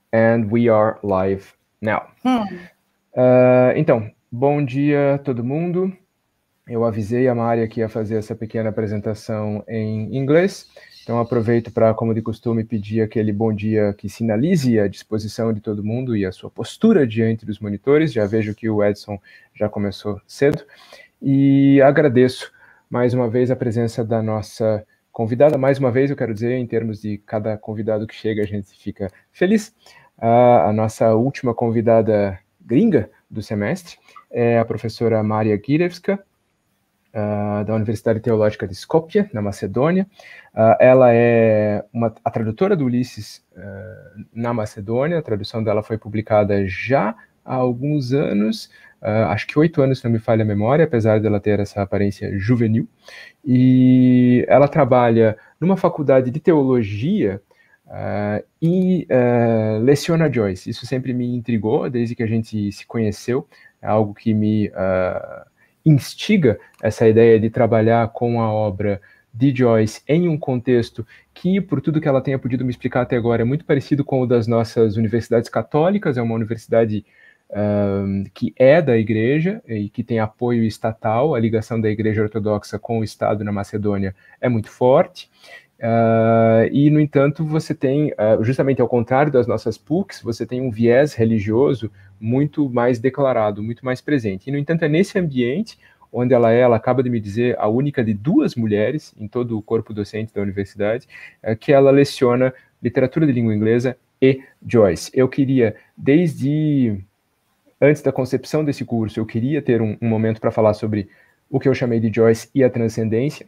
And we are live now. Então, bom dia a todo mundo. Eu avisei a Mari que ia fazer essa pequena apresentação em inglês, então aproveito para, como de costume, pedir aquele bom dia que sinalize a disposição de todo mundo e a sua postura diante dos monitores. Já vejo que o Edson já começou cedo. E agradeço mais uma vez a presença da nossa convidada. Mais uma vez, eu quero dizer, em termos de cada convidado que chega, a gente fica feliz. A nossa última convidada gringa do semestre é a professora Maria Girevska, da Universidade Teológica de Skopje, na Macedônia. Ela é a tradutora do Ulisses na Macedônia. A tradução dela foi publicada já há alguns anos, acho que 8 anos, se não me falha a memória, apesar dela ter essa aparência juvenil. E ela trabalha numa faculdade de teologia e leciona Joyce. Isso sempre me intrigou, desde que a gente se conheceu. É algo que me instiga essa ideia de trabalhar com a obra de Joyce em um contexto que, por tudo que ela tenha podido me explicar até agora, é muito parecido com o das nossas universidades católicas. É uma universidade que é da igreja e que tem apoio estatal. A ligação da igreja ortodoxa com o Estado na Macedônia é muito forte. E, no entanto, você tem, justamente ao contrário das nossas PUCs, você tem um viés religioso muito mais declarado, muito mais presente. E, no entanto, é nesse ambiente onde ela acaba de me dizer, a única de 2 mulheres em todo o corpo docente da universidade, que ela leciona literatura de língua inglesa e Joyce. Eu queria, desde antes da concepção desse curso, eu queria ter um momento para falar sobre o que eu chamei de Joyce e a transcendência,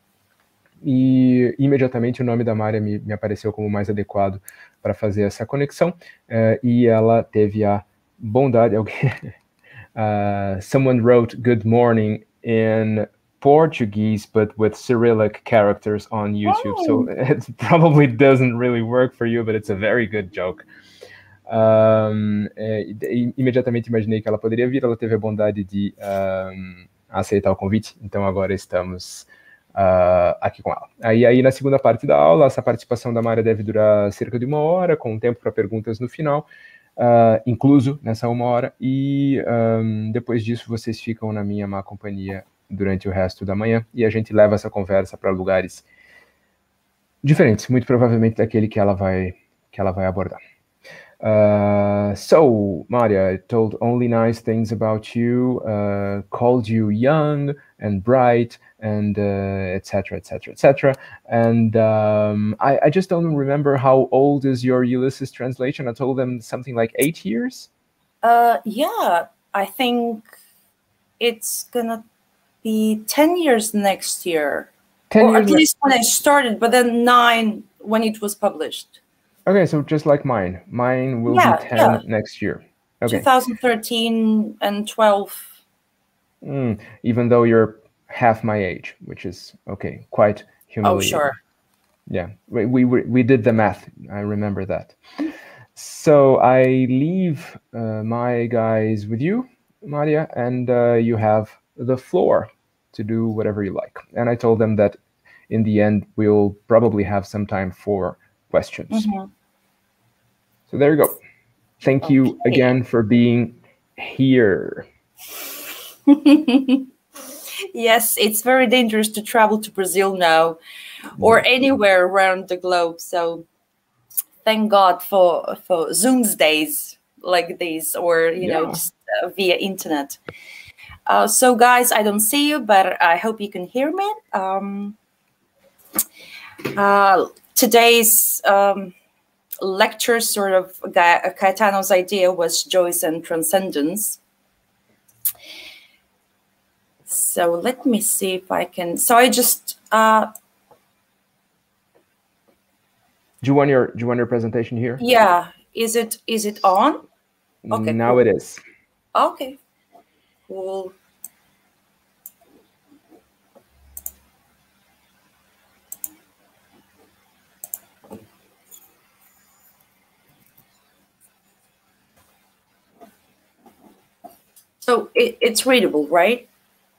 e imediatamente o nome da Maria me apareceu como mais adequado para fazer essa conexão, e ela teve a bondade, someone wrote good morning in Portuguese, but with Cyrillic characters on YouTube, so it probably doesn't really work for you, but it's a very good joke. Imediatamente imaginei que ela poderia vir, ela teve a bondade de aceitar o convite, então agora estamos aqui com ela. Aí na segunda parte da aula, essa participação da Maria deve durar cerca de 1 hora, com tempo para perguntas no final, incluso nessa 1 hora, e depois disso vocês ficam na minha má companhia durante o resto da manhã, e a gente leva essa conversa para lugares diferentes, muito provavelmente daquele que ela vai abordar. So, Maria, I told only nice things about you, called you young and bright, and etc., etc., etc. And I just don't remember how old is your Ulysses translation. I told them something like 8 years? Yeah, I think it's gonna be 10 years next year. 10 or years at least when I started, but then 9 when it was published. Okay, so just like mine. Mine will be 10 next year. Okay. 2013 and 12. Even though you're half my age, which is, okay, quite humiliating. Oh, sure. Yeah, we did the math. I remember that. So I leave my guys with you, Maria, and you have the floor to do whatever you like. And I told them that in the end, we'll probably have some time for questions. So there you go. Thank you again for being here. Yes, it's very dangerous to travel to Brazil now or anywhere around the globe. So thank God for Zoom's days like these, or, you know, just via internet. So guys, I don't see you, but I hope you can hear me. Today's lecture, sort of, Caetano's idea was Joyce and transcendence. So let me see if I can. So I just. Do you want your presentation here? Yeah. Is it on? Okay. Now cool. It is. Okay. Cool. So it's readable, right?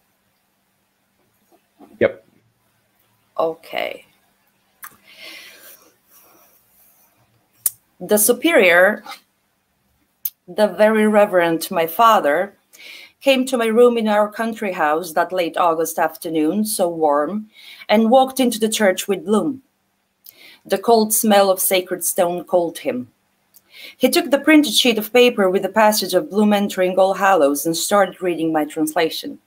Yep. Okay. The superior, the very reverend my father, came to my room in our country house that late August afternoon, so warm, and walked into the church with Bloom. The cold smell of sacred stone called him. He took the printed sheet of paper with the passage of Bloom entering All Hallows and started reading my translation.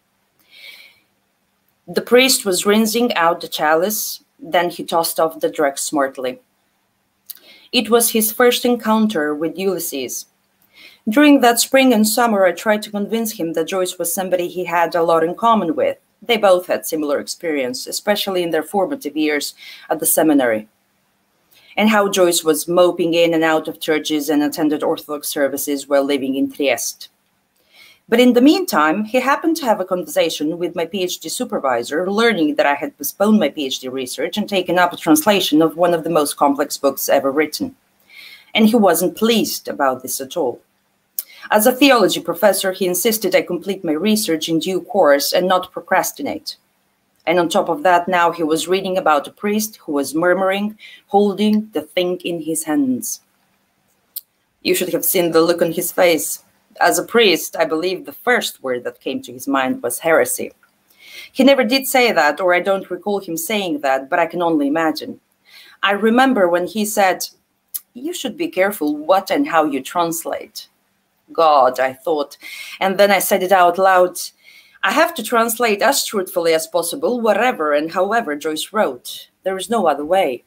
The priest was rinsing out the chalice, then he tossed off the dregs smartly. It was his first encounter with Ulysses. During that spring and summer, I tried to convince him that Joyce was somebody he had a lot in common with. They both had similar experience, especially in their formative years at the seminary. And how Joyce was moping in and out of churches and attended Orthodox services while living in Trieste. But in the meantime, he happened to have a conversation with my PhD supervisor, learning that I had postponed my PhD research and taken up a translation of one of the most complex books ever written. And he wasn't pleased about this at all. As a theology professor, he insisted I complete my research in due course and not procrastinate. And on top of that, now he was reading about a priest who was murmuring, holding the thing in his hands. You should have seen the look on his face. As a priest, I believe the first word that came to his mind was heresy. He never did say that, or I don't recall him saying that, but I can only imagine. I remember when he said, "You should be careful what and how you translate." God, I thought, and then I said it out loud. I have to translate as truthfully as possible, whatever and however Joyce wrote. There is no other way.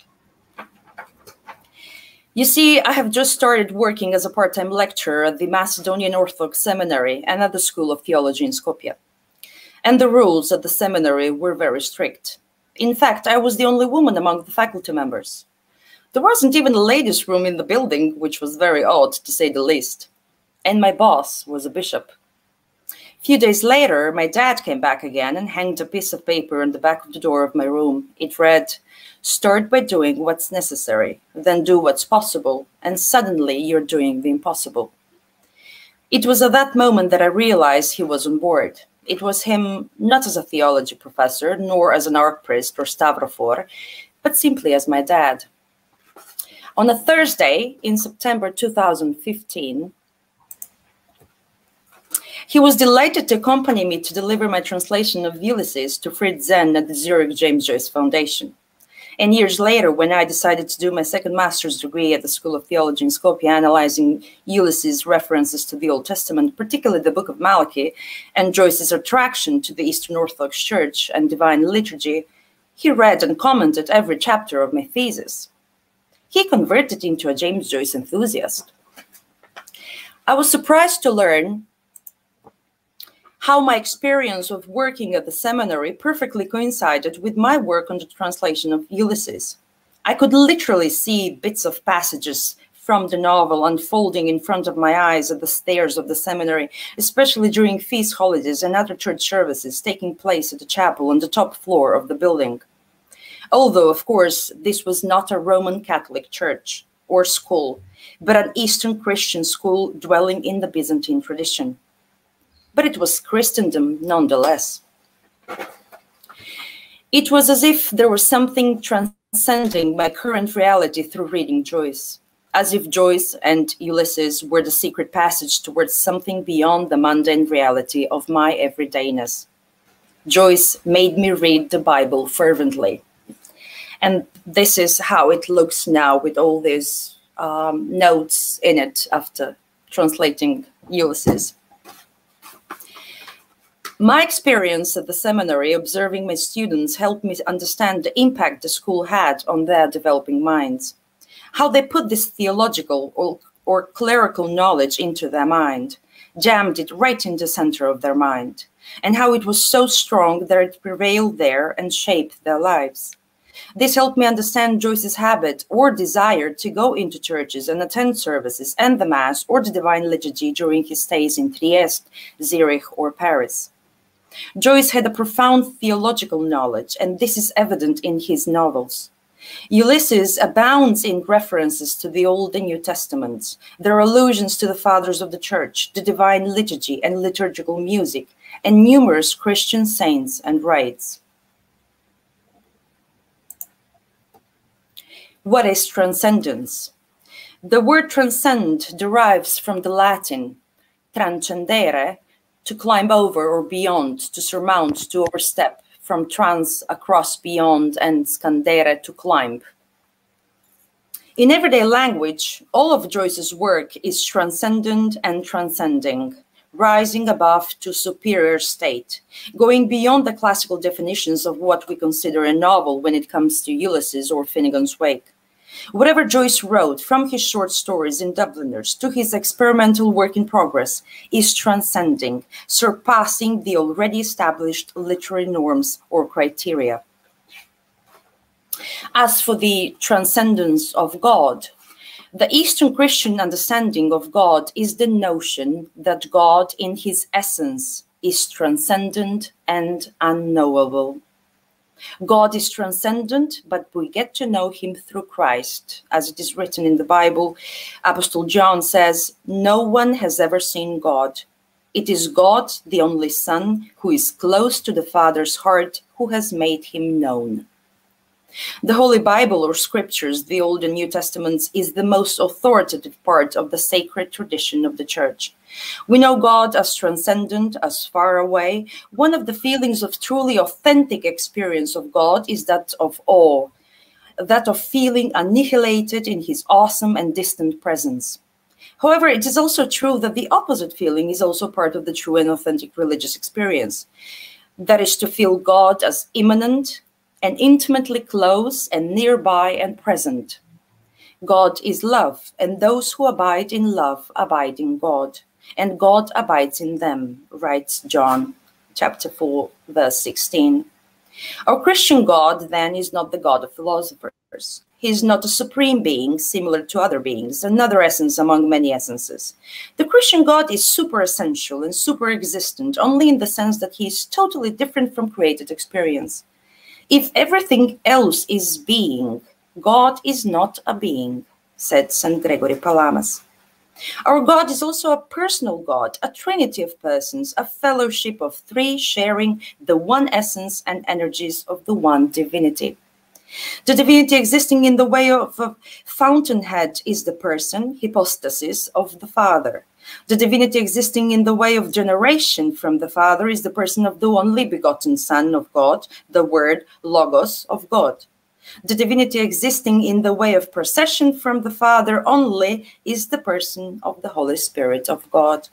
You see, I have just started working as a part-time lecturer at the Macedonian Orthodox Seminary and at the School of Theology in Skopje. And the rules at the seminary were very strict. In fact, I was the only woman among the faculty members. There wasn't even a ladies' room in the building, which was very odd, to say the least. And my boss was a bishop. A few days later, my dad came back again and hanged a piece of paper on the back of the door of my room. It read, "Start by doing what's necessary, then do what's possible, and suddenly you're doing the impossible." It was at that moment that I realized he was on board. It was him not as a theology professor, nor as an archpriest or stavrophor, but simply as my dad. On a Thursday in September 2015, he was delighted to accompany me to deliver my translation of Ulysses to Fritz Zen at the Zurich James Joyce Foundation. And years later, when I decided to do my second master's degree at the School of Theology in Skopje, analyzing Ulysses' references to the Old Testament, particularly the Book of Malachi, and Joyce's attraction to the Eastern Orthodox Church and divine liturgy, he read and commented every chapter of my thesis. He converted into a James Joyce enthusiast. I was surprised to learn how my experience of working at the seminary perfectly coincided with my work on the translation of Ulysses. I could literally see bits of passages from the novel unfolding in front of my eyes at the stairs of the seminary, especially during feast holidays and other church services taking place at the chapel on the top floor of the building. Although, of course, this was not a Roman Catholic church or school, but an Eastern Christian school dwelling in the Byzantine tradition. But it was Christendom nonetheless. It was as if there was something transcending my current reality through reading Joyce, as if Joyce and Ulysses were the secret passage towards something beyond the mundane reality of my everydayness. Joyce made me read the Bible fervently. And this is how it looks now with all these notes in it after translating Ulysses. My experience at the seminary observing my students helped me understand the impact the school had on their developing minds, how they put this theological or clerical knowledge into their mind, jammed it right in the center of their mind, and how it was so strong that it prevailed there and shaped their lives. This helped me understand Joyce's habit or desire to go into churches and attend services and the Mass or the Divine Liturgy during his stays in Trieste, Zurich, or Paris. Joyce had a profound theological knowledge, and this is evident in his novels. Ulysses abounds in references to the Old and New Testaments. There are allusions to the Fathers of the Church, the Divine Liturgy and liturgical music, and numerous Christian saints and rites. What is transcendence? The word transcend derives from the Latin transcendere, to climb over or beyond, to surmount, to overstep, from trans, across, beyond, and scandere, to climb. In everyday language, all of Joyce's work is transcendent and transcending, rising above to superior state, going beyond the classical definitions of what we consider a novel when it comes to Ulysses or Finnegan's Wake. Whatever Joyce wrote, from his short stories in Dubliners to his experimental work in progress, is transcending, surpassing the already established literary norms or criteria. As for the transcendence of God, the Eastern Christian understanding of God is the notion that God in his essence is transcendent and unknowable. God is transcendent, but we get to know him through Christ. As it is written in the Bible, Apostle John says, "No one has ever seen God. It is God, the only Son, who is close to the Father's heart, who has made him known." The Holy Bible, or Scriptures, the Old and New Testaments, is the most authoritative part of the sacred tradition of the Church. We know God as transcendent, as far away. One of the feelings of truly authentic experience of God is that of awe, that of feeling annihilated in his awesome and distant presence. However, it is also true that the opposite feeling is also part of the true and authentic religious experience. That is to feel God as immanent and intimately close and nearby and present. God is love, and those who abide in love abide in God, and God abides in them, writes John chapter 4, verse 16. Our Christian God, then, is not the God of philosophers. He is not a supreme being similar to other beings, another essence among many essences. The Christian God is super essential and super existent only in the sense that he is totally different from created experience. If everything else is being, God is not a being, said St. Gregory Palamas. Our God is also a personal God, a trinity of persons, a fellowship of three sharing the one essence and energies of the one divinity. The divinity existing in the way of a fountainhead is the person, hypostasis, of the Father. The divinity existing in the way of generation from the Father is the person of the only begotten Son of God, the Word, Logos of God. The divinity existing in the way of procession from the Father only is the person of the Holy Spirit of God.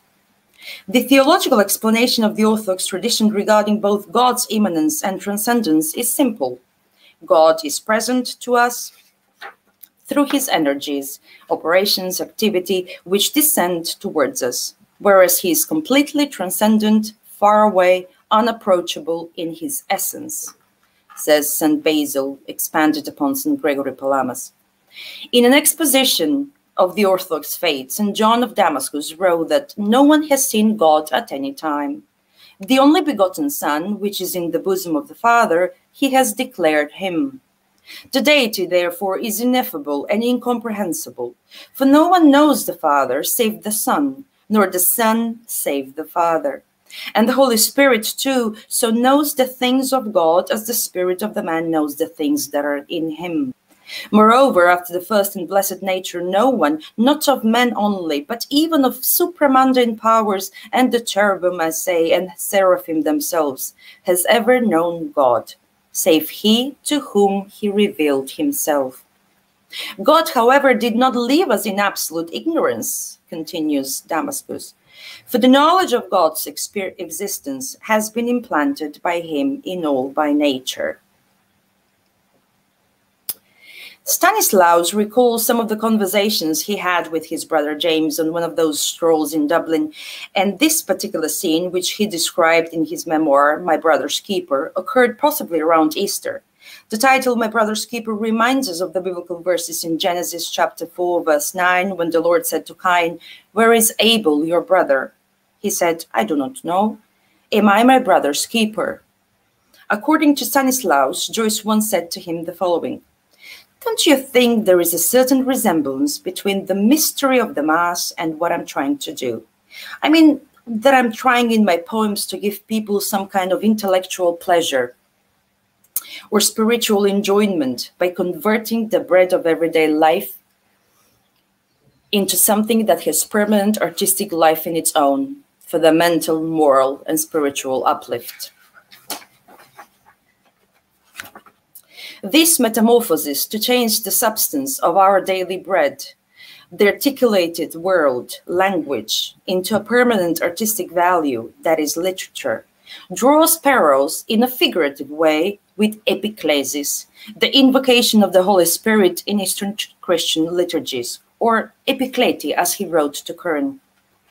The theological explanation of the Orthodox tradition regarding both God's immanence and transcendence is simple. God is present to us through his energies, operations, activity, which descend towards us, whereas he is completely transcendent, far away, unapproachable in his essence, says St. Basil, expanded upon St. Gregory Palamas. In an exposition of the Orthodox faith, St. John of Damascus wrote that no one has seen God at any time. The only begotten Son, which is in the bosom of the Father, he has declared him. The deity, therefore, is ineffable and incomprehensible, for no one knows the Father save the Son, nor the Son save the Father. And the Holy Spirit, too, so knows the things of God as the spirit of the man knows the things that are in him. Moreover, after the first and blessed nature, no one, not of men only, but even of supramundane powers and the cherubim, I say, and seraphim themselves, has ever known God, save he to whom he revealed himself. God, however, did not leave us in absolute ignorance, continues Damascus, for the knowledge of God's existence has been implanted by him in all by nature. Stanislaus recalls some of the conversations he had with his brother James on one of those strolls in Dublin, and this particular scene, which he described in his memoir, My Brother's Keeper, occurred possibly around Easter. The title, My Brother's Keeper, reminds us of the biblical verses in Genesis chapter 4, verse 9, when the Lord said to Cain, "Where is Abel, your brother?" He said, "I do not know. Am I my brother's keeper?" According to Stanislaus, Joyce once said to him the following: "Don't you think there is a certain resemblance between the mystery of the Mass and what I'm trying to do? I mean, that I'm trying in my poems to give people some kind of intellectual pleasure or spiritual enjoyment by converting the bread of everyday life into something that has permanent artistic life in its own, for the mental, moral, and spiritual uplift. This metamorphosis to change the substance of our daily bread, the articulated world, language, into a permanent artistic value that is literature, draws parallels in a figurative way with epiclesis, the invocation of the Holy Spirit in Eastern Christian liturgies, or epikleti, as he wrote to Kern.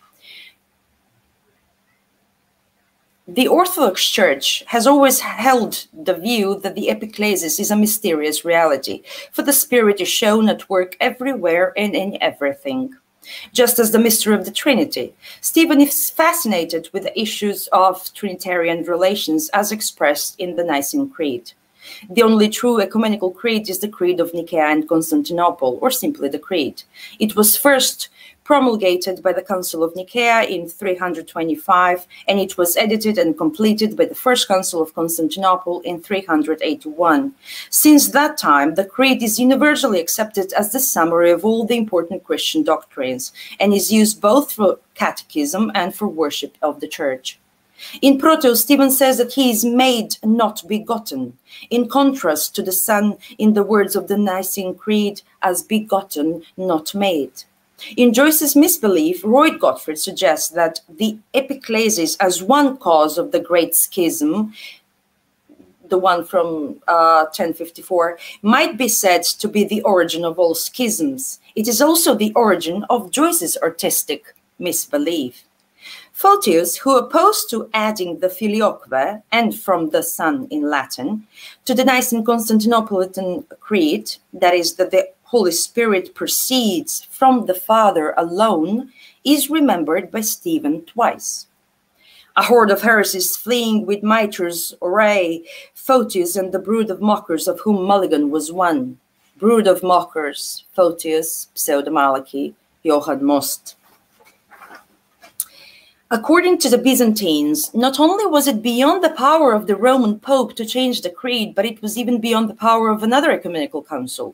The Orthodox Church has always held the view that the epiclesis is a mysterious reality, for the Spirit is shown at work everywhere and in everything. Just as the mystery of the Trinity, Stephen is fascinated with the issues of Trinitarian relations as expressed in the Nicene Creed. The only true ecumenical creed is the Creed of Nicaea and Constantinople, or simply the Creed. It was first promulgated by the Council of Nicaea in 325, and it was edited and completed by the First Council of Constantinople in 381. Since that time, the Creed is universally accepted as the summary of all the important Christian doctrines, and is used both for catechism and for worship of the Church. In Proteus, Stephen says that he is made, not begotten, in contrast to the Son, in the words of the Nicene Creed, as begotten, not made. In Joyce's Misbelief, Royd Gottfried suggests that the epiclesis as one cause of the Great Schism, the one from 1054, might be said to be the origin of all schisms. It is also the origin of Joyce's artistic misbelief. Photius, who opposed to adding the filioque, and from the Son in Latin, to the Nicene Constantinopolitan Creed, that is, that the Holy Spirit proceeds from the Father alone, is remembered by Stephen twice. A horde of heresies fleeing with mitres array, Photius and the brood of mockers of whom Mulligan was one. Brood of mockers, Photius, Pseudo-Malachi, Johann Most. According to the Byzantines, not only was it beyond the power of the Roman Pope to change the creed, but it was even beyond the power of another ecumenical council.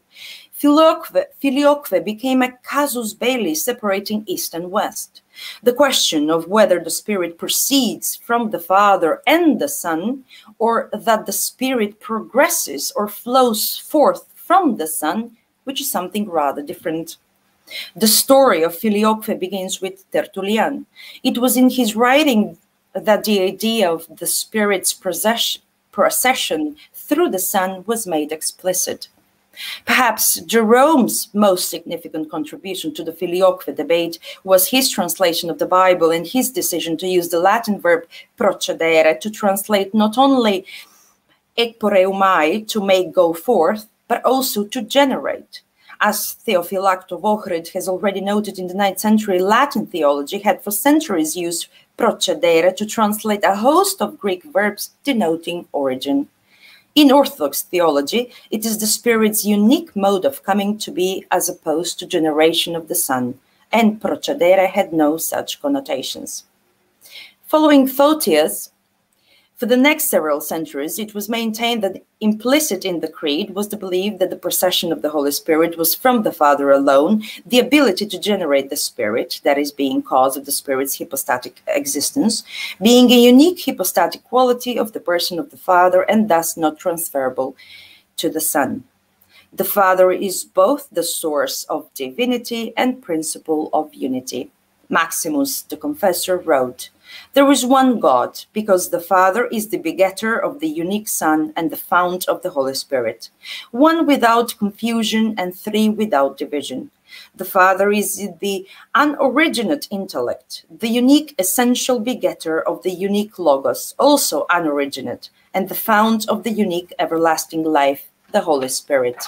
Filioque became a casus belli separating East and West. The question of whether the Spirit proceeds from the Father and the Son, or that the Spirit progresses or flows forth from the Son, which is something rather different. The story of Filioque begins with Tertullian. It was in his writing that the idea of the Spirit's procession through the Son was made explicit. Perhaps Jerome's most significant contribution to the Filioque debate was his translation of the Bible and his decision to use the Latin verb procedere to translate not only ekporeumai, to make go forth, but also to generate. As Theophylact of Ohrid has already noted, in the 9th century, Latin theology had for centuries used procedere to translate a host of Greek verbs denoting origin. In Orthodox theology, it is the Spirit's unique mode of coming to be as opposed to generation of the Son, and procedere had no such connotations. Following Photius, for the next several centuries, it was maintained that implicit in the Creed was the belief that the procession of the Holy Spirit was from the Father alone, the ability to generate the Spirit, that is, being cause of the Spirit's hypostatic existence, being a unique hypostatic quality of the person of the Father and thus not transferable to the Son. The Father is both the source of divinity and principle of unity. Maximus, the Confessor, wrote, "There is one God, because the Father is the begetter of the unique Son and the fount of the Holy Spirit, one without confusion and three without division. The Father is the unoriginate intellect, the unique essential begetter of the unique Logos, also unoriginate, and the fount of the unique everlasting life, the Holy Spirit."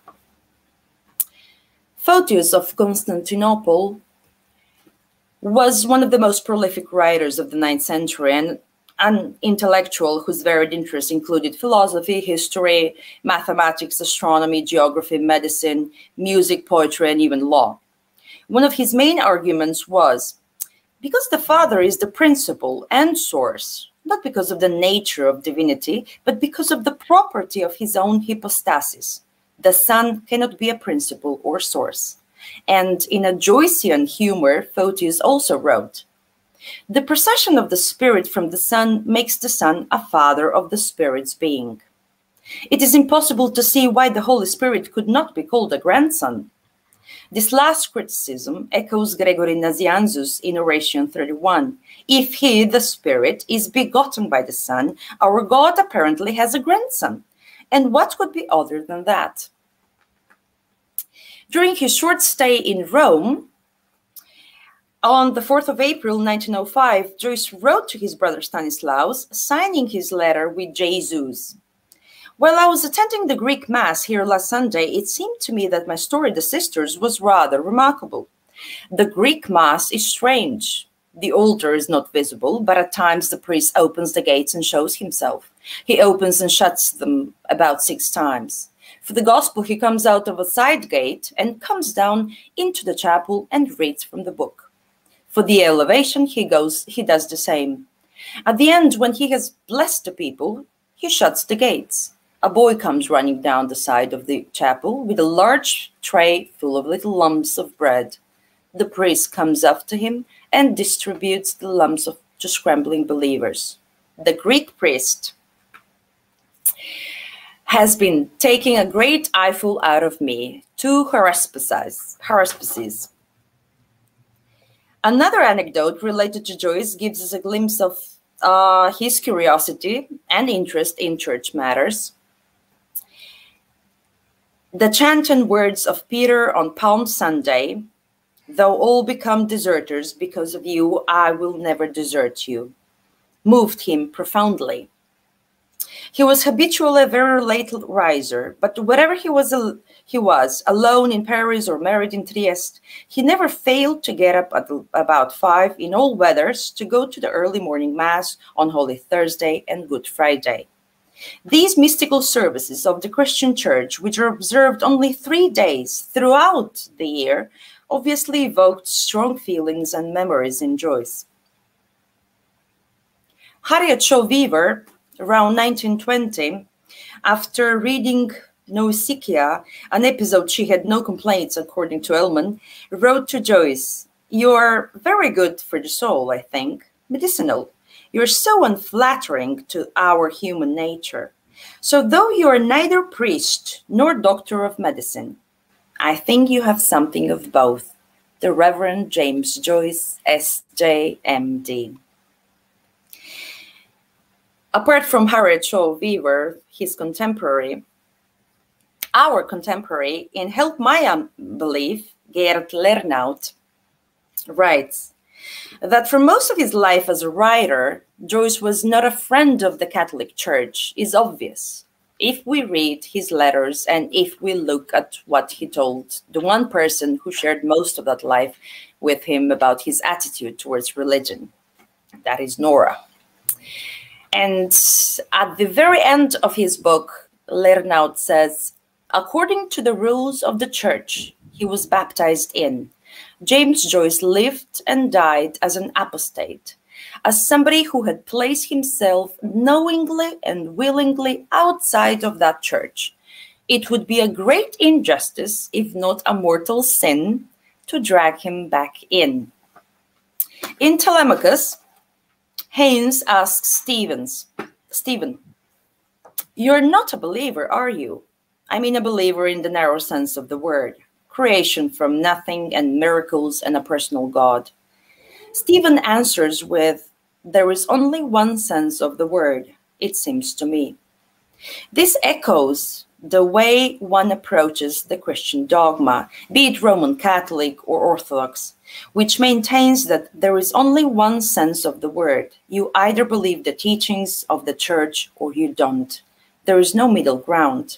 Photius of Constantinople was one of the most prolific writers of the 9th century, and an intellectual whose varied interests included philosophy, history, mathematics, astronomy, geography, medicine, music, poetry, and even law. One of his main arguments was, because the Father is the principle and source, not because of the nature of divinity, but because of the property of his own hypostasis, the Son cannot be a principle or source. And in a Joycean humor, Photius also wrote, "The procession of the spirit from the sun makes the sun a father of the spirit's being. It is impossible to see why the Holy Spirit could not be called a grandson." This last criticism echoes Gregory Nazianzus in Oration 31. If he, the Spirit, is begotten by the Son, our God apparently has a grandson. And what could be other than that? During his short stay in Rome, on the 4th of April 1905, Joyce wrote to his brother Stanislaus, signing his letter with Jesus. "While I was attending the Greek Mass here last Sunday, it seemed to me that my story, The Sisters, was rather remarkable. The Greek Mass is strange. The altar is not visible, but at times the priest opens the gates and shows himself. He opens and shuts them about 6 times. For the Gospel, he comes out of a side gate and comes down into the chapel and reads from the book. For the elevation, he does the same. At the end, when he has blessed the people, he shuts the gates. A boy comes running down the side of the chapel with a large tray full of little lumps of bread. The priest comes up to him and distributes the lumps to scrambling believers. The Greek priest has been taking a great eyeful out of me, 2 haruspices. Another anecdote related to Joyce gives us a glimpse of his curiosity and interest in church matters. The chant and words of Peter on Palm Sunday, "Though all become deserters because of you, I will never desert you," moved him profoundly. He was habitually a very late riser, but wherever he was, alone in Paris or married in Trieste, he never failed to get up at about 5 in all weathers to go to the early morning Mass on Holy Thursday and Good Friday. These mystical services of the Christian Church, which are observed only 3 days throughout the year, obviously evoked strong feelings and memories in Joyce. Harriet Shaw Weaver, around 1920, after reading Nausicaa, an episode she had no complaints, according to Ellman, wrote to Joyce, "You're very good for the soul, I think, medicinal. You're so unflattering to our human nature. So though you are neither priest nor doctor of medicine, I think you have something of both." The Reverend James Joyce, S.J., M.D. Apart from Harriet Shaw Weaver, our contemporary, in Help My Unbelief, Gerd Lernout writes that for most of his life as a writer, Joyce was not a friend of the Catholic Church is obvious if we read his letters and if we look at what he told the one person who shared most of that life with him about his attitude towards religion. That is Nora. And at the very end of his book, Lernout says, "According to the rules of the Church he was baptized in, James Joyce lived and died as an apostate, as somebody who had placed himself knowingly and willingly outside of that church. It would be a great injustice, if not a mortal sin, to drag him back in." In Telemachus, Haynes asks Stephen, "You're not a believer, are you? I mean a believer in the narrow sense of the word. Creation from nothing and miracles and a personal God." Stephen answers with, "There is only one sense of the word, it seems to me." This echoes the way one approaches the Christian dogma, be it Roman Catholic or Orthodox, which maintains that there is only one sense of the word. You either believe the teachings of the church or you don't. There is no middle ground.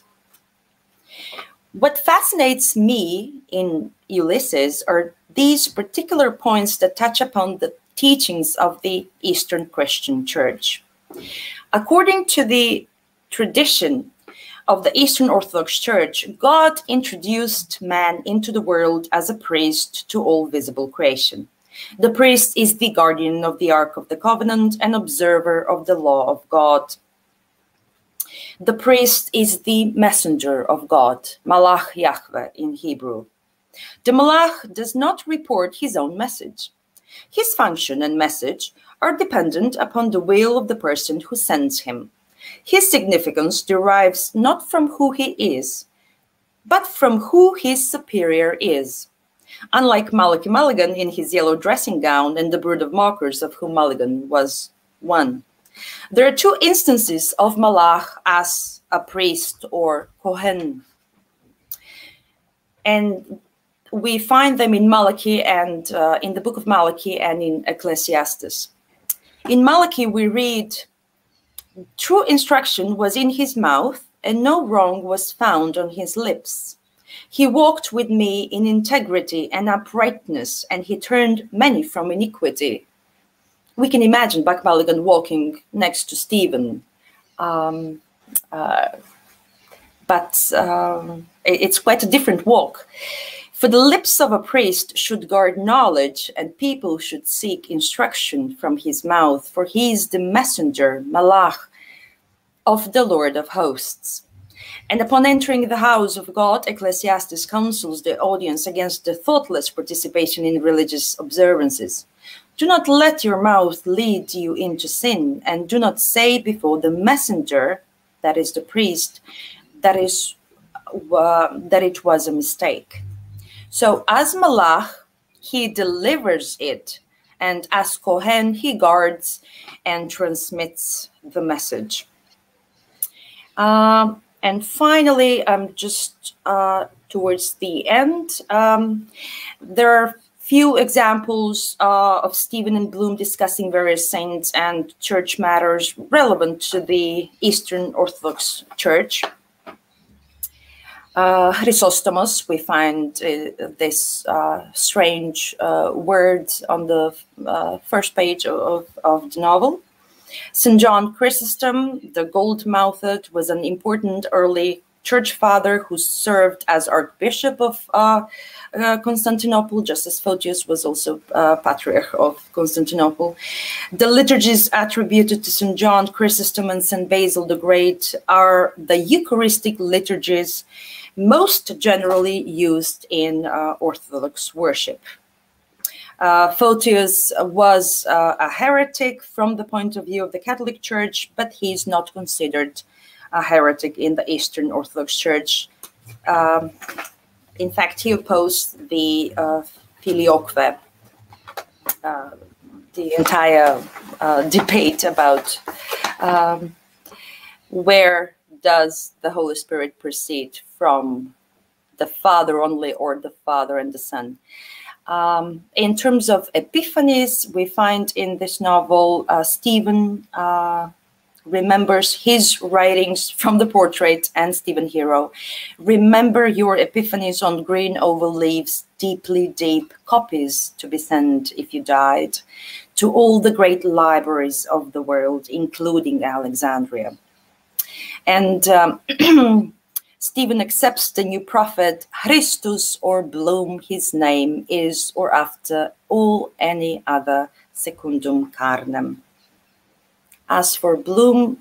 What fascinates me in Ulysses are these particular points that touch upon the teachings of the Eastern Christian Church. According to the tradition of the Eastern Orthodox Church, God introduced man into the world as a priest to all visible creation. The priest is the guardian of the Ark of the Covenant and observer of the law of God. The priest is the messenger of God, Malach Yahweh in Hebrew. The Malach does not report his own message. His function and message are dependent upon the will of the person who sends him. His significance derives not from who he is, but from who his superior is. Unlike Malachi Mulligan in his yellow dressing gown and the brood of mockers of whom Mulligan was one. There are two instances of Malach as a priest or Kohen. And we find them in Malachi and in the book of Malachi and in Ecclesiastes. In Malachi, we read, "True instruction was in his mouth, and no wrong was found on his lips. He walked with me in integrity and uprightness, and he turned many from iniquity." We can imagine Buck Mulligan walking next to Stephen. But it's quite a different walk. For the lips of a priest should guard knowledge, and people should seek instruction from his mouth, for he is the messenger, Malach, of the Lord of hosts. And upon entering the house of God, Ecclesiastes counsels the audience against the thoughtless participation in religious observances. Do not let your mouth lead you into sin, and do not say before the messenger, that is the priest, that it was a mistake. So as Malach, he delivers it, and as Kohen, he guards and transmits the message. And finally, just towards the end, there are few examples of Stephen and Bloom discussing various saints and church matters relevant to the Eastern Orthodox Church. Chrysostomos, we find this strange word on the first page of the novel. St. John Chrysostom, the gold-mouthed, was an important early church father who served as Archbishop of Constantinople, just as Photius was also Patriarch of Constantinople. The liturgies attributed to St. John Chrysostom and St. Basil the Great are the Eucharistic liturgies most generally used in Orthodox worship. Photius was a heretic from the point of view of the Catholic Church, but he is not considered a heretic in the Eastern Orthodox Church. In fact, he opposed the Filioque, the entire debate about where does the Holy Spirit proceed from, the Father only or the Father and the Son. In terms of epiphanies, we find in this novel Stephen remembers his writings from the portrait and Stephen Hero. Remember your epiphanies on green oval leaves, deeply deep copies to be sent if you died, to all the great libraries of the world, including Alexandria. And Stephen accepts the new prophet, Christus or Bloom, his name is or after all any other secundum carnem. As for Bloom,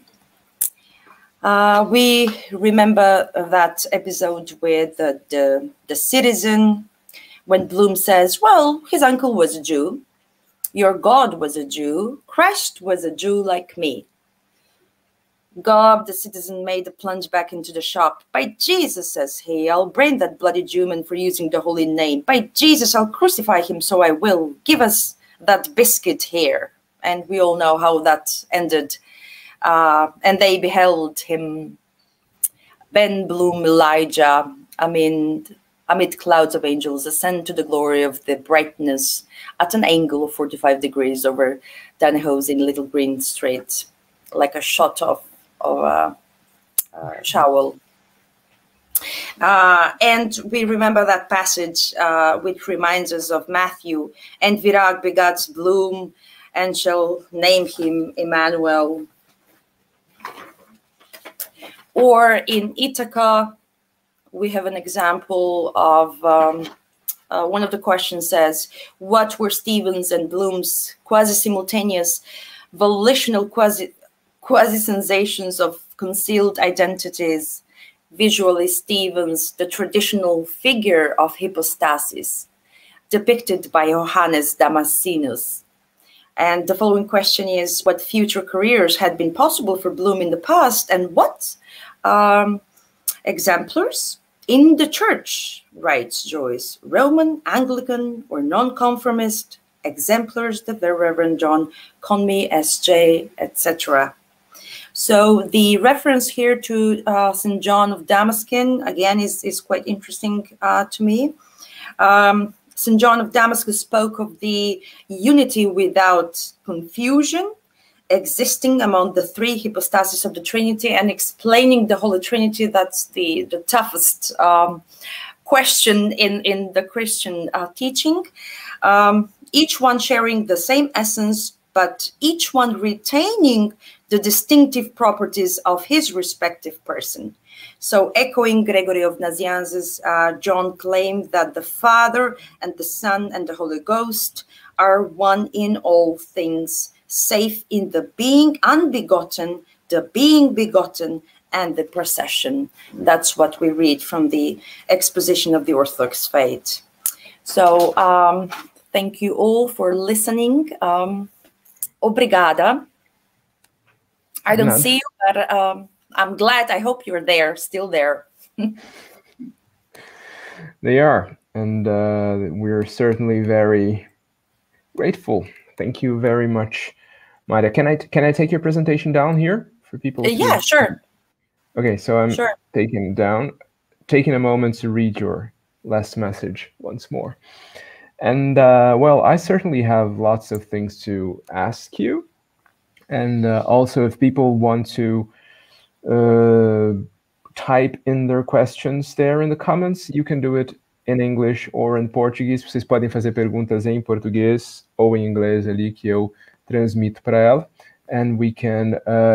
we remember that episode with the citizen, when Bloom says, well, his uncle was a Jew, your God was a Jew, Christ was a Jew like me. God, the citizen, made a plunge back into the shop. By Jesus, says he, I'll brain that bloody Jewman for using the holy name. By Jesus, I'll crucify him, so I will. Give us that biscuit here. And we all know how that ended. And they beheld him, Ben Bloom, Elijah, amid clouds of angels, ascend to the glory of the brightness at an angle of 45 degrees over Danahoe's in Little Green Street, like a shot of a shovel. And we remember that passage which reminds us of Matthew, and Virag begats Bloom and shall name him Emmanuel. Or in Ithaca, we have an example of one of the questions says, what were Stephen's and Bloom's quasi-simultaneous volitional quasi-sensations of concealed identities visually Stephen's the traditional figure of hypostasis depicted by Johannes Damascenus. And the following question is, what future careers had been possible for Bloom in the past, and what exemplars in the church, writes Joyce, Roman, Anglican, or nonconformist exemplars, the Very Reverend John Conmee, S.J., etc. So the reference here to St. John of Damascus, again, is quite interesting to me. St. John of Damascus spoke of the unity without confusion existing among the three hypostases of the Trinity, and explaining the Holy Trinity. That's the toughest question in the Christian teaching. Each one sharing the same essence, but each one retaining the distinctive properties of his respective person. So echoing Gregory of Nazianzus, John claimed that the Father and the Son and the Holy Ghost are one in all things, safe in the being unbegotten, the being begotten, and the procession. That's what we read from the exposition of the Orthodox faith. So thank you all for listening. Obrigada. I don't see you, but I'm glad. I hope you're there, still there. They are, and we're certainly very grateful. Thank you very much, Maria. Can I take your presentation down here for people? Yeah, sure. Okay, so I'm taking a moment to read your last message once more. And well, I certainly have lots of things to ask you. And also, if people want to type in their questions there in the comments, you can do it in English or in Portuguese. Vocês podem fazer perguntas em português ou em inglês ali que eu transmito para ela. And we can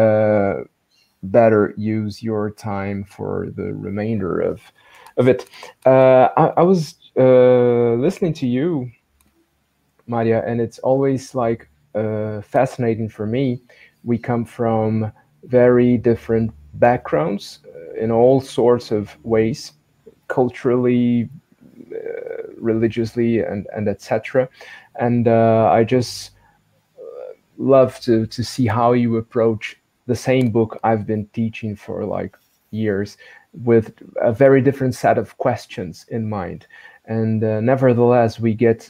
better use your time for the remainder of it. I was listening to you, Maria, and it's always like fascinating for me. We come from very different backgrounds in all sorts of ways, culturally, religiously, and etc. And I just love to see how you approach the same book I've been teaching for like years, with a very different set of questions in mind. And nevertheless, we get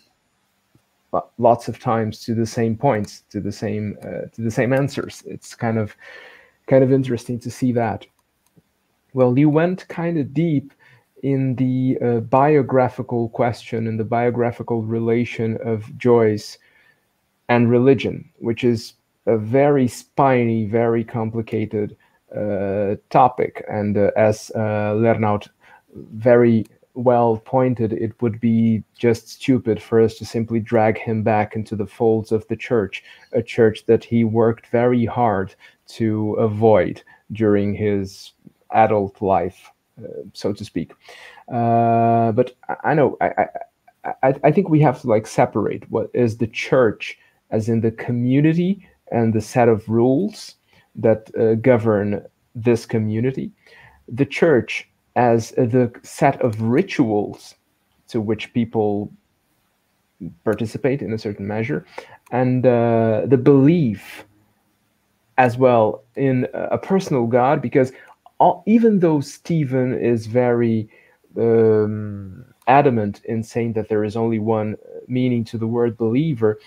lots of times to the same points, to the same answers. It's kind of interesting to see that. Well, you went kind of deep in the biographical question, in the biographical relation of Joyce and religion, which is a very spiny, very complicated topic. And as Lernout very well pointed, it would be just stupid for us to simply drag him back into the folds of the church, a church that he worked very hard to avoid during his adult life, so to speak. But I know, I think we have to like separate what is the church as in the community and the set of rules that govern this community, the church as the set of rituals to which people participate in a certain measure, and the belief as well in a personal God, because even though Stephen is very adamant in saying that there is only one meaning to the word believer,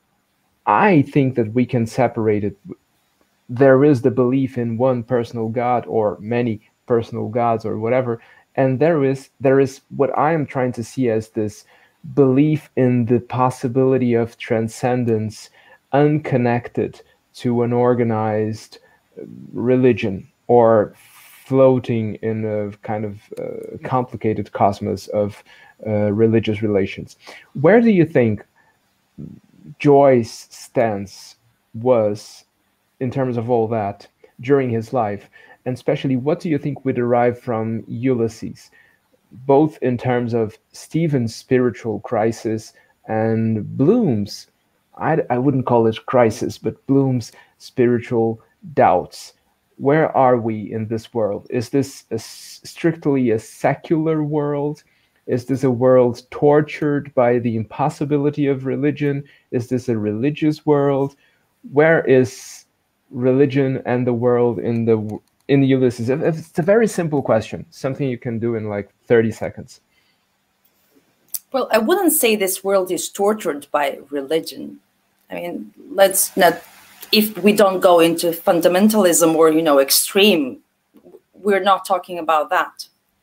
I think that we can separate it. There is the belief in one personal God or many personal gods or whatever, and there is what I am trying to see as this belief in the possibility of transcendence unconnected to an organized religion or floating in a kind of complicated cosmos of religious relations. Where do you think Joyce's stance was in terms of all that during his life? And especially, what do you think we derive from Ulysses, both in terms of Stephen's spiritual crisis and Bloom's, I wouldn't call it crisis, but Bloom's spiritual doubts? where are we in this world? Is this strictly a secular world? Is this a world tortured by the impossibility of religion? Is this a religious world? Where is religion and the world in Ulysses? It's a very simple question, something you can do in like 30 seconds. Well, I wouldn't say this world is tortured by religion. I mean, let's not, if we don't go into fundamentalism or, you know, extreme, we're not talking about that.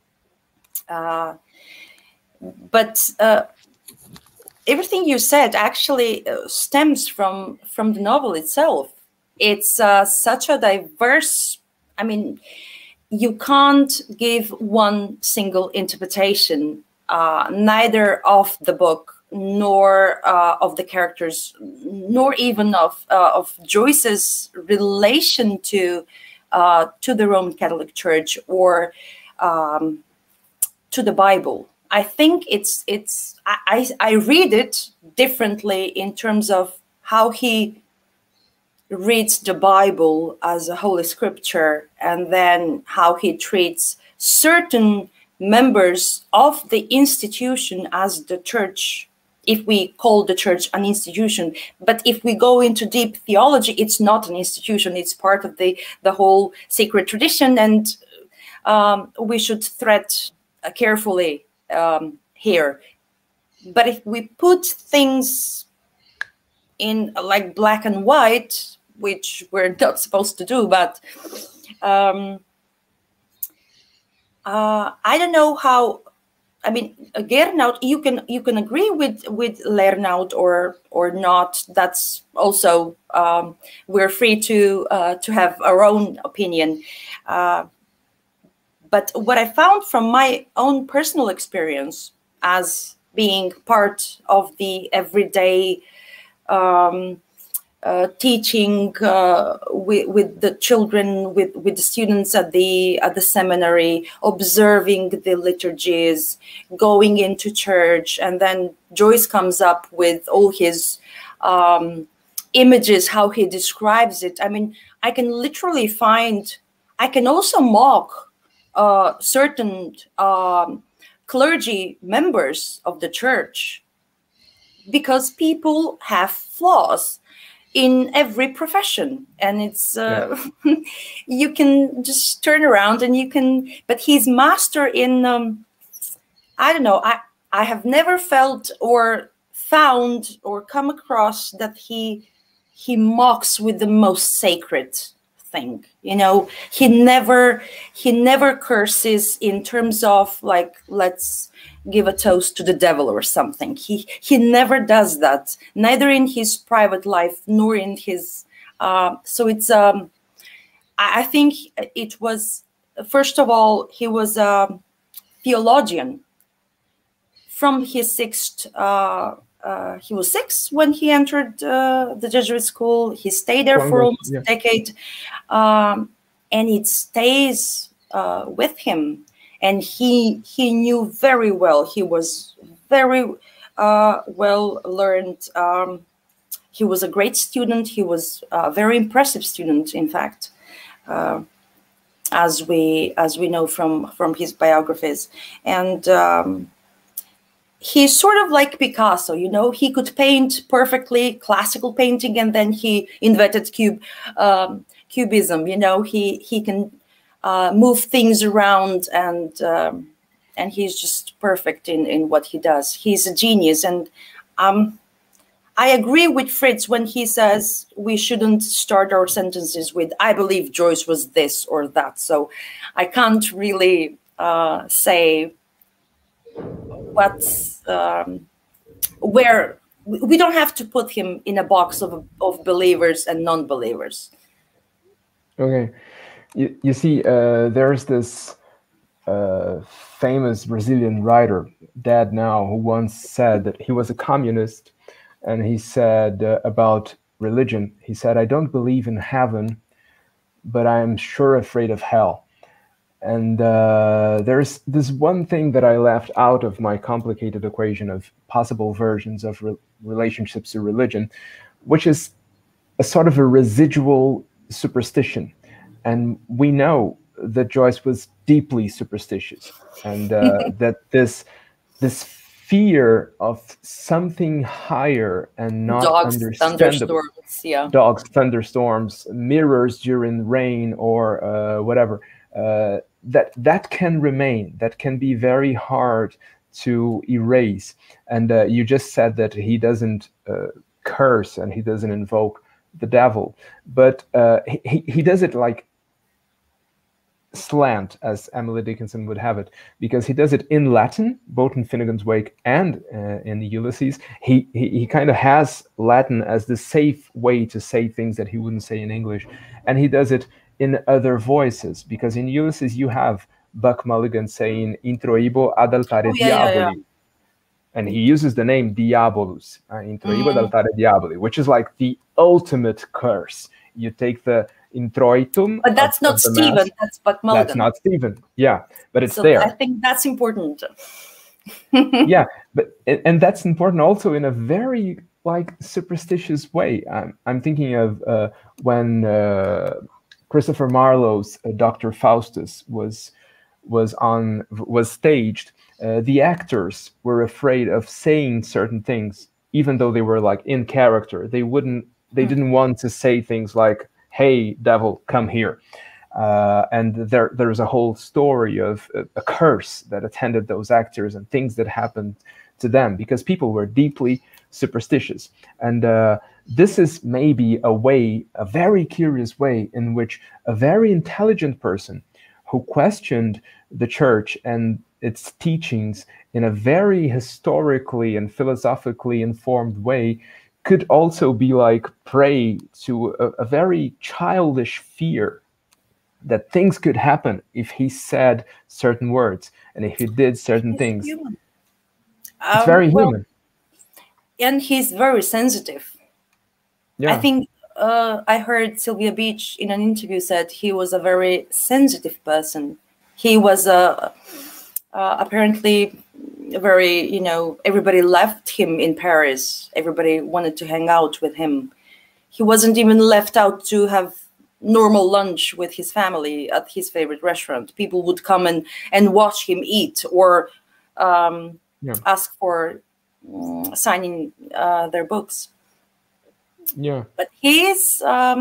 But everything you said actually stems from the novel itself. It's such a diverse, I mean, you can't give one single interpretation, neither of the book, nor of the characters, nor even of Joyce's relation to the Roman Catholic Church or to the Bible. I think I read it differently in terms of how he reads the Bible as a holy scripture, and then how he treats certain members of the institution as the church, if we call the church an institution. But if we go into deep theology, it's not an institution, it's part of the whole sacred tradition, and we should tread carefully here. But if we put things in like black and white, which we're not supposed to do, but I don't know how. I mean, Gernot, you can agree with Lernout or not. That's also, we're free to have our own opinion. But what I found from my own personal experience as being part of the everyday teaching with the children, with the students at the seminary, observing the liturgies, going into church, and then Joyce comes up with all his images, how he describes it. I mean, I can literally find, I can also mock certain clergy members of the church, because people have flaws in every profession, and it's you can just turn around and you can, but he's master in I don't know, I have never felt or found or come across that he mocks with the most sacred thing, you know. He never curses in terms of like, let's give a toast to the devil or something. He never does that, neither in his private life nor in his so it's I think it was, first of all, he was a theologian from his sixth he was 6 when he entered the Jesuit school. He stayed there for almost a decade, and it stays with him. And he knew very well. He was very well learned. He was a great student. He was a very impressive student, in fact, as we know from his biographies. And he's sort of like Picasso, you know. He could paint perfectly, classical painting, and then he invented cubism. You know, he can move things around, and he's just perfect in what he does. He's a genius, and I agree with Fritz when he says we shouldn't start our sentences with "I believe Joyce was this or that." So I can't really say what's where. We don't have to put him in a box of believers and non-believers. Okay. You see, there's this famous Brazilian writer, dead now, who once said that he was a communist, and he said about religion, he said, "I don't believe in heaven, but I'm sure afraid of hell." And there's this one thing that I left out of my complicated equation of possible versions of relationships to religion, which is a sort of a residual superstition. And we know that Joyce was deeply superstitious, and that this fear of something higher and not understandable. Thunderstorms, yeah. Dogs, thunderstorms, mirrors during rain, or whatever. That can remain. That can be very hard to erase. And you just said that he doesn't curse and he doesn't invoke the devil, but he does it like slant, as Emily Dickinson would have it, because he does it in Latin, both in Finnegan's Wake and in Ulysses. He kind of has Latin as the safe way to say things that he wouldn't say in English, and he does it in other voices, because in Ulysses you have Buck Mulligan saying "Introibo ad altare diaboli," and he uses the name Diabolus, "Introibo ad altare diaboli," which is like the ultimate curse. You take the introitum, but that's not Stephen. That's Buck Mulligan. That's not Stephen. Yeah, but it's so there. I think that's important. Yeah, and that's important also in a very like superstitious way. I'm thinking of when Christopher Marlowe's Dr. Faustus was staged. The actors were afraid of saying certain things, even though they were like in character. They didn't want to say things like, "Hey, devil, come here." And there's a whole story of a curse that attended those actors and things that happened to them because people were deeply superstitious. And this is maybe a very curious way in which a very intelligent person who questioned the church and its teachings in a very historically and philosophically informed way could also be like prey to a very childish fear that things could happen if he said certain words and if he did certain things. Human. It's very human. And he's very sensitive. Yeah. I think I heard Sylvia Beach in an interview said he was a very sensitive person. He was apparently very, everybody left him in Paris. Everybody wanted to hang out with him. He wasn't even left out to have normal lunch with his family at his favorite restaurant. People would come and watch him eat or ask for signing their books. Yeah. But he is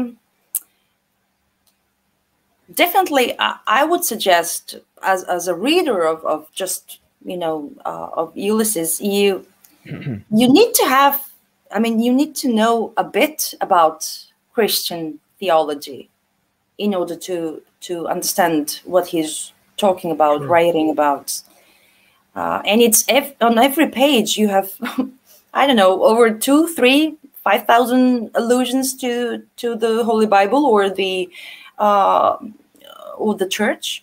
definitely, I would suggest as a reader of just, of Ulysses, you need to have, you need to know a bit about Christian theology in order to understand what he's talking about, writing about. And it's on every page you have, I don't know, over 2, 3, 5,000 allusions to the Holy Bible or the church.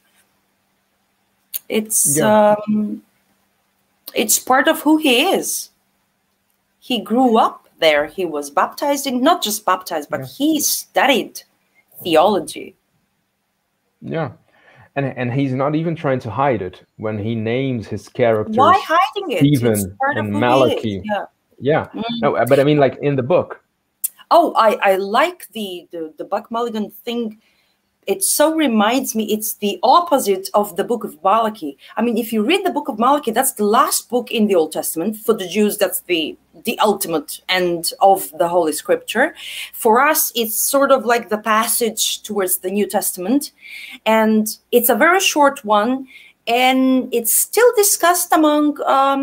It's it's part of who he is. He grew up there. He was baptized in, not just baptized, but he studied theology. Yeah. And he's not even trying to hide it when he names his characters. Why hiding it? Stephen and Malachi. Yeah. No, but I mean, like in the book. Oh, I like the Buck Mulligan thing. It so reminds me, it's the opposite of the book of Malachi. If you read the book of Malachi, that's the last book in the Old Testament. For the Jews, that's the ultimate end of the Holy Scripture. For us, it's sort of like the passage towards the New Testament. And it's a very short one. And it's still discussed among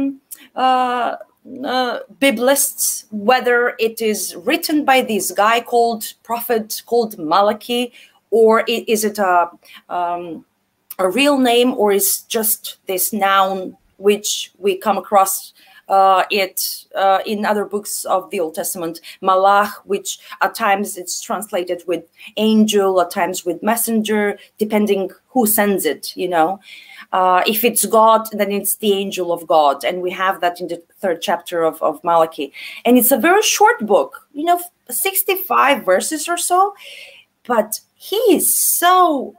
Biblists, whether it is written by this guy prophet called Malachi, or is it a real name, or is just this noun which we come across in other books of the Old Testament, Malach, which at times it's translated with angel, at times with messenger, depending who sends it, If it's God, then it's the angel of God. And we have that in the 3rd chapter of Malachi. And it's a very short book, 65 verses or so. But he is so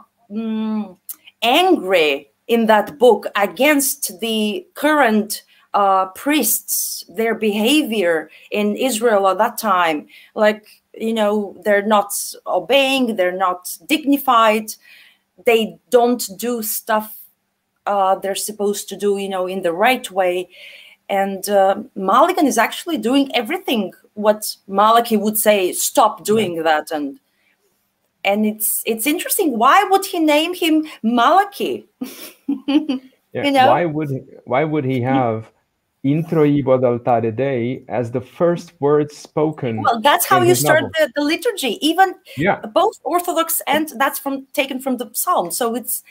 angry in that book against the current priests, their behavior in Israel at that time. Like, you know, they're not obeying, they're not dignified, they don't do stuff they're supposed to do, you know, in the right way. And Maligan is actually doing everything what Malachi would say, stop doing that. And it's interesting. Why would he name him Malachi? Yeah. You know? Why would he have Introibo ad altare Dei as the first word spoken? Well, that's how you start the liturgy. Even yeah, both Orthodox and that's taken from the Psalm. So it's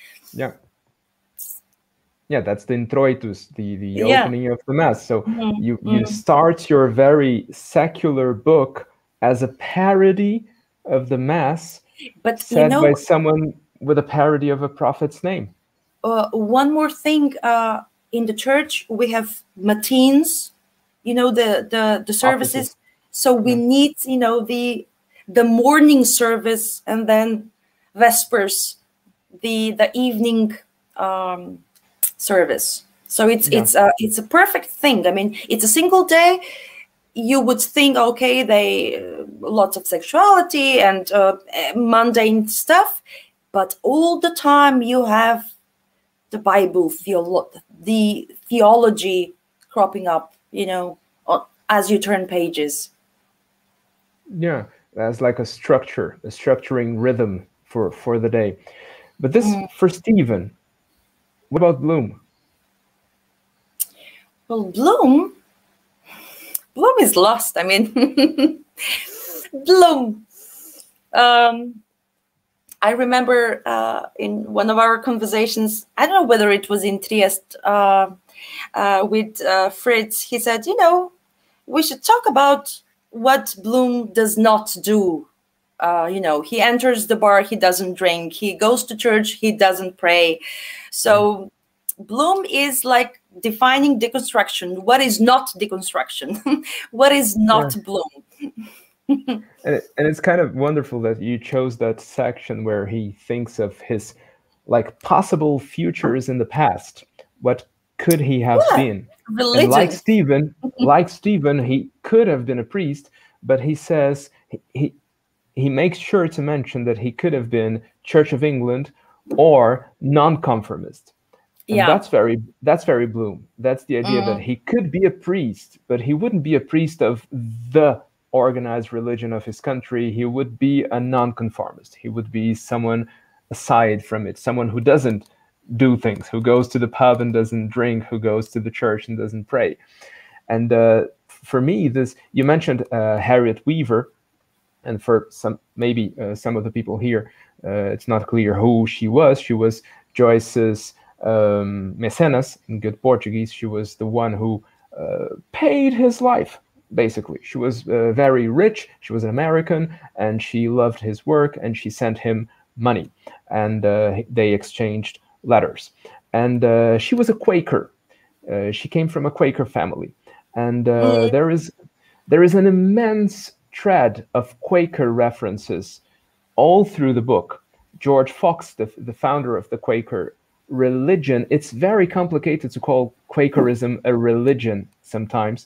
that's the introitus, the opening of the Mass. So you start your very secular book as a parody of the Mass, but said by someone with a parody of a prophet's name. One more thing, in the church we have matins, you know, the services. Offices. So we need, you know, the morning service, and then Vespers, the evening service. So it's a perfect thing. I mean, it's a single day. You would think, okay, they lots of sexuality and mundane stuff, but all the time you have the Bible, the theology cropping up, you know, as you turn pages. Yeah, as like a structuring rhythm for the day. But this for Stephen. What about Bloom? Well, Bloom is lost. I mean, Bloom. I remember in one of our conversations, I don't know whether it was in Trieste, with Fritz, he said, you know, we should talk about what Bloom does not do. You know, he enters the bar, he doesn't drink. He goes to church, he doesn't pray. So Bloom is like defining deconstruction. What is not deconstruction? What is not Bloom? And it's kind of wonderful that you chose that section where he thinks of his like possible futures in the past. What could he have been? Religion. And like Stephen, he could have been a priest, but he says he makes sure to mention that he could have been Church of England or nonconformist. And that's very Bloom. That's the idea that he could be a priest, but he wouldn't be a priest of the organized religion of his country. He would be a nonconformist. He would be someone aside from it, someone who doesn't do things, who goes to the pub and doesn't drink, who goes to the church and doesn't pray. And for me, this, you mentioned Harriet Weaver, and for some of the people here, it's not clear who she was. She was Joyce's mecenas in good Portuguese. She was the one who paid his life, basically. She was very rich. She was an American, and she loved his work, and she sent him money, and they exchanged letters. And she was a Quaker. She came from a Quaker family, and there is an immense thread of Quaker references all through the book. George Fox, the founder of the Quaker religion, it's very complicated to call Quakerism a religion sometimes,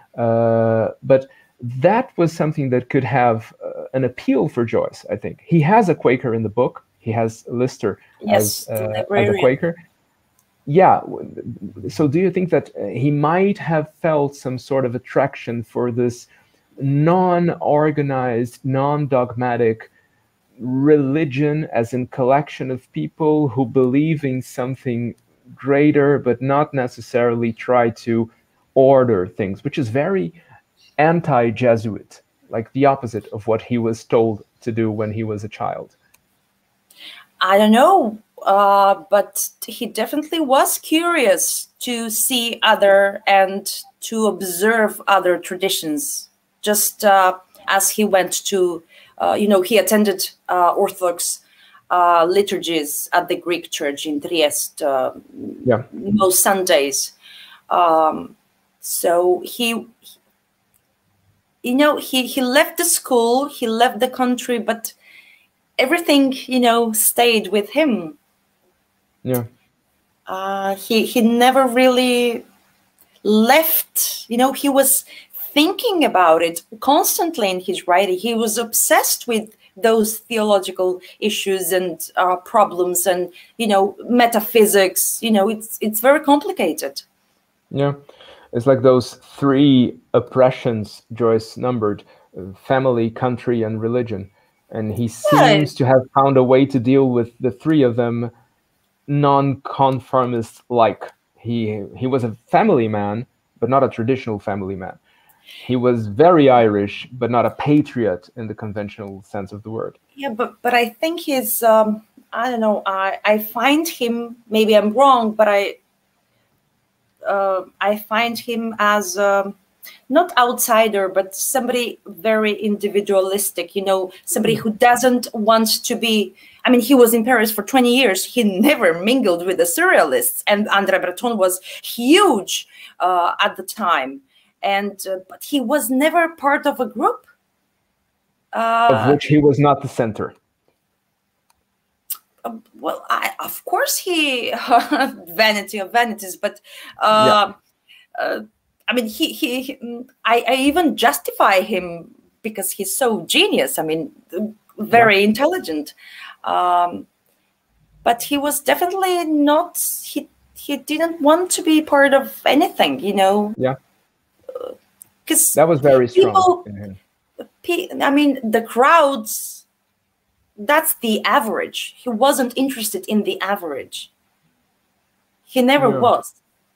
but that was something that could have an appeal for Joyce, I think. He has a Quaker in the book. He has Lister as a Quaker. Yeah. So do you think that he might have felt some sort of attraction for this non-organized, non-dogmatic religion, as in collection of people who believe in something greater, but not necessarily try to order things, which is very anti-Jesuit, like the opposite of what he was told to do when he was a child? I don't know, but he definitely was curious to see other and to observe other traditions, just as he went to, he attended Orthodox liturgies at the Greek church in Trieste most Sundays. So he left the school, he left the country, but everything, stayed with him. Yeah. He never really left. He was thinking about it constantly in his writing. He was obsessed with those theological issues and problems, and metaphysics. It's very complicated. Yeah, it's like those three oppressions Joyce numbered: family, country, and religion. And he seems to have found a way to deal with the three of them non-conformist-like. He was a family man, but not a traditional family man. He was very Irish, but not a patriot in the conventional sense of the word. Yeah, but I think he's, I don't know, I find him, maybe I'm wrong, but I find him as not outsider, but somebody very individualistic, somebody who doesn't want to be. I mean, he was in Paris for 20 years. He never mingled with the surrealists, and André Breton was huge at the time. And but he was never part of a group. Of which he was not the center. Well, of course he vanity of vanities, but I mean, I even justify him because he's so genius. I mean, very intelligent. But he was definitely not. He didn't want to be part of anything, Yeah. Because that was very strong in him. I mean, the crowds. That's the average. He wasn't interested in the average. He never was.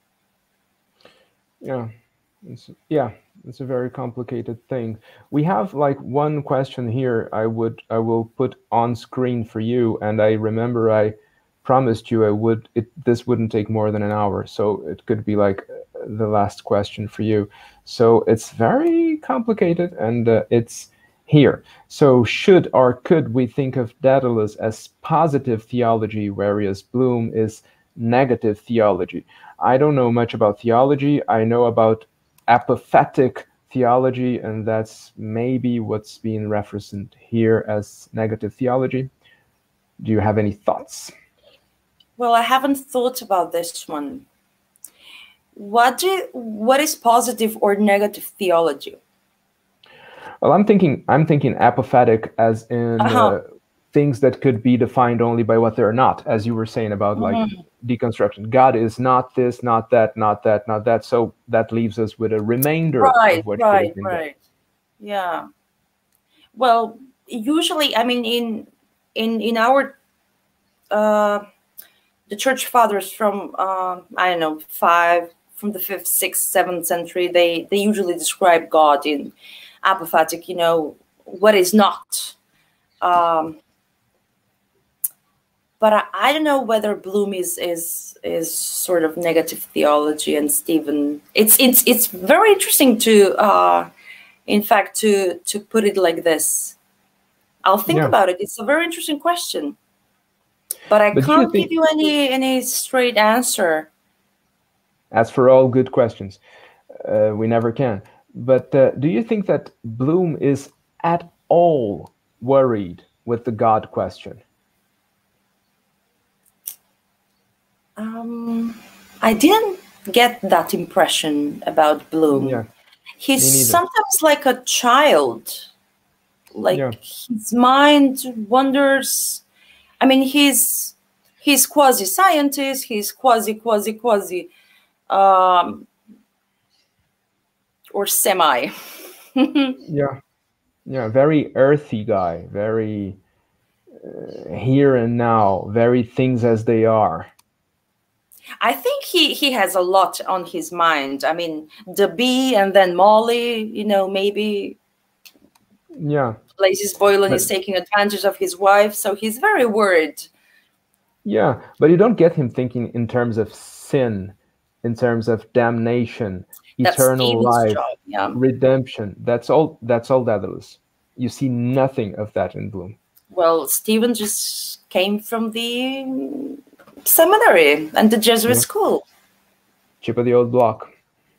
Yeah, it's a very complicated thing. We have like one question here I will put on screen for you, and I remember I promised you this wouldn't take more than an hour, so it could be like the last question for you. So it's very complicated, and it's here. So should or could we think of Daedalus as positive theology, whereas Bloom is negative theology? I don't know much about theology. I know about apophatic theology, and that's maybe what's being referenced here as negative theology. Do you have any thoughts? Well, I haven't thought about this one. What is positive or negative theology? Well, I'm thinking apophatic as in things that could be defined only by what they're not, as you were saying about like deconstruction. God is not this, not that, not that, not that. So that leaves us with a remainder of what could have been done. Yeah. Well, usually, I mean, in our the church fathers from I don't know, from the 5th, 6th, 7th century, they usually describe God in apophatic, what is not. But I don't know whether Bloom is sort of negative theology, and Stephen. It's very interesting to, in fact, to put it like this. I'll think about it. It's a very interesting question, but I can't give you any straight answer. As for all good questions, we never can. But do you think that Bloom is at all worried with the God question? I didn't get that impression about Bloom. Yeah, he's sometimes like a child. Like his mind wanders. I mean, he's quasi-scientist. He's quasi, or semi. Yeah, very earthy guy. Very here and now. Very things as they are. I think he has a lot on his mind. I mean, the bee and then Molly, maybe. Yeah. Blazes Boylan is taking advantage of his wife, so he's very worried. Yeah, but you don't get him thinking in terms of sin, in terms of damnation, eternal life, redemption. That's all Daedalus. You see nothing of that in Bloom. Well, Stephen just came from the seminary and the Jesuit school. Chip of the old block.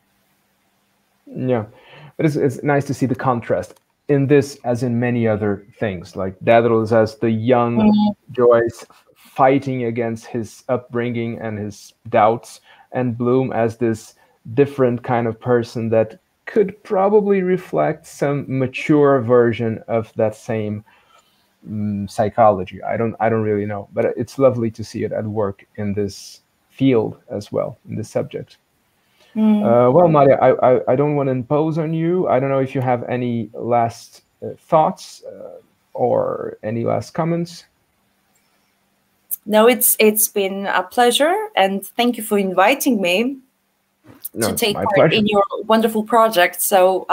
Yeah, but it's nice to see the contrast in this, as in many other things, like Daedalus as the young Joyce fighting against his upbringing and his doubts, and Bloom as this different kind of person that could probably reflect some mature version of that same psychology. I don't really know, but it's lovely to see it at work in this field as well, in this subject. Well, Maria, I don't want to impose on you. I don't know if you have any last thoughts or any last comments. No, it's been a pleasure, and thank you for inviting me to take part in your wonderful project. So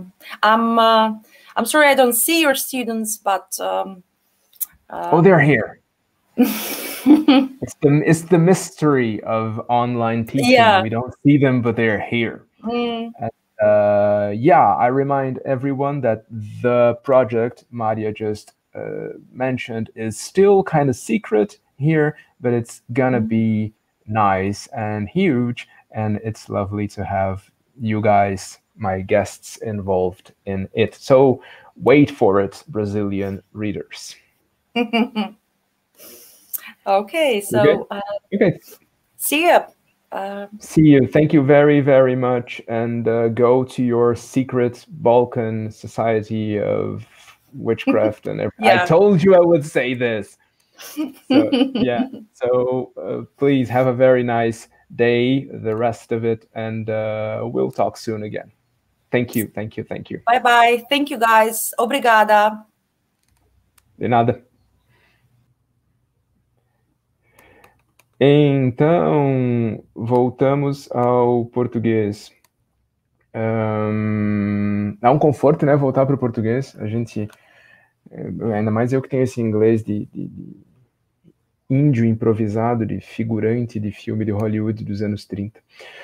I'm sorry I don't see your students, but oh, they're here. It's the mystery of online teaching. Yeah. We don't see them, but they're here. And, yeah, I remind everyone that the project Maria just mentioned is still kind of secret here, but it's gonna be nice and huge, and it's lovely to have you guys, my guests, involved in it. So wait for it, Brazilian readers. Okay, so okay. See you. See you. Thank you very, very much. And go to your secret Balkan Society of Witchcraft and everything. Yeah. I told you I would say this. So, yeah. So please have a very nice day, the rest of it, and we'll talk soon again. Thank you. Thank you. Thank you. Bye-bye. Thank you, guys. Obrigada. De nada. Então, voltamos ao português. É um conforto, né, voltar para o português. A gente, ainda mais eu que tenho esse inglês de índio improvisado, de figurante de filme de Hollywood dos anos 30.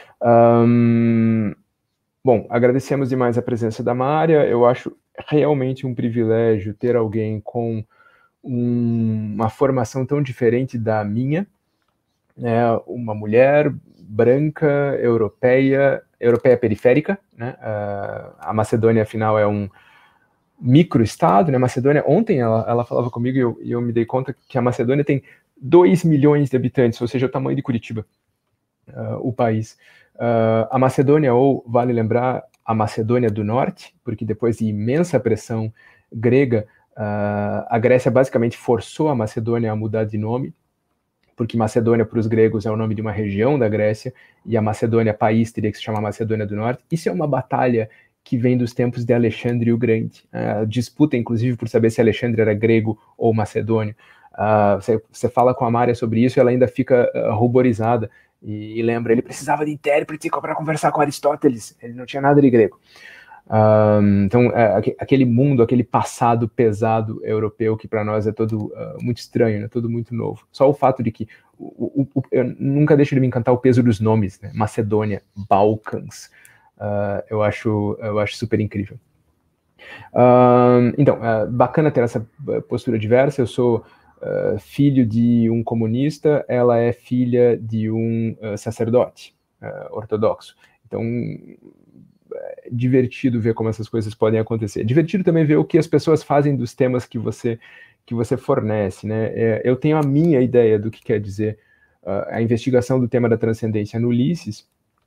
Bom, agradecemos demais a presença da Mária. Eu acho realmente um privilégio ter alguém com uma formação tão diferente da minha. Uma mulher branca, europeia periférica, né? A Macedônia, afinal, é um microestado, né? A Macedônia, ontem ela falava comigo e eu me dei conta que a Macedônia tem 2 milhões de habitantes, ou seja, o tamanho de Curitiba, o país. A Macedônia, ou, vale lembrar, a Macedônia do Norte, porque depois de imensa pressão grega, a Grécia basicamente forçou a Macedônia a mudar de nome, porque Macedônia para os gregos é o nome de uma região da Grécia, e a Macedônia, país, teria que se chamar Macedônia do Norte. Isso é uma batalha que vem dos tempos de Alexandre o Grande. Disputa, inclusive, por saber se Alexandre era grego ou macedônio. Você fala com a Mária sobre isso e ela ainda fica ruborizada, e lembra, ele precisava de intérprete para conversar com Aristóteles, ele não tinha nada de grego. Então, aquele mundo, aquele passado pesado europeu que para nós é todo muito estranho, né? Tudo muito novo. Só o fato de que eu nunca deixo de me encantar o peso dos nomes, né? Macedônia, Balcãs, eu acho super incrível. Então, bacana ter essa postura diversa. Eu sou filho de um comunista, ela é filha de um sacerdote ortodoxo. Então, é divertido ver como essas coisas podem acontecer. É divertido também ver o que as pessoas fazem dos temas que você fornece, né? Eu tenho a minha ideia do que quer dizer a investigação do tema da transcendência no Ulisses,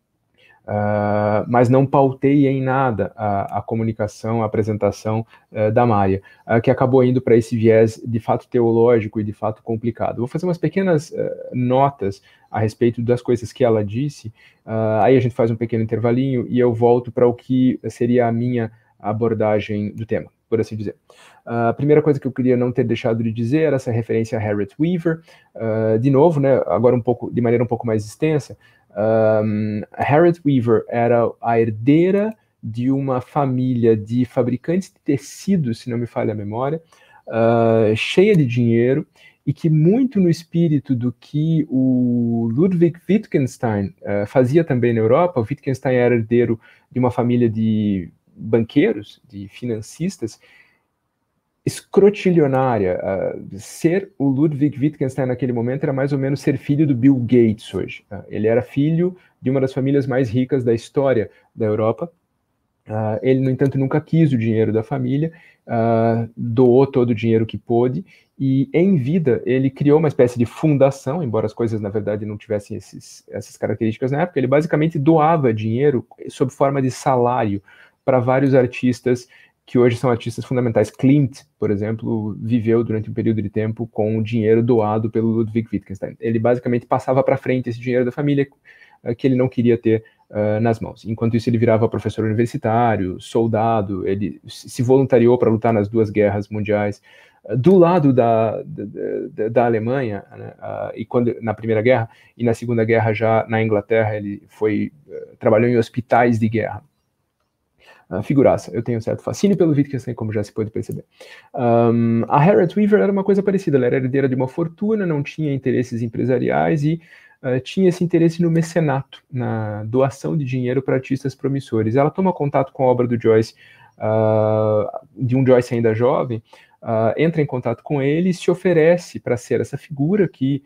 mas não pautei em nada a comunicação, a apresentação da Mária, que acabou indo para esse viés de fato teológico e de fato complicado. Vou fazer umas pequenas notas a respeito das coisas que ela disse, aí a gente faz um pequeno intervalinho e eu volto para o que seria a minha abordagem do tema, por assim dizer. A primeira coisa que eu queria não ter deixado de dizer era essa referência a Harriet Weaver, de novo, né, agora de maneira um pouco mais extensa. Harriet Weaver era a herdeira de uma família de fabricantes de tecidos, se não me falha a memória, cheia de dinheiro, e que muito no espírito do que o Ludwig Wittgenstein fazia também na Europa. O Wittgenstein era herdeiro de uma família de banqueiros, de financistas, escrotilionária. Ser o Ludwig Wittgenstein naquele momento era mais ou menos ser filho do Bill Gates hoje. Ele era filho de uma das famílias mais ricas da história da Europa, Ele, no entanto, nunca quis o dinheiro da família, doou todo o dinheiro que pôde, e em vida ele criou uma espécie de fundação, embora as coisas, na verdade, não tivessem essas características na época. Ele basicamente doava dinheiro sob forma de salário para vários artistas que hoje são artistas fundamentais. Klimt, por exemplo, viveu durante um período de tempo com o dinheiro doado pelo Ludwig Wittgenstein. Ele basicamente passava para frente esse dinheiro da família que ele não queria ter nas mãos. Enquanto isso, ele virava professor universitário, soldado, ele se voluntariou para lutar nas 2 guerras mundiais. Do lado da Alemanha, né, e na Primeira Guerra, e na Segunda Guerra, já na Inglaterra, ele trabalhou em hospitais de guerra. Figuraça, eu tenho um certo fascínio pelo Wittgenstein, como já se pode perceber. A Harriet Weaver era uma coisa parecida, ela era herdeira de uma fortuna, não tinha interesses empresariais e tinha esse interesse no mecenato, na doação de dinheiro para artistas promissores. Ela toma contato com a obra do Joyce, de um Joyce ainda jovem, entra em contato com ele e se oferece para ser essa figura que...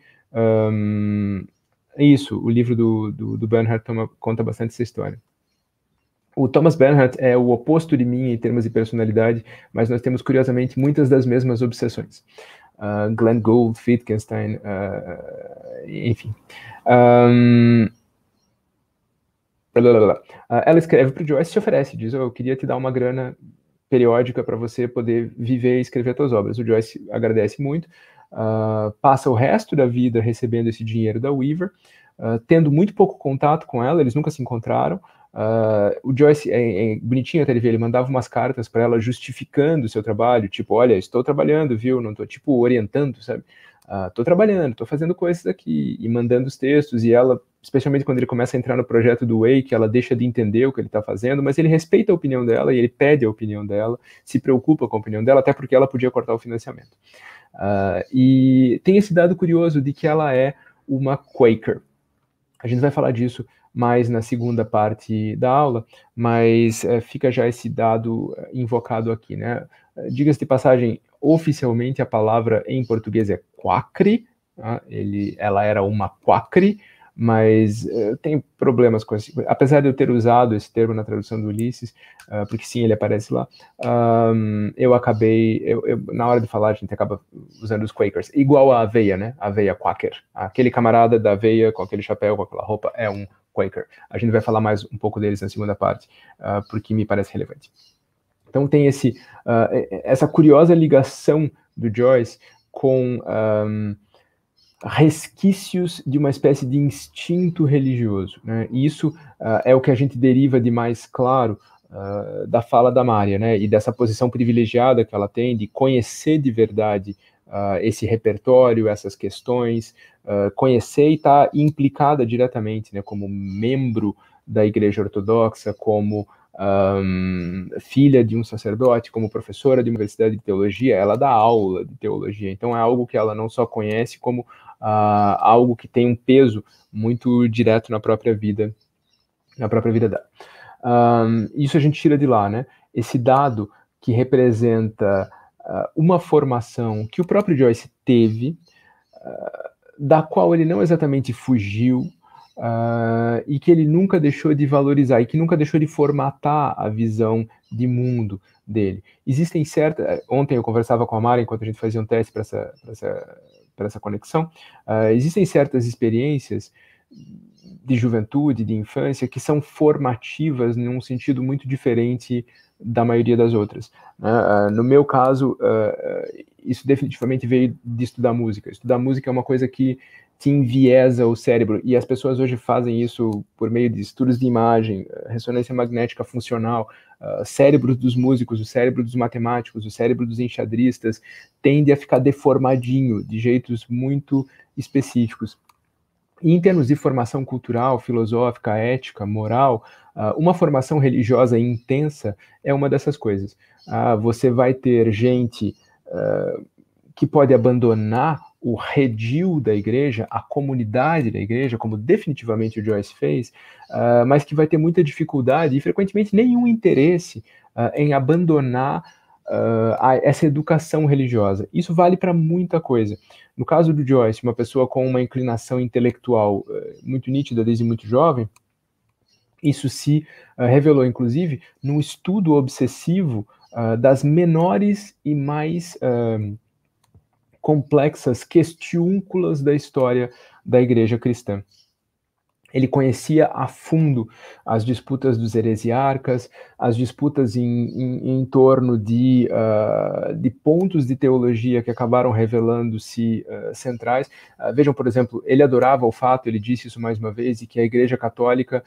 o livro do Bernhard conta bastante essa história. O Thomas Bernhard é o oposto de mim em termos de personalidade, mas nós temos, curiosamente, muitas das mesmas obsessões. Glenn Gould, Wittgenstein, enfim. Ela escreve para o Joyce e se oferece, diz, eu queria te dar uma grana periódica para você poder viver e escrever suas obras. O Joyce agradece muito, passa o resto da vida recebendo esse dinheiro da Weaver, tendo muito pouco contato com ela, eles nunca se encontraram. O Joyce, bonitinho até ele ver, ele mandava umas cartas para ela justificando o seu trabalho, tipo, olha, estou trabalhando, viu, não estou, tipo, orientando, sabe? Estou trabalhando, estou fazendo coisas aqui, e mandando os textos, e ela, especialmente quando ele começa a entrar no projeto do Wake, ela deixa de entender o que ele está fazendo, mas ele respeita a opinião dela, e ele pede a opinião dela, se preocupa com a opinião dela, até porque ela podia cortar o financiamento. E tem esse dado curioso de que ela é uma Quaker. A gente vai falar disso mais na segunda parte da aula, mas fica já esse dado invocado aqui, né? Diga-se de passagem, oficialmente a palavra em português é quacre, tá? Ela era uma quacre, mas tem problemas com isso. Apesar de eu ter usado esse termo na tradução do Ulisses, porque sim, ele aparece lá, eu acabei, na hora de falar, a gente acaba usando os Quakers, igual a aveia, né? Aveia Quaker. Aquele camarada da aveia com aquele chapéu, com aquela roupa, é um Quaker. A gente vai falar mais um pouco deles na segunda parte, porque me parece relevante. Então tem essa curiosa ligação do Joyce com resquícios de uma espécie de instinto religioso, né? E isso é o que a gente deriva de mais claro da fala da Mária, né? E dessa posição privilegiada que ela tem de conhecer de verdade esse repertório, essas questões, conhecer e estar implicada diretamente, né? Como membro da Igreja Ortodoxa, como filha de um sacerdote, como professora de universidade de teologia, ela dá aula de teologia. Então é algo que ela não só conhece, como algo que tem um peso muito direto na própria vida dela. Isso a gente tira de lá, né? Esse dado que representa uma formação que o próprio Joyce teve, da qual ele não exatamente fugiu, e que ele nunca deixou de valorizar, e que nunca deixou de formatar a visão de mundo dele. Existem certas... Ontem eu conversava com a Mara, enquanto a gente fazia um teste para essa conexão, existem certas experiências de juventude, de infância, que são formativas num sentido muito diferente da maioria das outras. No meu caso, isso definitivamente veio de estudar música. Estudar música é uma coisa que te enviesa o cérebro, e as pessoas hoje fazem isso por meio de estudos de imagem, ressonância magnética funcional, cérebros dos músicos, o cérebro dos matemáticos, o cérebro dos enxadristas, tende a ficar deformadinho, de jeitos muito específicos. E em termos de formação cultural, filosófica, ética, moral, uma formação religiosa intensa é uma dessas coisas. Você vai ter gente que pode abandonar o redil da igreja, a comunidade da igreja, como definitivamente o Joyce fez, mas que vai ter muita dificuldade e frequentemente nenhum interesse em abandonar essa educação religiosa. Isso vale para muita coisa. No caso do Joyce, uma pessoa com uma inclinação intelectual muito nítida desde muito jovem, Isso se revelou, inclusive, num estudo obsessivo das menores e mais complexas questiúnculas da história da Igreja cristã. Ele conhecia a fundo as disputas dos heresiarcas, as disputas em torno de pontos de teologia que acabaram revelando-se centrais. Vejam, por exemplo, ele adorava o fato, ele disse isso mais uma vez, de que a Igreja Católica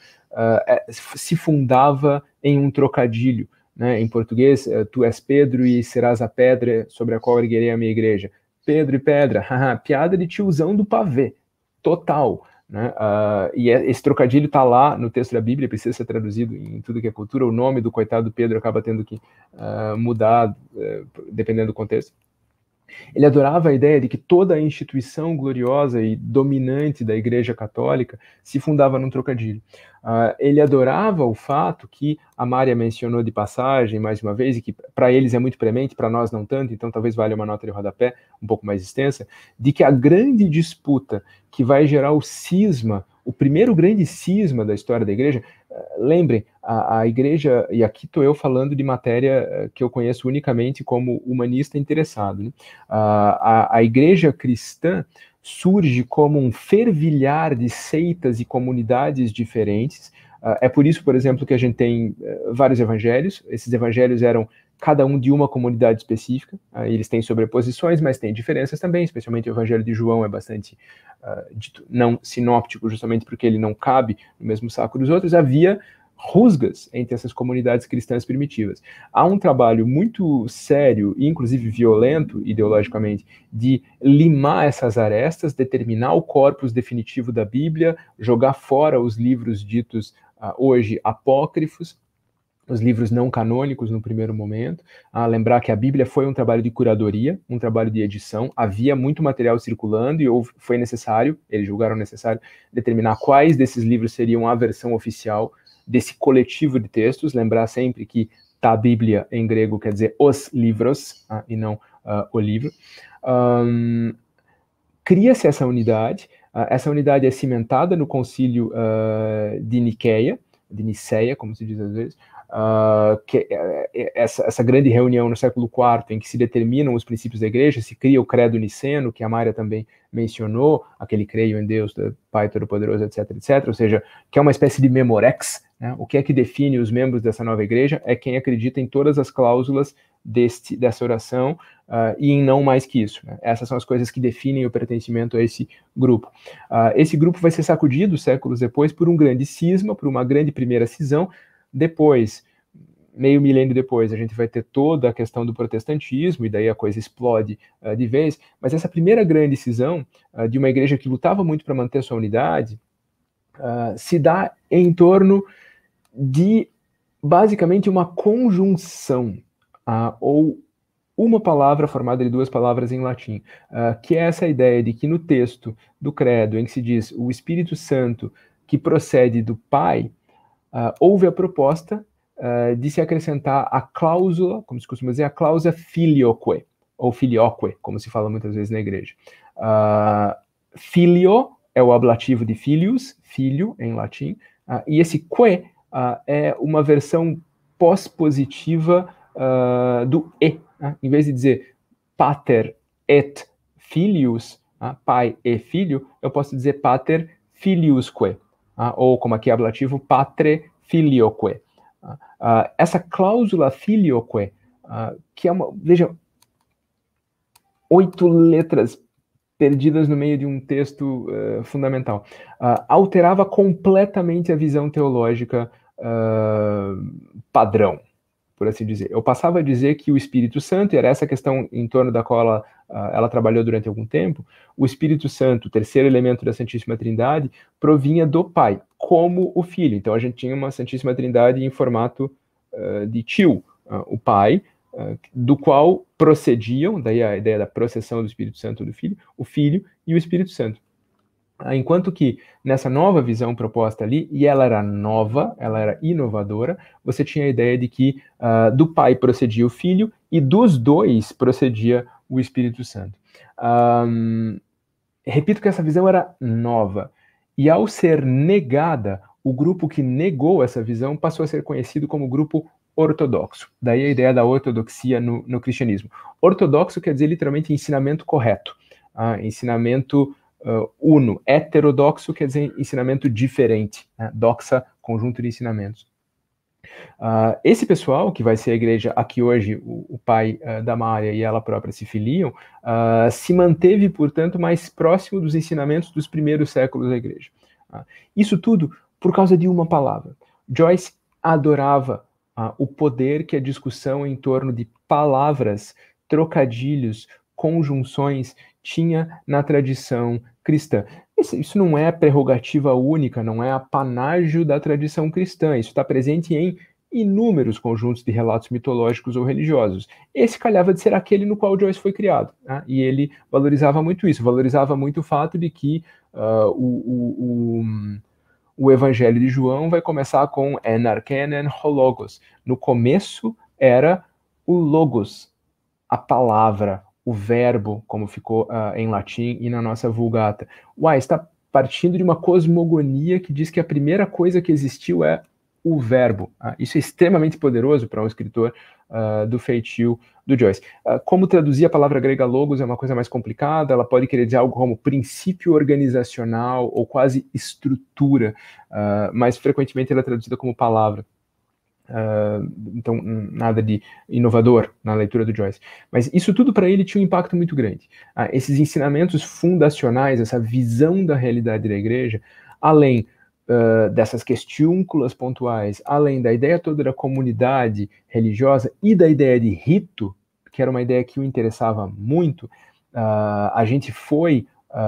se fundava em um trocadilho. Né? Em português, tu és Pedro e serás a pedra sobre a qual erguerei a minha igreja. Pedro e pedra, piada de tiozão do pavê, total. Né? E esse trocadilho está lá no texto da Bíblia, precisa ser traduzido em tudo que é cultura. O nome do coitado Pedro acaba tendo que mudar, dependendo do contexto. Ele adorava a ideia de que toda a instituição gloriosa e dominante da Igreja Católica se fundava num trocadilho. Ele adorava o fato que a Mária mencionou de passagem, mais uma vez, e que para eles é muito premente, para nós não tanto, então talvez valha uma nota de rodapé um pouco mais extensa, de que a grande disputa que vai gerar o cisma, o primeiro grande cisma da história da Igreja, lembrem, a Igreja, e aqui estou eu falando de matéria que eu conheço unicamente como humanista interessado, né? A Igreja cristã surge como um fervilhar de seitas e comunidades diferentes. É por isso, por exemplo, que a gente tem vários evangelhos. Esses evangelhos eram cada um de uma comunidade específica. Eles têm sobreposições, mas têm diferenças também, especialmente o evangelho de João é bastante não sinóptico, justamente porque ele não cabe no mesmo saco dos outros. Havia rusgas entre essas comunidades cristãs primitivas. Há um trabalho muito sério, e inclusive violento ideologicamente, de limar essas arestas, determinar o corpus definitivo da Bíblia, jogar fora os livros ditos hoje apócrifos, os livros não canônicos no primeiro momento, lembrar que a Bíblia foi um trabalho de curadoria, um trabalho de edição, havia muito material circulando e foi necessário, eles julgaram necessário, determinar quais desses livros seriam a versão oficial desse coletivo de textos, lembrar sempre que a Bíblia em grego quer dizer os livros, e não o livro. Cria-se essa unidade é cimentada no concílio de Niceia, como se diz às vezes, essa grande reunião no século IV, em que se determinam os princípios da igreja, se cria o credo niceno, que a Mária também mencionou, aquele creio em Deus, Pai Todo-Poderoso, etc, etc, ou seja, que é uma espécie de memorex, né? O que é que define os membros dessa nova igreja é quem acredita em todas as cláusulas dessa oração, e em não mais que isso. Né? Essas são as coisas que definem o pertencimento a esse grupo. Esse grupo vai ser sacudido séculos depois por um grande cisma, por uma grande primeira cisão. Depois, meio milênio depois, a gente vai ter toda a questão do protestantismo, e daí a coisa explode de vez, mas essa primeira grande cisão de uma igreja que lutava muito para manter sua unidade, se dá em torno de, basicamente, uma conjunção, ou uma palavra formada de duas palavras em latim, que é essa ideia de que no texto do credo, em que se diz o Espírito Santo que procede do Pai, houve a proposta de se acrescentar a cláusula, como se costuma dizer, a cláusula filioque, ou filioque, como se fala muitas vezes na igreja. Filio é o ablativo de filius, filho em latim, e esse que é uma versão pós-positiva do e. Em vez de dizer pater et filius, pai e filho, eu posso dizer pater filiusque, ou como aqui é ablativo, patre filioque. Essa cláusula filioque, que é veja, 8 letras perdidas no meio de um texto fundamental, alterava completamente a visão teológica padrão, por assim dizer. Eu passava a dizer que o Espírito Santo, e era essa questão em torno da qual ela trabalhou durante algum tempo, o Espírito Santo, o terceiro elemento da Santíssima Trindade, provinha do Pai, como o Filho. Então a gente tinha uma Santíssima Trindade em formato de tio, o Pai, do qual procediam, daí a ideia da processão do Espírito Santo do Filho, o Filho e o Espírito Santo. Enquanto que nessa nova visão proposta ali, e ela era nova, ela era inovadora, você tinha a ideia de que do Pai procedia o Filho e dos dois procedia o Espírito Santo. Repito que essa visão era nova, e ao ser negada, o grupo que negou essa visão passou a ser conhecido como grupo ortodoxo. Daí a ideia da ortodoxia no cristianismo. Ortodoxo quer dizer literalmente ensinamento correto, ensinamento uno. Heterodoxo quer dizer ensinamento diferente, doxa, conjunto de ensinamentos. Esse pessoal, que vai ser a igreja a que hoje o pai da Mária e ela própria se filiam, se manteve, portanto, mais próximo dos ensinamentos dos primeiros séculos da igreja. Isso tudo por causa de uma palavra. Joyce adorava o poder que a discussão em torno de palavras, trocadilhos, conjunções tinha na tradição cristã. Isso não é prerrogativa única, não é apanágio da tradição cristã. Isso está presente em inúmeros conjuntos de relatos mitológicos ou religiosos. Esse calhava de ser aquele no qual Joyce foi criado, né? E ele valorizava muito isso, valorizava muito o fato de que o Evangelho de João vai começar com en archenen ho logos. No começo era o logos, a palavra, o verbo, como ficou em latim e na nossa Vulgata. Está partindo de uma cosmogonia que diz que a primeira coisa que existiu é o verbo. Isso é extremamente poderoso para um escritor do feitio do Joyce. Como traduzir a palavra grega logos é uma coisa mais complicada, ela pode querer dizer algo como princípio organizacional ou quase estrutura, mas frequentemente ela é traduzida como palavra. Então, nada de inovador na leitura do Joyce. Mas isso tudo para ele tinha um impacto muito grande. Esses ensinamentos fundacionais, essa visão da realidade da igreja, além dessas questiúnculas pontuais, além da ideia toda da comunidade religiosa e da ideia de rito, que era uma ideia que o interessava muito, a gente foi...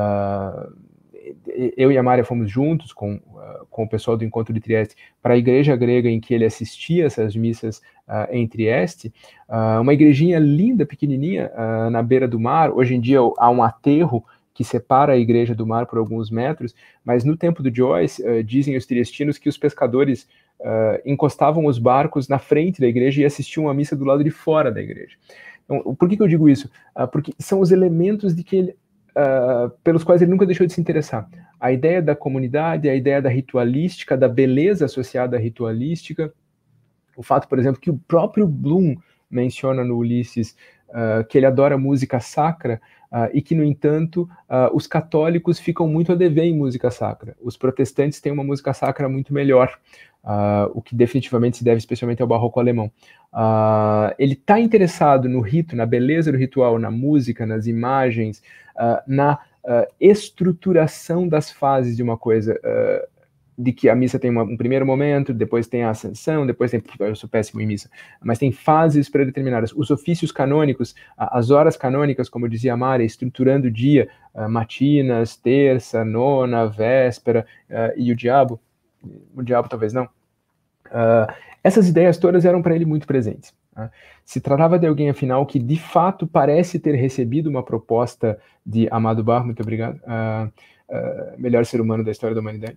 eu e a Mária fomos juntos com o pessoal do Encontro de Trieste para a igreja grega em que ele assistia essas missas em Trieste, uma igrejinha linda, pequenininha, na beira do mar. Hoje em dia há um aterro que separa a igreja do mar por alguns metros, mas no tempo do Joyce, dizem os triestinos que os pescadores encostavam os barcos na frente da igreja e assistiam a missa do lado de fora da igreja. Então, por que eu digo isso? Porque são os elementos de que ele pelos quais ele nunca deixou de se interessar. A ideia da comunidade, a ideia da ritualística, da beleza associada à ritualística, o fato, por exemplo, que o próprio Bloom menciona no Ulisses que ele adora música sacra e que, no entanto, os católicos ficam muito a dever em música sacra. Os protestantes têm uma música sacra muito melhor, o que definitivamente se deve especialmente ao barroco alemão. Ele está interessado no rito, na beleza do ritual, na música, nas imagens, na estruturação das fases de uma coisa, de que a missa tem um primeiro momento, depois tem a ascensão, depois tem... Eu sou péssimo em missa, mas tem fases predeterminadas. Os ofícios canônicos, as horas canônicas, como dizia a Mária, estruturando o dia, matinas, terça, nona, véspera, e o diabo talvez não. Essas ideias todas eram para ele muito presentes. Se tratava de alguém, afinal, que de fato parece ter recebido uma proposta de Amado Barro, muito obrigado, melhor ser humano da história da humanidade.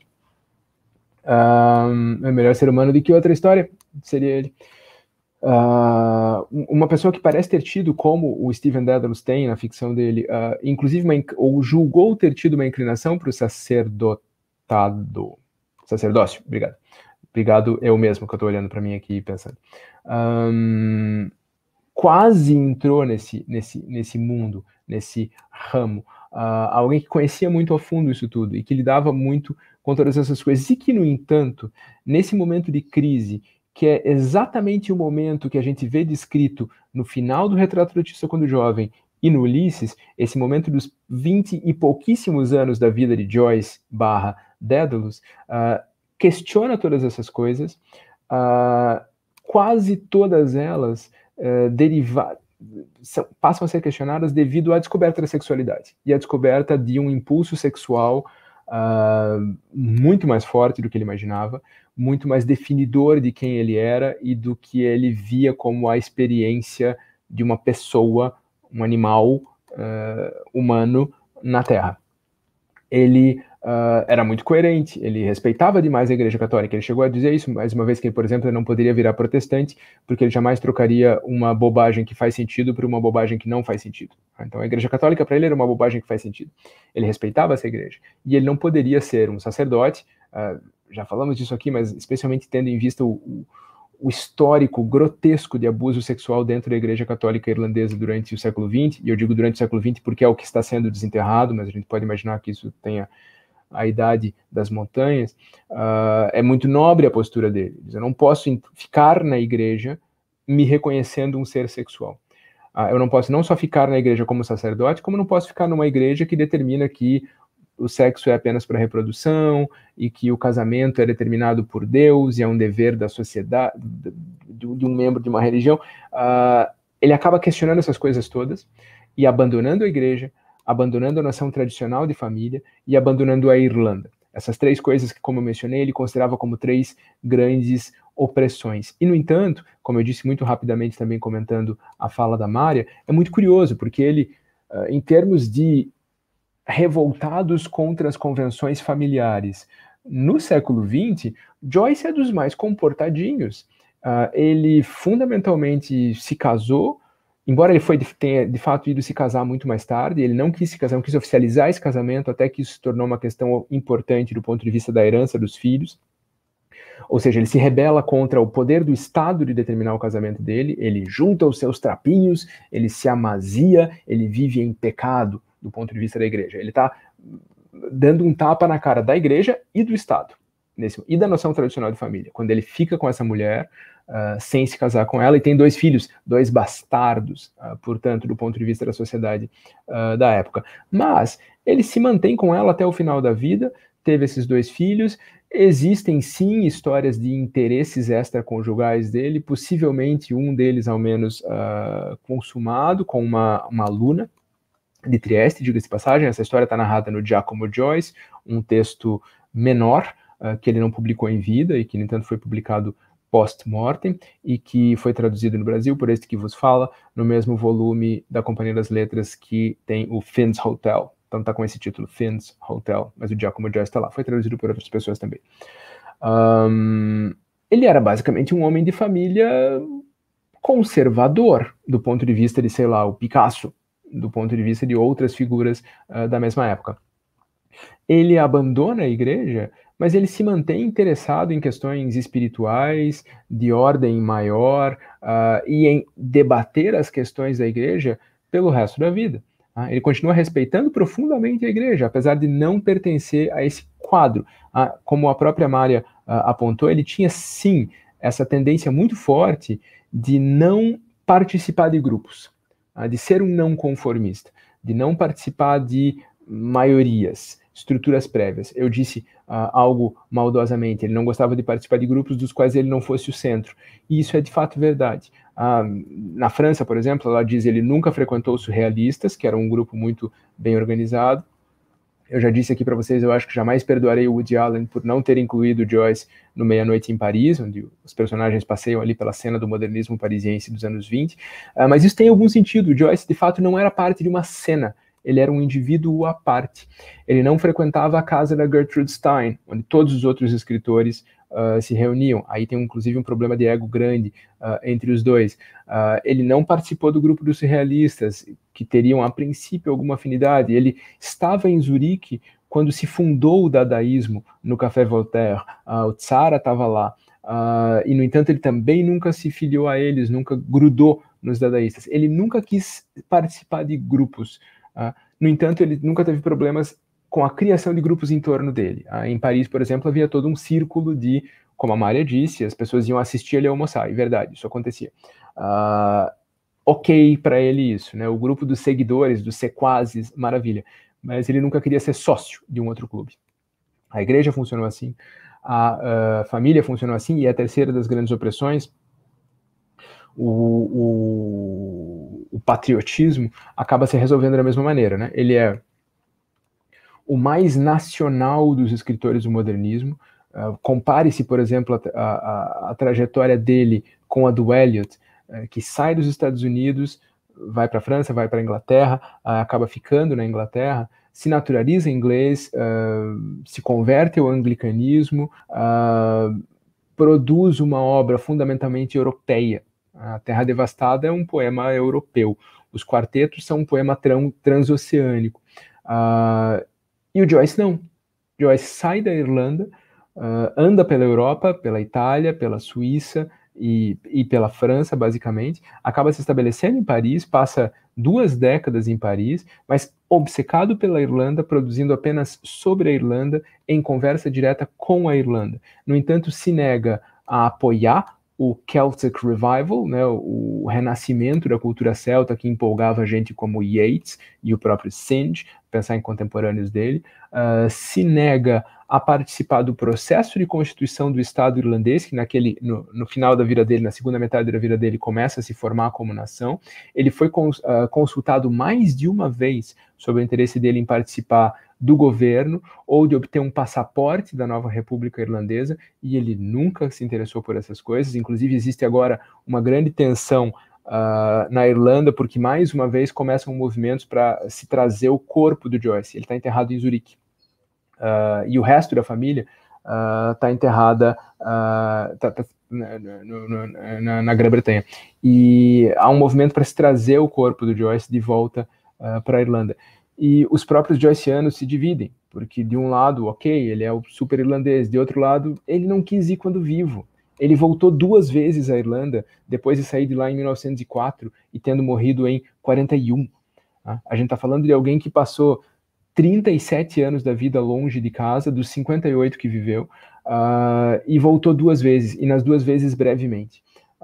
Melhor ser humano de que outra história? Seria ele. Uma pessoa que parece ter tido, como o Stephen Dedalus tem na ficção dele, inclusive ou julgou ter tido uma inclinação para o sacerdócio, obrigado eu mesmo, que eu estou olhando para mim aqui e pensando, quase entrou nesse mundo, nesse ramo, alguém que conhecia muito a fundo isso tudo e que lidava muito com todas essas coisas, e que, no entanto, nesse momento de crise, que é exatamente o momento que a gente vê descrito no final do Retrato do Artista quando jovem e no Ulisses, esse momento dos 20 e pouquíssimos anos da vida de Joyce / Dedalus, questiona todas essas coisas, quase todas elas passam a ser questionadas devido à descoberta da sexualidade e à descoberta de um impulso sexual muito mais forte do que ele imaginava, muito mais definidor de quem ele era e do que ele via como a experiência de uma pessoa, um animal humano na Terra. Ele era muito coerente, ele respeitava demais a Igreja Católica. Ele chegou a dizer isso, mais uma vez, que, por exemplo, ele não poderia virar protestante, porque ele jamais trocaria uma bobagem que faz sentido por uma bobagem que não faz sentido. Então, a Igreja Católica, para ele, era uma bobagem que faz sentido. Ele respeitava essa igreja. E ele não poderia ser um sacerdote, já falamos disso aqui, mas especialmente tendo em vista o histórico grotesco de abuso sexual dentro da Igreja Católica Irlandesa durante o século XX, e eu digo durante o século XX porque é o que está sendo desenterrado, mas a gente pode imaginar que isso tenha a idade das montanhas. É muito nobre a postura dele. Eu não posso ficar na igreja me reconhecendo um ser sexual. Eu não posso não só ficar na igreja como sacerdote, como não posso ficar numa igreja que determina que o sexo é apenas para reprodução e que o casamento é determinado por Deus e é um dever da sociedade, de um membro de uma religião. Ele acaba questionando essas coisas todas e abandonando a igreja, abandonando a noção tradicional de família e abandonando a Irlanda. Essas três coisas que, como eu mencionei, ele considerava como três grandes opressões. E, no entanto, como eu disse muito rapidamente também comentando a fala da Mária, é muito curioso, porque ele, em termos de revoltados contra as convenções familiares, no século XX, Joyce é dos mais comportadinhos. Ele fundamentalmente se casou, embora ele tenha de fato ido se casar muito mais tarde, ele não quis se casar, não quis oficializar esse casamento, até que isso se tornou uma questão importante do ponto de vista da herança dos filhos. Ou seja, ele se rebela contra o poder do Estado de determinar o casamento dele, ele junta os seus trapinhos, ele se amazia, ele vive em pecado do ponto de vista da igreja. Ele está dando um tapa na cara da igreja e do Estado, e da noção tradicional de família. Quando ele fica com essa mulher, sem se casar com ela, e tem 2 filhos, 2 bastardos, portanto, do ponto de vista da sociedade da época. Mas ele se mantém com ela até o final da vida, teve esses 2 filhos. Existem, sim, histórias de interesses extraconjugais dele, possivelmente um deles, ao menos, consumado com uma aluna de Trieste, diga-se de passagem. Essa história está narrada no Giacomo Joyce, um texto menor, que ele não publicou em vida e que, no entanto, foi publicado post-mortem e que foi traduzido no Brasil por este que vos fala, no mesmo volume da Companhia das Letras que tem o Finn's Hotel. Então está com esse título, Finn's Hotel, mas o Giacomo Joyce está lá, foi traduzido por outras pessoas também. Ele era basicamente um homem de família conservador, do ponto de vista de, sei lá, o Picasso, do ponto de vista de outras figuras da mesma época. Ele abandona a igreja, mas ele se mantém interessado em questões espirituais, de ordem maior, e em debater as questões da igreja pelo resto da vida. Ele continua respeitando profundamente a igreja, apesar de não pertencer a esse quadro. Como a própria Mária apontou, ele tinha, sim, essa tendência muito forte de não participar de grupos, de ser um não conformista, de não participar de maiorias, estruturas prévias. Eu disse algo maldosamente, ele não gostava de participar de grupos dos quais ele não fosse o centro. E isso é de fato verdade. Na França, por exemplo, ela diz que ele nunca frequentou os surrealistas, que era um grupo muito bem organizado. Eu já disse aqui para vocês, eu acho que jamais perdoarei o Woody Allen por não ter incluído Joyce no Meia-Noite em Paris, onde os personagens passeiam ali pela cena do modernismo parisiense dos anos 20. Mas isso tem algum sentido. O Joyce, de fato, não era parte de uma cena. Ele era um indivíduo à parte. Ele não frequentava a casa da Gertrude Stein, onde todos os outros escritores se reuniam. Aí tem, inclusive, um problema de ego grande entre os dois. Ele não participou do grupo dos surrealistas, que teriam, a princípio, alguma afinidade. Ele estava em Zurique quando se fundou o dadaísmo no Café Voltaire. O Tzara estava lá. E, no entanto, ele também nunca se filiou a eles, nunca grudou nos dadaístas. Ele nunca quis participar de grupos. No entanto, ele nunca teve problemas com a criação de grupos em torno dele. Em Paris, por exemplo, havia todo um círculo de, como a Mária disse, as pessoas iam assistir ele almoçar, e verdade, isso acontecia. Ok para ele isso, né? O grupo dos seguidores, dos sequazes, maravilha, mas ele nunca queria ser sócio de um outro clube. A igreja funcionou assim, a família funcionou assim, e a terceira das grandes opressões, o patriotismo, acaba se resolvendo da mesma maneira, né? Ele é o mais nacional dos escritores do modernismo. Compare-se, por exemplo, a trajetória dele com a do Eliot, que sai dos Estados Unidos, vai para a França, vai para a Inglaterra, acaba ficando na Inglaterra, se naturaliza inglês, se converte ao anglicanismo, produz uma obra fundamentalmente europeia. A Terra Devastada é um poema europeu. Os quartetos são um poema transoceânico. E o Joyce não. Joyce sai da Irlanda, anda pela Europa, pela Itália, pela Suíça e pela França, basicamente, acaba se estabelecendo em Paris, passa 2 décadas em Paris, mas obcecado pela Irlanda, produzindo apenas sobre a Irlanda, em conversa direta com a Irlanda. No entanto, se nega a apoiar o Celtic Revival, né, o renascimento da cultura celta que empolgava gente como Yeats e o próprio Synge, pensar em contemporâneos dele, se nega a participar do processo de constituição do Estado irlandês, que no final da vida dele, na segunda metade da vida dele, começa a se formar como nação. Ele foi consultado mais de uma vez sobre o interesse dele em participar do governo ou de obter um passaporte da nova República Irlandesa, e ele nunca se interessou por essas coisas. Inclusive, existe agora uma grande tensão na Irlanda, porque mais uma vez começam movimentos para se trazer o corpo do Joyce. Ele está enterrado em Zurique. E o resto da família está enterrada na Grã-Bretanha. E há um movimento para se trazer o corpo do Joyce de volta para a Irlanda. E os próprios joycianos se dividem, porque de um lado, ok, ele é o super irlandês, de outro lado, ele não quis ir quando vivo. Ele voltou 2 vezes à Irlanda, depois de sair de lá em 1904 e tendo morrido em 41. A gente está falando de alguém que passou 37 anos da vida longe de casa, dos 58 que viveu, e voltou 2 vezes, e nas 2 vezes brevemente.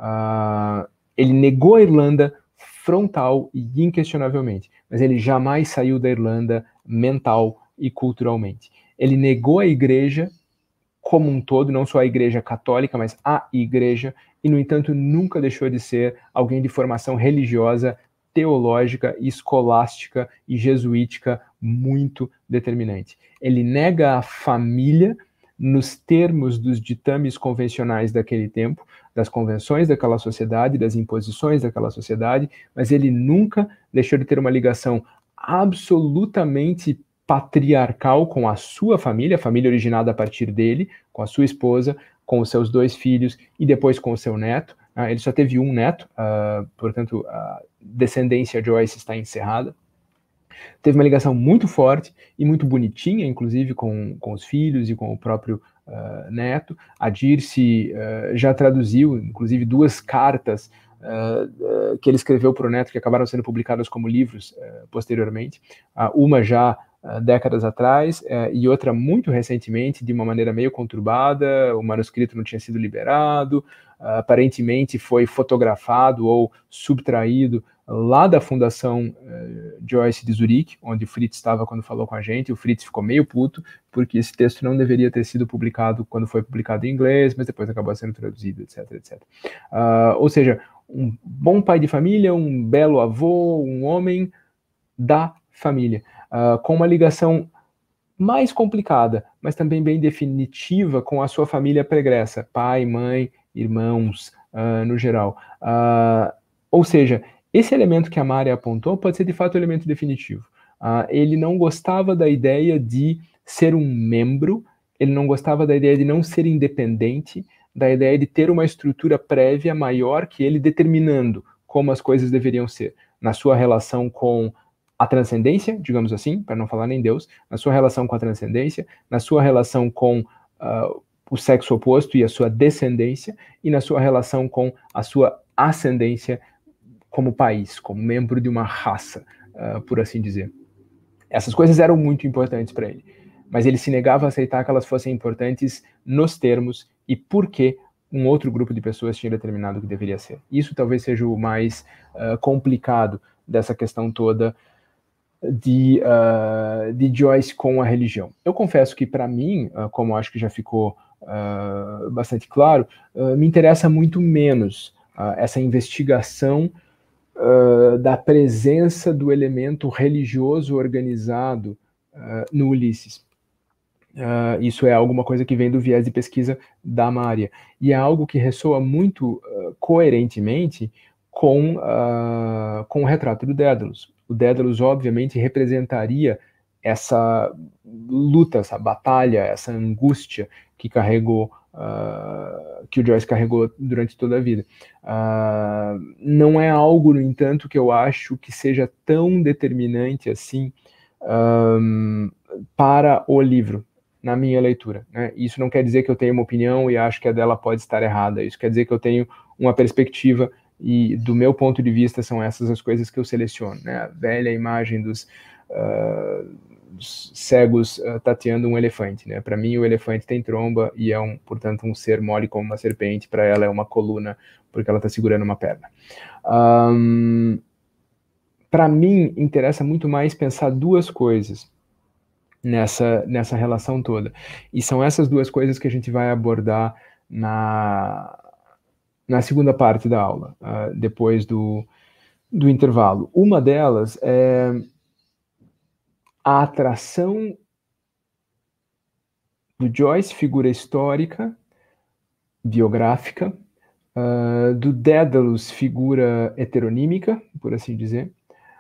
Ele negou a Irlanda frontal e inquestionavelmente, mas ele jamais saiu da Irlanda mental e culturalmente. Ele negou a igreja como um todo, não só a igreja católica, mas a igreja, e no entanto nunca deixou de ser alguém de formação religiosa, teológica, escolástica e jesuítica muito determinante. Ele nega a família nos termos dos ditames convencionais daquele tempo, das convenções daquela sociedade, das imposições daquela sociedade, mas ele nunca deixou de ter uma ligação absolutamente patriarcal com a sua família, a família originada a partir dele, com a sua esposa, com os seus 2 filhos e depois com o seu neto. Ele só teve um neto, portanto, a descendência Joyce está encerrada. Teve uma ligação muito forte e muito bonitinha, inclusive com os filhos e com o próprio neto. A Dirce já traduziu, inclusive, 2 cartas que ele escreveu para o neto, que acabaram sendo publicadas como livros posteriormente. Uma já décadas atrás, e outra muito recentemente, de uma maneira meio conturbada. O manuscrito não tinha sido liberado, aparentemente foi fotografado ou subtraído lá da Fundação Joyce de Zurique, onde o Fritz estava quando falou com a gente. O Fritz ficou meio puto, porque esse texto não deveria ter sido publicado quando foi publicado em inglês, mas depois acabou sendo traduzido, etc, etc. Ou seja, um bom pai de família, um belo avô, um homem da família, com uma ligação mais complicada, mas também bem definitiva com a sua família pregressa, pai, mãe, irmãos, no geral. Ou seja, esse elemento que a Mari apontou pode ser de fato o elemento definitivo. Ele não gostava da ideia de ser um membro, ele não gostava da ideia de não ser independente, da ideia de ter uma estrutura prévia maior que ele, determinando como as coisas deveriam ser, na sua relação com a transcendência, digamos assim, para não falar nem Deus, na sua relação com a transcendência, na sua relação com o sexo oposto e a sua descendência, e na sua relação com a sua ascendência como país, como membro de uma raça, por assim dizer. Essas coisas eram muito importantes para ele, mas ele se negava a aceitar que elas fossem importantes nos termos e porque um outro grupo de pessoas tinha determinado que deveria ser. Isso talvez seja o mais complicado dessa questão toda de Joyce com a religião. Eu confesso que, para mim, como acho que já ficou bastante claro, me interessa muito menos essa investigação da presença do elemento religioso organizado no Ulisses. Isso é alguma coisa que vem do viés de pesquisa da Mária, e é algo que ressoa muito coerentemente com o retrato do Dédalus. O Dédalus, obviamente, representaria essa luta, essa batalha, essa angústia que carregou, que o Joyce carregou durante toda a vida. Não é algo, no entanto, que eu acho que seja tão determinante assim para o livro. na minha leitura, né? Isso não quer dizer que eu tenho uma opinião e acho que a dela pode estar errada. Isso quer dizer que eu tenho uma perspectiva e, do meu ponto de vista, são essas as coisas que eu seleciono, né? A velha imagem dos cegos tateando um elefante, né? Para mim, o elefante tem tromba e é, portanto, um ser mole como uma serpente. Para ela é uma coluna, porque ela está segurando uma perna. Para mim, interessa muito mais pensar duas coisas nessa relação toda. E são essas duas coisas que a gente vai abordar na segunda parte da aula, depois do intervalo. Uma delas é a atração do Joyce, figura histórica, biográfica, do Daedalus, figura heteronímica, por assim dizer,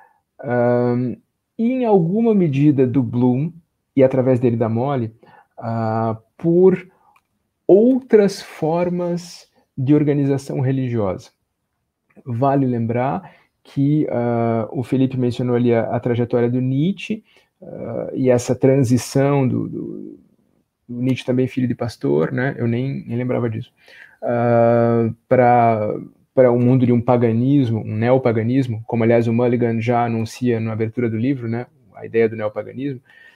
e em alguma medida do Bloom, e através dele da Molly, por outras formas de organização religiosa. Vale lembrar que o Felipe mencionou ali a trajetória do Nietzsche, e essa transição do Nietzsche, também filho de pastor, né? Eu nem lembrava disso, para um mundo de um paganismo, um neopaganismo, como aliás o Mulligan já anuncia na abertura do livro, né? A ideia do neopaganismo.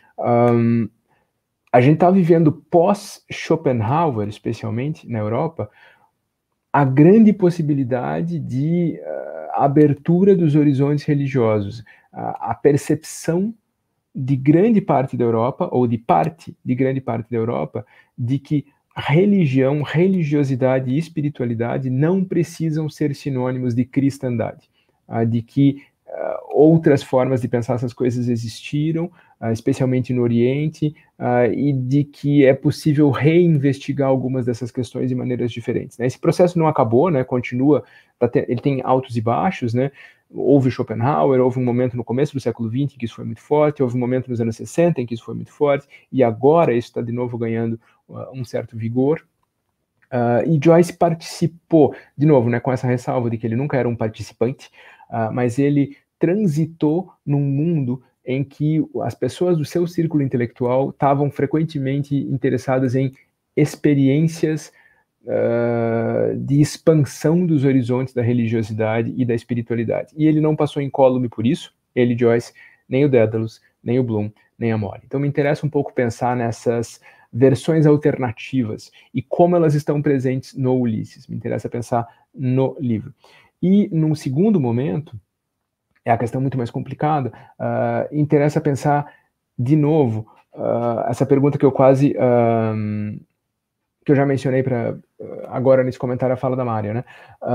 A gente está vivendo pós-Schopenhauer, especialmente na Europa, a grande possibilidade de abertura dos horizontes religiosos, a percepção de grande parte da Europa, ou de parte de grande parte da Europa, de que religião, religiosidade e espiritualidade não precisam ser sinônimos de cristandade, de que outras formas de pensar essas coisas existiram, especialmente no Oriente, e de que é possível reinvestigar algumas dessas questões de maneiras diferentes, né? Esse processo não acabou, né? Continua, ele tem altos e baixos, né? Houve Schopenhauer, houve um momento no começo do século XX em que isso foi muito forte, houve um momento nos anos 60 em que isso foi muito forte, e agora isso está de novo ganhando um certo vigor. E Joyce participou, de novo, né, com essa ressalva de que ele nunca era um participante, mas ele transitou num mundo em que as pessoas do seu círculo intelectual estavam frequentemente interessadas em experiências de expansão dos horizontes da religiosidade e da espiritualidade. E ele não passou incólume por isso, ele, Joyce, nem o Daedalus, nem o Bloom, nem a Molly. Então me interessa um pouco pensar nessas versões alternativas e como elas estão presentes no Ulisses. Me interessa pensar no livro. E num segundo momento, é a questão muito mais complicada, interessa pensar de novo essa pergunta que eu quase... que eu já mencionei agora nesse comentário a fala da Mária, né?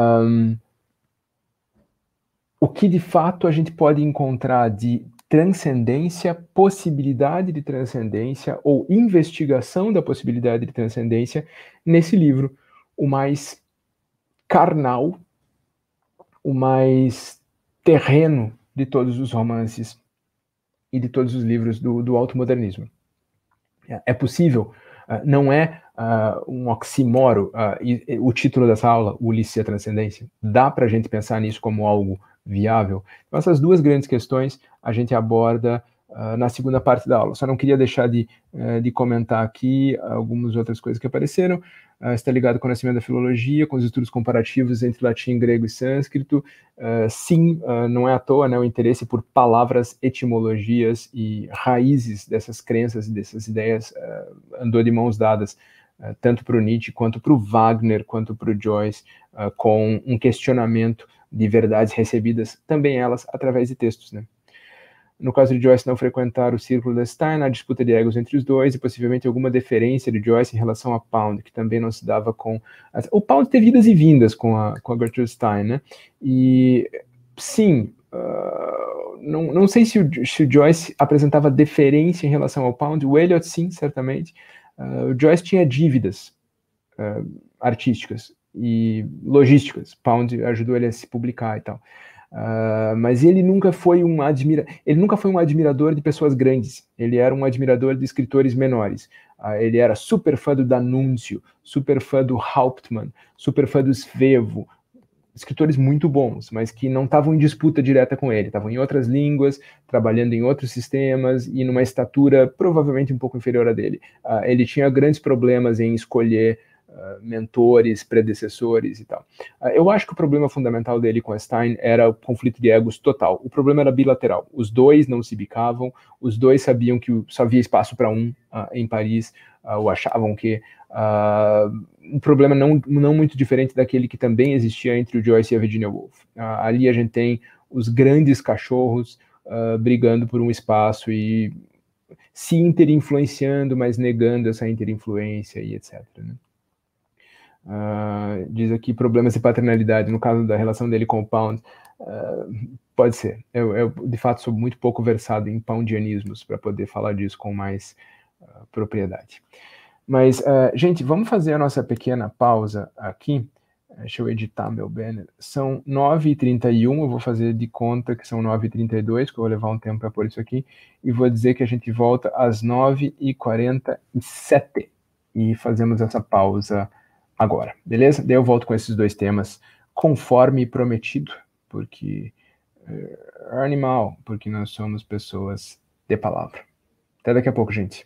O que de fato a gente pode encontrar de transcendência, possibilidade de transcendência ou investigação da possibilidade de transcendência nesse livro, o mais carnal, o mais terreno de todos os romances e de todos os livros do automodernismo. É possível, não é um oxímoro, o título dessa aula, Ulisses e a Transcendência. Dá para a gente pensar nisso como algo viável? Então, essas duas grandes questões a gente aborda na segunda parte da aula. Só não queria deixar de comentar aqui algumas outras coisas que apareceram. Está ligado com o nascimento da filologia, com os estudos comparativos entre latim, grego e sânscrito. Sim, não é à toa, né, o interesse por palavras, etimologias e raízes dessas crenças e dessas ideias andou de mãos dadas, tanto para o Nietzsche, quanto para o Wagner, quanto para o Joyce, com um questionamento de verdades recebidas, também elas, através de textos, né? No caso de Joyce não frequentar o círculo da Stein, a disputa de egos entre os dois, e possivelmente alguma deferência de Joyce em relação a Pound, que também não se dava com... O Pound teve idas e vindas com a Gertrude Stein, né? E, sim, não sei se o Joyce apresentava deferência em relação ao Pound. O Eliot, sim, certamente. O Joyce tinha dívidas artísticas e logísticas. Pound ajudou ele a se publicar e tal. Mas ele nunca foi um admirador de pessoas grandes. Ele era um admirador de escritores menores. Ele era super fã do D'Annunzio, super fã do Hauptmann, super fã do Svevo, escritores muito bons, mas que não estavam em disputa direta com ele, estavam em outras línguas, trabalhando em outros sistemas e numa estatura provavelmente um pouco inferior à dele. Ele tinha grandes problemas em escolher mentores, predecessores e tal. Eu acho que o problema fundamental dele com Stein era o conflito de egos total. O problema era bilateral. Os dois não se bicavam, os dois sabiam que só havia espaço para um em Paris, ou achavam que um problema não muito diferente daquele que também existia entre o Joyce e a Virginia Woolf. Ali a gente tem os grandes cachorros brigando por um espaço e se interinfluenciando, mas negando essa interinfluência e etc. Né? Diz aqui problemas de paternalidade, no caso da relação dele com o Pound. Pode ser. Eu, de fato, sou muito pouco versado em poundianismos para poder falar disso com mais propriedade. Mas, gente, vamos fazer a nossa pequena pausa aqui. Deixa eu editar meu banner. São 9h31, eu vou fazer de conta que são 9h32, que eu vou levar um tempo para pôr isso aqui, e vou dizer que a gente volta às 9h47 e fazemos essa pausa agora, beleza? Daí eu volto com esses dois temas conforme prometido, porque animal, porque nós somos pessoas de palavra. Até daqui a pouco, gente.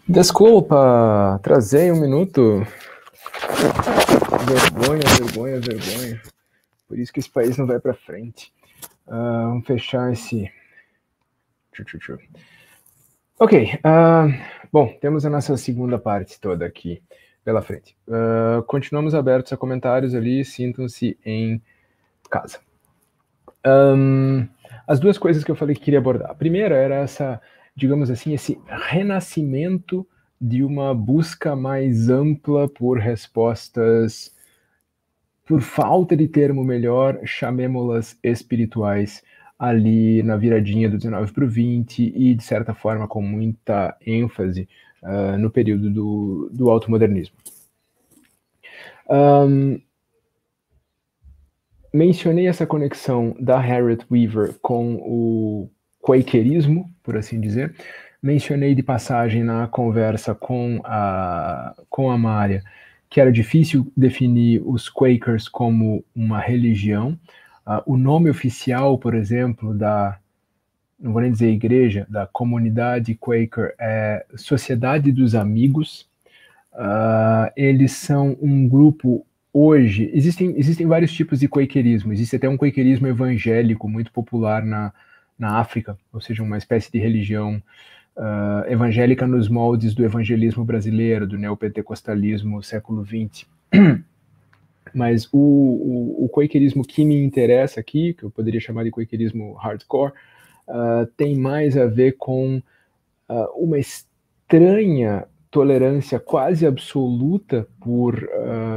Desculpa, atrasei um minuto. Vergonha. Por isso que esse país não vai para frente. Vamos fechar esse... Ok, bom, temos a nossa segunda parte toda aqui pela frente. Continuamos abertos a comentários ali, sintam-se em casa. As duas coisas que eu falei que queria abordar. A primeira era essa, digamos assim, esse renascimento de uma busca mais ampla por respostas, por falta de termo melhor, chamemos-las espirituais, ali na viradinha do 19 para o 20 e, de certa forma, com muita ênfase no período do automodernismo. Mencionei essa conexão da Harriet Weaver com o quakerismo, por assim dizer. Mencionei de passagem na conversa com a Mária que era difícil definir os Quakers como uma religião. O nome oficial, por exemplo, não vou nem dizer igreja, da comunidade Quaker é Sociedade dos Amigos. Eles são um grupo hoje, existem vários tipos de quakerismo. Existe até um quakerismo evangélico muito popular na África, ou seja, uma espécie de religião evangélica nos moldes do evangelismo brasileiro, do neopentecostalismo século XX. Mas o quakerismo que me interessa aqui, que eu poderia chamar de quakerismo hardcore, tem mais a ver com uma estranha tolerância quase absoluta por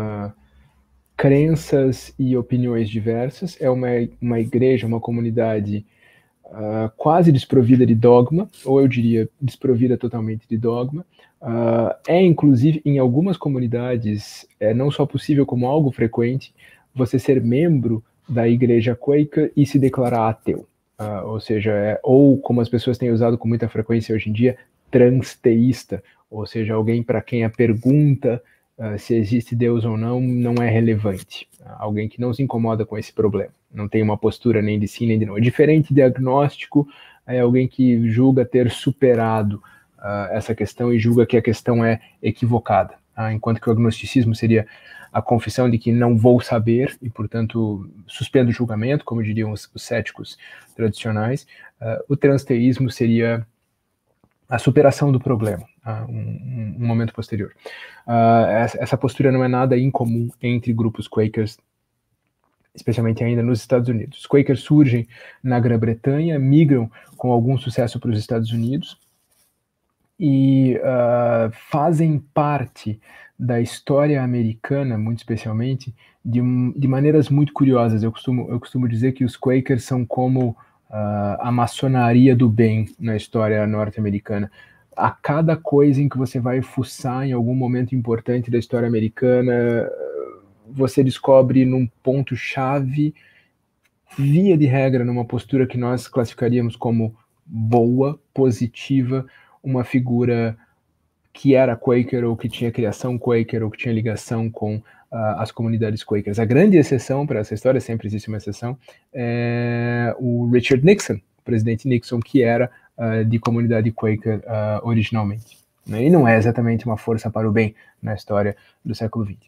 crenças e opiniões diversas. É uma igreja, uma comunidade quase desprovida de dogma, ou eu diria desprovida totalmente de dogma. Inclusive, em algumas comunidades, não só possível como algo frequente, você ser membro da igreja Quaker e se declarar ateu. Ou seja, ou como as pessoas têm usado com muita frequência hoje em dia, transteísta, ou seja, alguém para quem a pergunta se existe Deus ou não é relevante. Alguém que não se incomoda com esse problema. Não tem uma postura nem de sim nem de não. É diferente de agnóstico, é alguém que julga ter superado essa questão e julga que a questão é equivocada. Enquanto que o agnosticismo seria a confissão de que não vou saber e, portanto, suspendo o julgamento, como diriam os céticos tradicionais. O transteísmo seria a superação do problema, um momento posterior. Essa postura não é nada incomum entre grupos Quakers, especialmente ainda nos Estados Unidos. Os Quakers surgem na Grã-Bretanha, migram com algum sucesso para os Estados Unidos e fazem parte da história americana, muito especialmente, de maneiras muito curiosas. Eu costumo dizer que os Quakers são como a maçonaria do bem na história norte-americana. A cada coisa em que você vai fuçar em algum momento importante da história americana, você descobre num ponto-chave, via de regra, numa postura que nós classificaríamos como boa, positiva, uma figura que era Quaker, ou que tinha criação Quaker, ou que tinha ligação com as comunidades Quakers. A grande exceção para essa história, sempre existe uma exceção, é o Richard Nixon, o presidente Nixon, que era de comunidade Quaker originalmente. E não é exatamente uma força para o bem na história do século XX.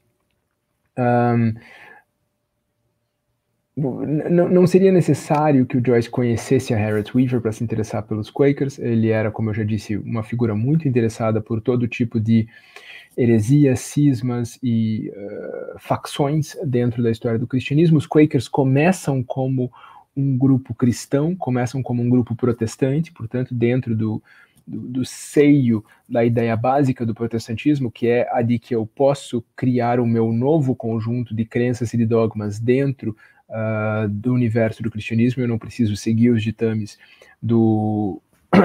Não seria necessário que o Joyce conhecesse a Harriet Weaver para se interessar pelos Quakers. Ele era, como eu já disse, uma figura muito interessada por todo tipo de heresias, cismas e facções dentro da história do cristianismo. Os Quakers começam como um grupo cristão, começam como um grupo protestante, portanto, dentro do seio da ideia básica do protestantismo, que é a de que eu posso criar o meu novo conjunto de crenças e de dogmas dentro do universo do cristianismo. Eu não preciso seguir os ditames do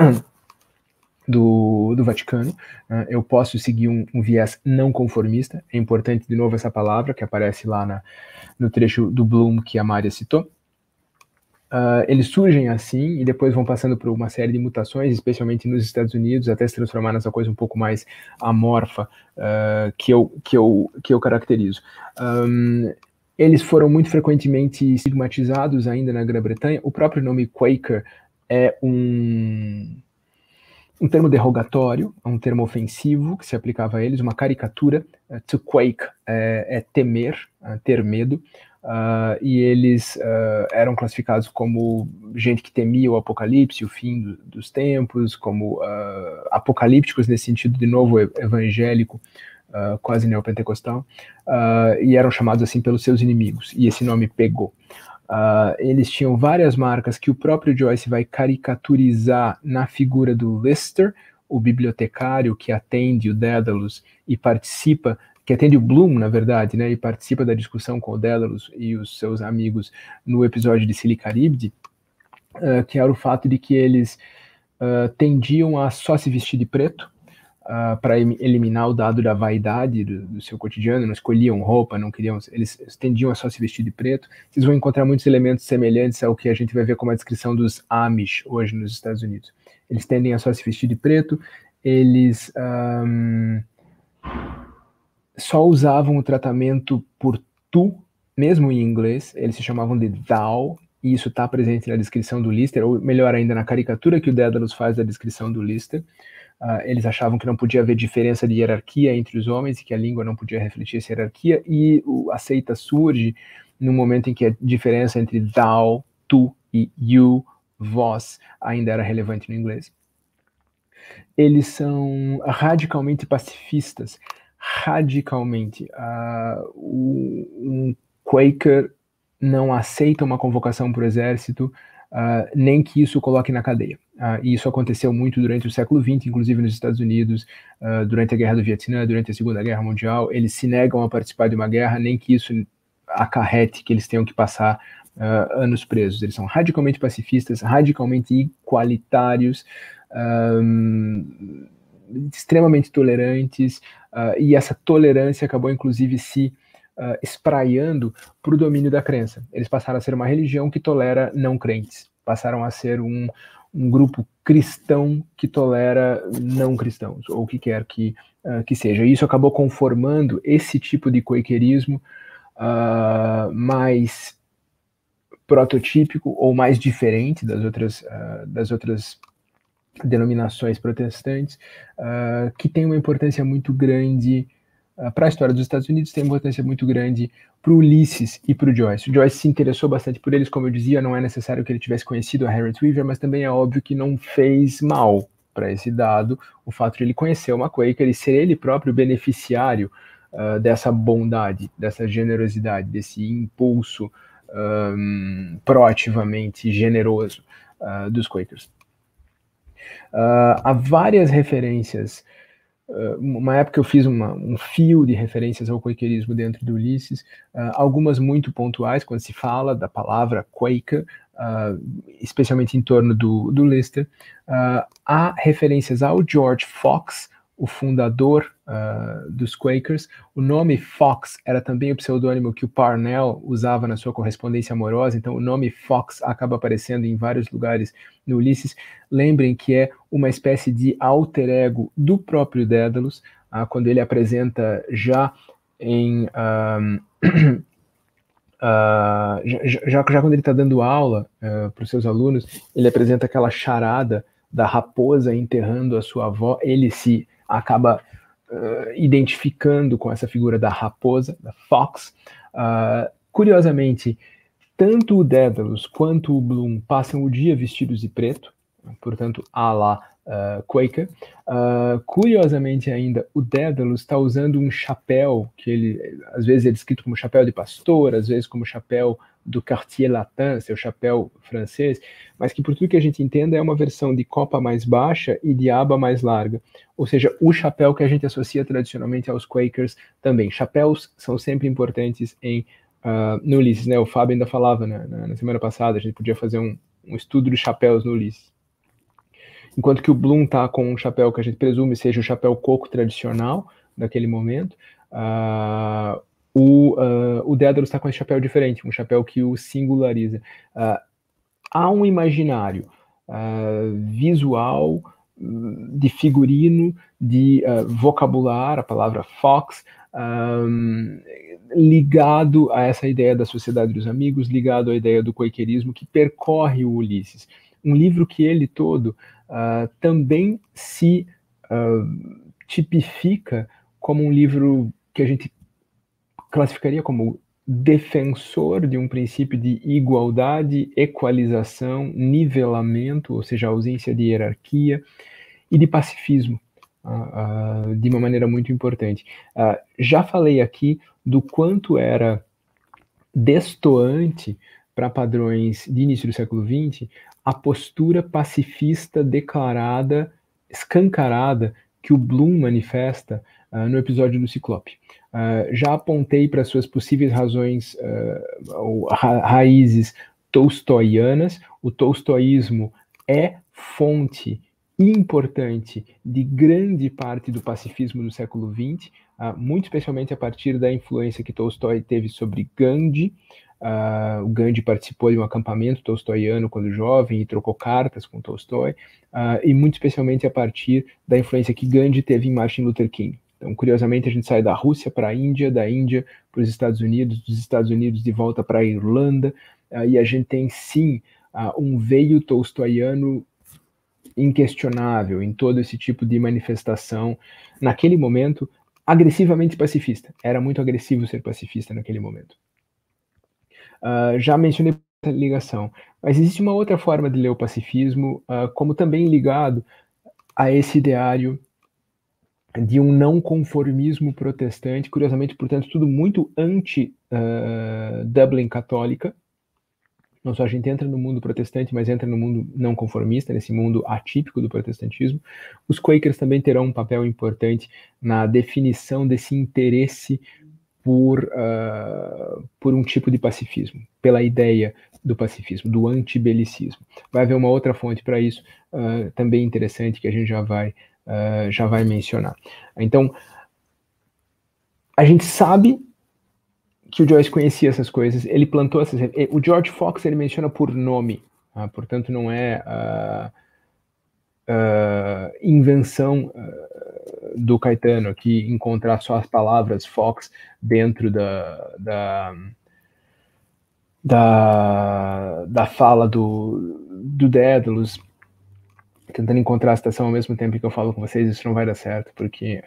Vaticano. Eu posso seguir um viés não conformista. É importante, de novo, essa palavra que aparece lá no trecho do Bloom que a Mária citou. Eles surgem assim e depois vão passando por uma série de mutações, especialmente nos Estados Unidos, até se transformar nessa coisa um pouco mais amorfa que eu caracterizo. Eles foram muito frequentemente estigmatizados ainda na Grã-Bretanha. O próprio nome Quaker é um termo derrogatório, um termo ofensivo que se aplicava a eles, uma caricatura. To quake é temer, ter medo, e eles eram classificados como gente que temia o apocalipse, o fim dos tempos, como apocalípticos nesse sentido, de novo, evangélico, quase neopentecostal, e eram chamados assim pelos seus inimigos, e esse nome pegou. Eles tinham várias marcas que o próprio Joyce vai caricaturizar na figura do Lister, o bibliotecário que atende o Daedalus e participa, que atende o Bloom, na verdade, né, e participa da discussão com o Daedalus e os seus amigos no episódio de Silicaribde, que era o fato de que eles tendiam a só se vestir de preto, para eliminar o dado da vaidade do seu cotidiano, não escolhiam roupa, não queriam, eles tendiam a só se vestir de preto. Vocês vão encontrar muitos elementos semelhantes ao que a gente vai ver como a descrição dos Amish hoje nos Estados Unidos. Eles tendem a só se vestir de preto, eles só usavam o tratamento por tu, mesmo em inglês, eles se chamavam de thou, e isso está presente na descrição do Lister, ou melhor ainda, na caricatura que o Daedalus faz da descrição do Lister. Eles achavam que não podia haver diferença de hierarquia entre os homens e que a língua não podia refletir essa hierarquia, e a seita surge no momento em que a diferença entre thou, tu e you, vós, ainda era relevante no inglês. Eles são radicalmente pacifistas, radicalmente. Um Quaker não aceita uma convocação para o exército, nem que isso o coloque na cadeia. E isso aconteceu muito durante o século XX, inclusive nos Estados Unidos, durante a Guerra do Vietnã, durante a Segunda Guerra Mundial. Eles se negam a participar de uma guerra, nem que isso acarrete que eles tenham que passar anos presos. Eles são radicalmente pacifistas, radicalmente igualitários, extremamente tolerantes, e essa tolerância acabou inclusive se espraiando para o domínio da crença. Eles passaram a ser uma religião que tolera não crentes, passaram a ser um grupo cristão que tolera não cristãos, ou o que quer que seja. E isso acabou conformando esse tipo de quakerismo mais prototípico ou mais diferente das outras denominações protestantes, que tem uma importância muito grande para a história dos Estados Unidos, tem uma importância muito grande para o Ulisses e para o Joyce. O Joyce se interessou bastante por eles, como eu dizia, não é necessário que ele tivesse conhecido a Harriet Weaver, mas também é óbvio que não fez mal para esse dado o fato de ele conhecer uma Quaker e ser ele próprio beneficiário dessa bondade, dessa generosidade, desse impulso proativamente generoso dos Quakers. Há várias referências. Uma época eu fiz um fio de referências ao quakerismo dentro do Ulisses, algumas muito pontuais, quando se fala da palavra Quaker, especialmente em torno do Lister. Há referências ao George Fox, o fundador dos Quakers. O nome Fox era também o pseudônimo que o Parnell usava na sua correspondência amorosa, então o nome Fox acaba aparecendo em vários lugares no Ulisses. Lembrem que é uma espécie de alter ego do próprio Daedalus, quando ele apresenta já quando ele está dando aula para os seus alunos, ele apresenta aquela charada da raposa enterrando a sua avó. Ele se acaba identificando com essa figura da raposa, da Fox. Curiosamente, tanto o Daedalus quanto o Bloom passam o dia vestidos de preto, portanto, à la Quaker. Curiosamente ainda, o Daedalus está usando um chapéu, que ele, às vezes é descrito como chapéu de pastor, às vezes como chapéu do Quartier Latin, seu chapéu francês, mas que por tudo que a gente entenda é uma versão de copa mais baixa e de aba mais larga, ou seja, o chapéu que a gente associa tradicionalmente aos Quakers também. Chapéus são sempre importantes no Ulisses, né? O Fábio ainda falava na semana passada, a gente podia fazer um estudo de chapéus no Ulisses. Enquanto que o Bloom está com um chapéu que a gente presume seja o chapéu coco tradicional daquele momento, o Daedalus está com esse chapéu diferente, um chapéu que o singulariza. Há um imaginário visual, de figurino, de vocabular, a palavra Fox, ligado a essa ideia da Sociedade dos Amigos, ligado à ideia do quakerismo que percorre o Ulisses. Um livro que ele todo também se tipifica como um livro que a gente classificaria como defensor de um princípio de igualdade, equalização, nivelamento, ou seja, ausência de hierarquia, e de pacifismo, de uma maneira muito importante. Já falei aqui do quanto era destoante para padrões de início do século XX a postura pacifista declarada, escancarada, que o Bloom manifesta no episódio do Ciclope. Já apontei para suas possíveis razões ou raízes tolstoianas. O tolstoísmo é fonte importante de grande parte do pacifismo do século XX, muito especialmente a partir da influência que Tolstói teve sobre Gandhi. O Gandhi participou de um acampamento tolstoiano quando jovem e trocou cartas com Tolstói, e muito especialmente a partir da influência que Gandhi teve em Martin Luther King. Então, curiosamente, a gente sai da Rússia para a Índia, da Índia para os Estados Unidos, dos Estados Unidos de volta para a Irlanda, e a gente tem, sim, um veio tolstoiano inquestionável em todo esse tipo de manifestação, naquele momento, agressivamente pacifista. Era muito agressivo ser pacifista naquele momento. Já mencionei a ligação, mas existe uma outra forma de ler o pacifismo, como também ligado a esse ideário de um não conformismo protestante, curiosamente, portanto, tudo muito anti-Dublin católica. Não só a gente entra no mundo protestante, mas entra no mundo não conformista, nesse mundo atípico do protestantismo. Os Quakers também terão um papel importante na definição desse interesse por um tipo de pacifismo, pela ideia do pacifismo, do antibelicismo. Vai haver uma outra fonte para isso, também interessante, que a gente já vai mencionar. Então, a gente sabe que o Joyce conhecia essas coisas, ele plantou essas... O George Fox, ele menciona por nome, portanto não é invenção do Caetano aqui encontrar só as palavras Fox dentro da fala do Dédalus, tentando encontrar a citação ao mesmo tempo que eu falo com vocês. Isso não vai dar certo, porque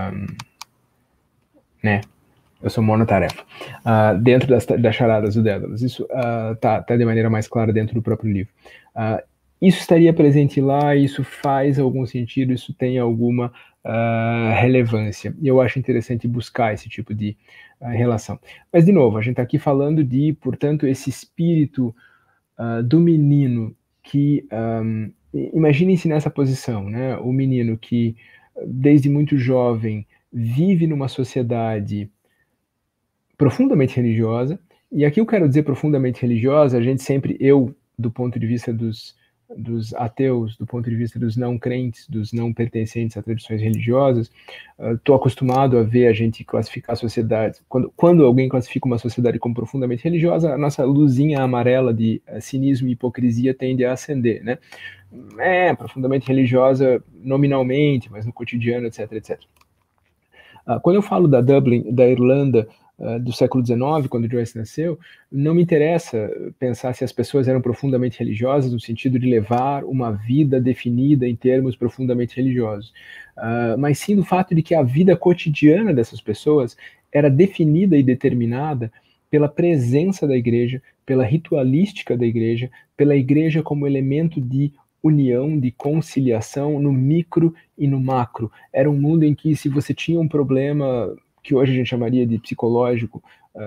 né, eu sou monotarefa. Dentro das charadas do Dédalus, isso tá de maneira mais clara dentro do próprio livro. Isso estaria presente lá, isso faz algum sentido, isso tem alguma relevância. E eu acho interessante buscar esse tipo de relação. Mas, de novo, a gente está aqui falando de, portanto, esse espírito do menino que... imaginem-se nessa posição, né? O menino que, desde muito jovem, vive numa sociedade profundamente religiosa, e aqui eu quero dizer profundamente religiosa, a gente sempre, do ponto de vista dos ateus, do ponto de vista dos não crentes, dos não pertencentes a tradições religiosas, estou acostumado a ver a gente classificar a sociedade, quando alguém classifica uma sociedade como profundamente religiosa, a nossa luzinha amarela de cinismo e hipocrisia tende a acender, né? Profundamente religiosa nominalmente, mas no cotidiano, etc, etc. Quando eu falo da Dublin, da Irlanda, do século XIX, quando Joyce nasceu, não me interessa pensar se as pessoas eram profundamente religiosas, no sentido de levar uma vida definida em termos profundamente religiosos, mas sim do fato de que a vida cotidiana dessas pessoas era definida e determinada pela presença da igreja, pela ritualística da igreja, pela igreja como elemento de união, de conciliação no micro e no macro. Era um mundo em que, se você tinha um problema que hoje a gente chamaria de psicológico,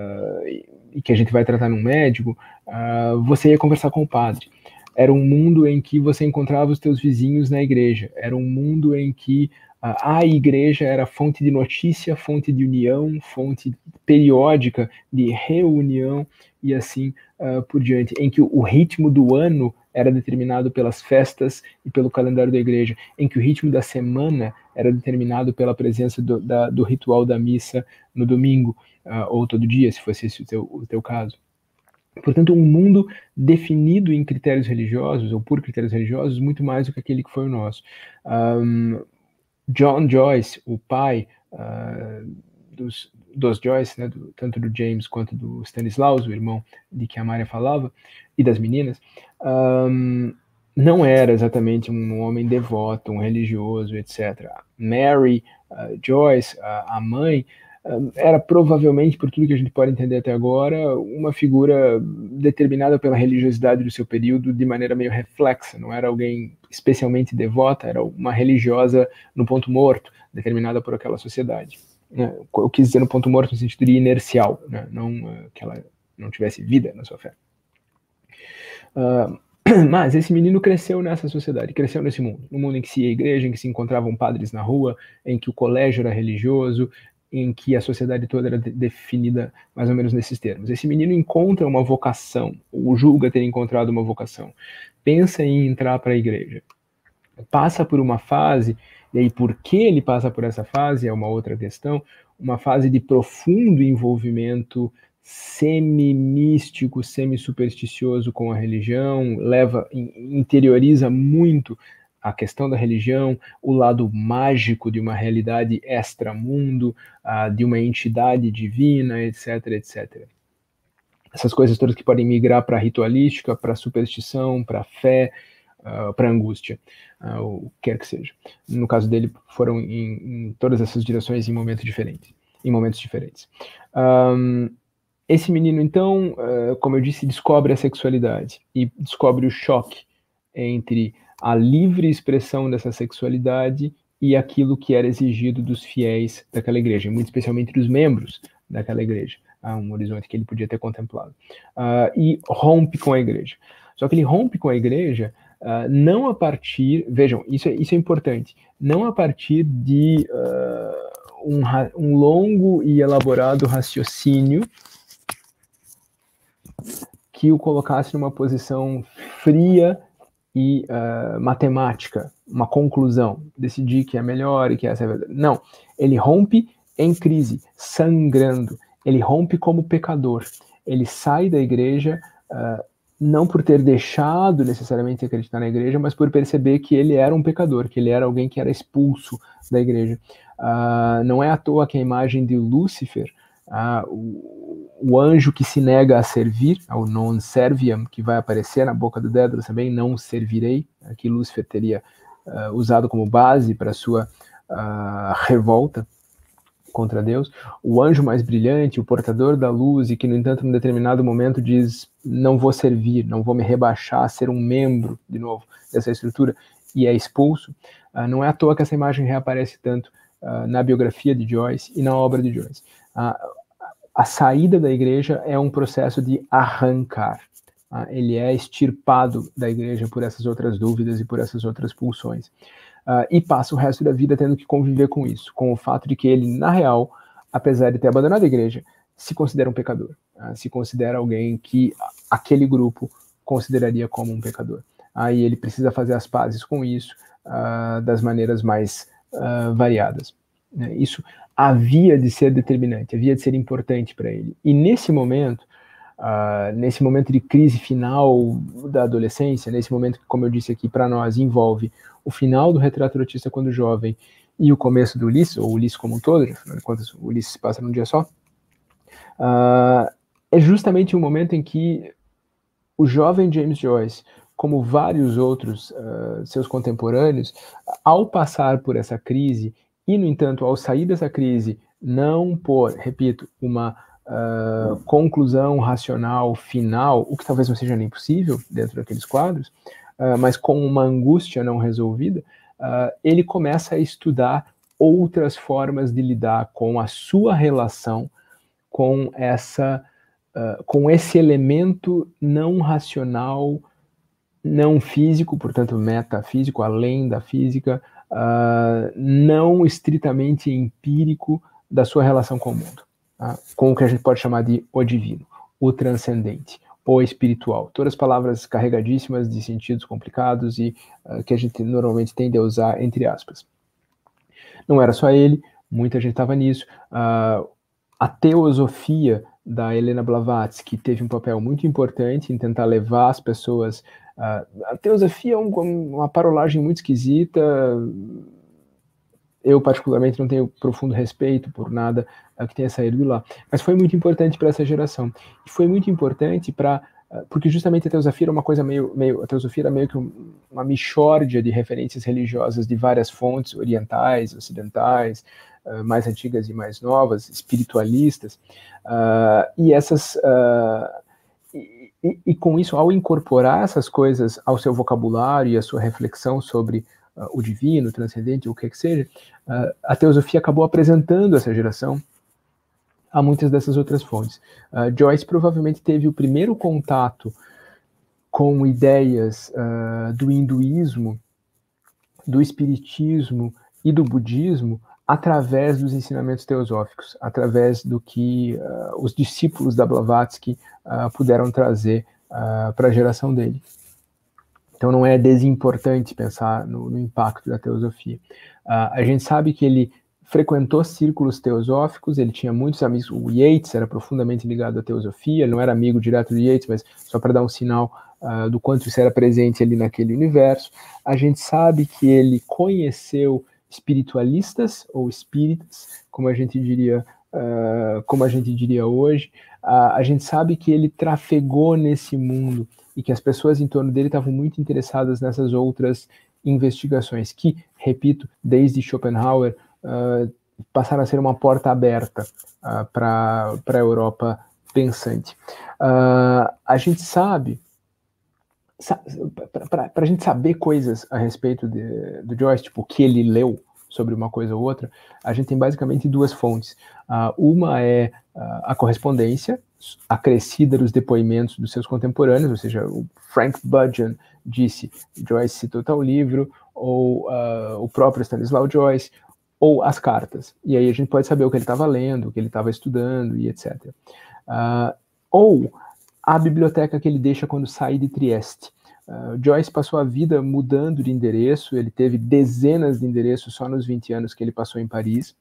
e que a gente vai tratar num médico, você ia conversar com o padre. Era um mundo em que você encontrava os teus vizinhos na igreja. Era um mundo em que a igreja era fonte de notícia, fonte de união, fonte periódica de reunião, e assim por diante, em que o ritmo do ano era determinado pelas festas e pelo calendário da igreja, em que o ritmo da semana era determinado pela presença do ritual da missa no domingo, ou todo dia, se fosse esse o teu caso. Portanto, um mundo definido em critérios religiosos, ou por critérios religiosos, muito mais do que aquele que foi o nosso. John Joyce, o pai dos Joyce, né, tanto do James quanto do Stanislaus, o irmão de que a Mária falava, e das meninas, não era exatamente um homem devoto, um religioso, etc. Mary Joyce, a mãe, era provavelmente, por tudo que a gente pode entender até agora, uma figura determinada pela religiosidade do seu período de maneira meio reflexa. Não era alguém especialmente devota, era uma religiosa no ponto morto, determinada por aquela sociedade. Eu quis dizer no ponto morto no sentido de inercial, né? Não que ela não tivesse vida na sua fé. Mas esse menino cresceu nessa sociedade, cresceu nesse mundo, no mundo em que se ia à igreja, em que se encontravam padres na rua, em que o colégio era religioso, em que a sociedade toda era definida mais ou menos nesses termos. Esse menino encontra uma vocação, ou julga ter encontrado uma vocação, pensa em entrar para a igreja, passa por uma fase, e aí por que ele passa por essa fase é uma outra questão, uma fase de profundo envolvimento semi-místico, semi-supersticioso com a religião, interioriza muito a questão da religião, o lado mágico de uma realidade extramundo, de uma entidade divina, etc, etc. Essas coisas todas que podem migrar para a ritualística, para a superstição, para a fé, para a angústia, o que quer que seja. No caso dele, foram em todas essas direções em momentos diferentes. Esse menino, então, como eu disse, descobre a sexualidade e descobre o choque entre a livre expressão dessa sexualidade e aquilo que era exigido dos fiéis daquela igreja, muito especialmente dos membros daquela igreja. Um horizonte que ele podia ter contemplado. E rompe com a igreja. Só que ele rompe com a igreja não a partir, vejam, isso é importante, não a partir de um longo e elaborado raciocínio que o colocasse numa posição fria e matemática, uma conclusão, decidir que é melhor e que essa é a verdade. Não, ele rompe em crise, sangrando, ele rompe como pecador, ele sai da igreja não por ter deixado necessariamente acreditar na igreja, mas por perceber que ele era um pecador, que ele era alguém que era expulso da igreja. Não é à toa que a imagem de Lúcifer, o anjo que se nega a servir, o non serviam, que vai aparecer na boca do Dédalo também, não servirei, que Lúcifer teria usado como base para sua revolta contra Deus, o anjo mais brilhante, o portador da luz, e que, no entanto, num determinado momento diz, não vou servir, não vou me rebaixar a ser um membro, de novo, dessa estrutura, e é expulso. Não é à toa que essa imagem reaparece tanto na biografia de Joyce e na obra de Joyce. A saída da igreja é um processo de arrancar. Ele é extirpado da igreja por essas outras dúvidas e por essas outras pulsões. E passa o resto da vida tendo que conviver com isso, com o fato de que ele, na real, apesar de ter abandonado a igreja, se considera um pecador, se considera alguém que aquele grupo consideraria como um pecador. E ele precisa fazer as pazes com isso das maneiras mais variadas. Isso havia de ser determinante, havia de ser importante para ele. E nesse momento de crise final da adolescência, nesse momento que, como eu disse aqui, para nós envolve o final do Retrato do Autista quando jovem e o começo do Ulisses, ou Ulisses como um todo, afinal de contas, o Ulisses se passa num dia só, é justamente o momento em que o jovem James Joyce, como vários outros seus contemporâneos, ao passar por essa crise, e, no entanto, ao sair dessa crise, não por, repito, uma conclusão racional final, o que talvez não seja nem possível dentro daqueles quadros, mas com uma angústia não resolvida, ele começa a estudar outras formas de lidar com a sua relação com esse elemento não racional, não físico, portanto metafísico, além da física, não estritamente empírico da sua relação com o mundo, com o que a gente pode chamar de o divino, o transcendente, o espiritual. Todas palavras carregadíssimas de sentidos complicados e que a gente normalmente tende a usar entre aspas. Não era só ele, muita gente estava nisso. A teosofia da Helena Blavatsky teve um papel muito importante em tentar levar as pessoas... a teosofia é uma parolagem muito esquisita. Eu, particularmente, não tenho profundo respeito por nada que tenha saído de lá. Mas foi muito importante para essa geração. E foi muito importante para porque justamente a teosofia era uma coisa a teosofia era meio que uma mixórdia de referências religiosas de várias fontes, orientais, ocidentais, mais antigas e mais novas, espiritualistas, e essas... E com isso, ao incorporar essas coisas ao seu vocabulário e à sua reflexão sobre o divino, o transcendente, o que seja, a teosofia acabou apresentando essa geração a muitas dessas outras fontes. Joyce provavelmente teve o primeiro contato com ideias do hinduísmo, do espiritismo e do budismo através dos ensinamentos teosóficos, através do que os discípulos da Blavatsky puderam trazer para a geração dele. Então não é desimportante pensar no impacto da teosofia. A gente sabe que ele frequentou círculos teosóficos, ele tinha muitos amigos, o Yeats era profundamente ligado à teosofia, ele não era amigo direto do Yeats, mas só para dar um sinal do quanto isso era presente ali naquele universo. A gente sabe que ele conheceu espiritualistas ou espíritas, como a gente diria hoje. A gente sabe que ele trafegou nesse mundo e que as pessoas em torno dele estavam muito interessadas nessas outras investigações que, repito, desde Schopenhauer, passaram a ser uma porta aberta para a Europa pensante. A gente sabe, para a gente saber coisas a respeito do Joyce, tipo o que ele leu sobre uma coisa ou outra, a gente tem basicamente duas fontes. Uma é a correspondência acrescida dos depoimentos dos seus contemporâneos, ou seja, o Frank Budgeon disse, Joyce citou tal livro, ou o próprio Stanislaw Joyce, ou as cartas. E aí a gente pode saber o que ele estava lendo, o que ele estava estudando, e etc. Ou a biblioteca que ele deixa quando sai de Trieste. Joyce passou a vida mudando de endereço, ele teve dezenas de endereços só nos 20 anos que ele passou em Paris.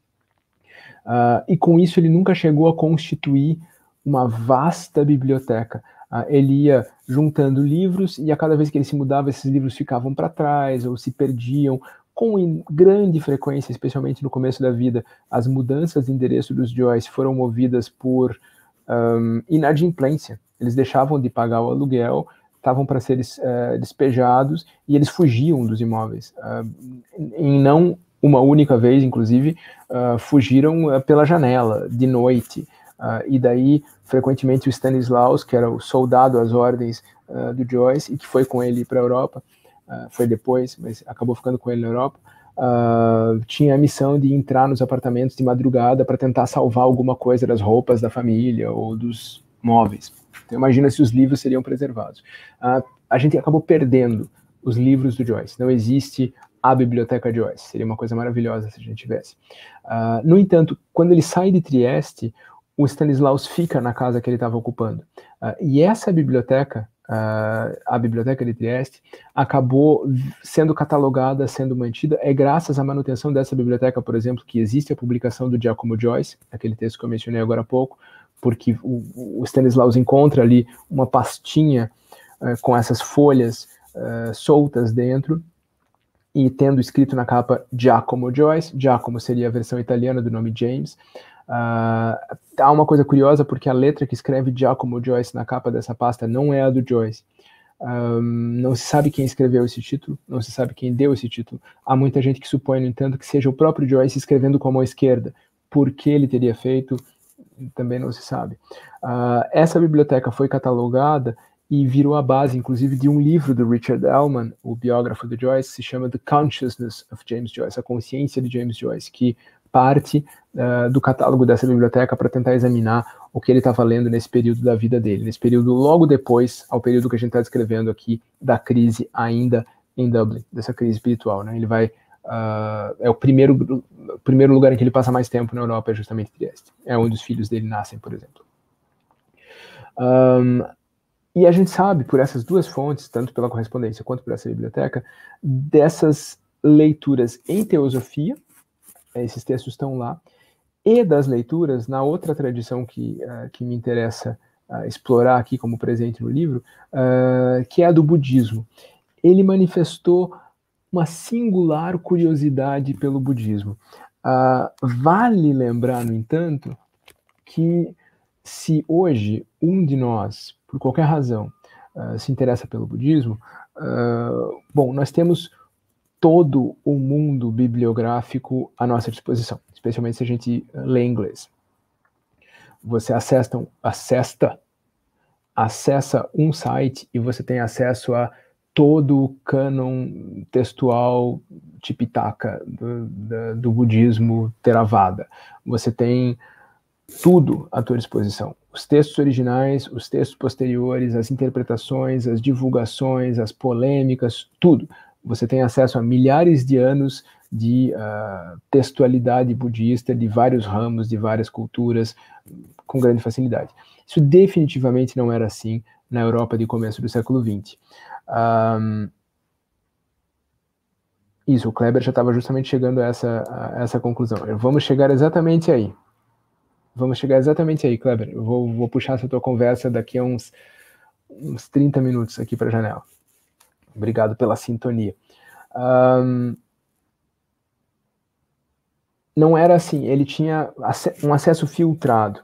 E com isso ele nunca chegou a constituir uma vasta biblioteca. Ele ia juntando livros e a cada vez que ele se mudava, esses livros ficavam para trás ou se perdiam. Com grande frequência, especialmente no começo da vida, as mudanças de endereço dos Joyce foram movidas por inadimplência. Eles deixavam de pagar o aluguel, estavam para ser despejados e eles fugiam dos imóveis. Em não uma única vez, inclusive, fugiram pela janela, de noite. E daí, frequentemente, o Stanislaus, que era o soldado às ordens do Joyce, e que foi com ele para a Europa, foi depois, mas acabou ficando com ele na Europa, tinha a missão de entrar nos apartamentos de madrugada para tentar salvar alguma coisa das roupas da família ou dos móveis. Então, imagina se os livros seriam preservados. A gente acabou perdendo os livros do Joyce. Não existe a biblioteca Joyce. Seria uma coisa maravilhosa se a gente tivesse. No entanto, quando ele sai de Trieste, o Stanislaus fica na casa que ele estava ocupando. E essa biblioteca, a biblioteca de Trieste, acabou sendo catalogada, sendo mantida. É graças à manutenção dessa biblioteca, por exemplo, que existe a publicação do Giacomo Joyce, aquele texto que eu mencionei agora há pouco, porque o Stanislaus encontra ali uma pastinha com essas folhas soltas dentro, e tendo escrito na capa Giacomo Joyce. Giacomo seria a versão italiana do nome James. Há uma coisa curiosa, porque a letra que escreve Giacomo Joyce na capa dessa pasta não é a do Joyce. Não se sabe quem escreveu esse título, não se sabe quem deu esse título. Há muita gente que supõe, no entanto, que seja o próprio Joyce escrevendo com a mão esquerda. Por que ele teria feito, também não se sabe. Essa biblioteca foi catalogada e virou a base, inclusive, de um livro do Richard Ellman, o biógrafo do Joyce, se chama The Consciousness of James Joyce, a consciência de James Joyce, que parte do catálogo dessa biblioteca para tentar examinar o que ele estava lendo nesse período da vida dele, nesse período logo depois ao período que a gente está descrevendo aqui da crise ainda em Dublin, dessa crise espiritual, né? Ele vai é o primeiro lugar em que ele passa mais tempo na Europa, é justamente Trieste. É onde os filhos dele nascem, por exemplo. E a gente sabe, por essas duas fontes, tanto pela correspondência quanto por essa biblioteca, dessas leituras em teosofia, esses textos estão lá, e das leituras na outra tradição que me interessa explorar aqui como presente no livro, que é a do budismo. Ele manifestou uma singular curiosidade pelo budismo. Vale lembrar, no entanto, que se hoje um de nós, por qualquer razão, se interessa pelo budismo, bom, nós temos todo o mundo bibliográfico à nossa disposição, especialmente se a gente lê inglês. Você acessa um site e você tem acesso a todo o cânon textual Tipitaka do budismo Theravada. Você tem tudo à tua disposição. Os textos originais, os textos posteriores, as interpretações, as divulgações, as polêmicas, tudo. Você tem acesso a milhares de anos de textualidade budista, de vários ramos, de várias culturas, com grande facilidade. Isso definitivamente não era assim na Europa de começo do século XX. Isso, o Kleber já estava justamente chegando a essa conclusão. Vamos chegar exatamente aí. Kleber. Eu vou puxar essa tua conversa daqui a uns 30 minutos aqui para a janela. Obrigado pela sintonia. Não era assim, ele tinha um acesso filtrado.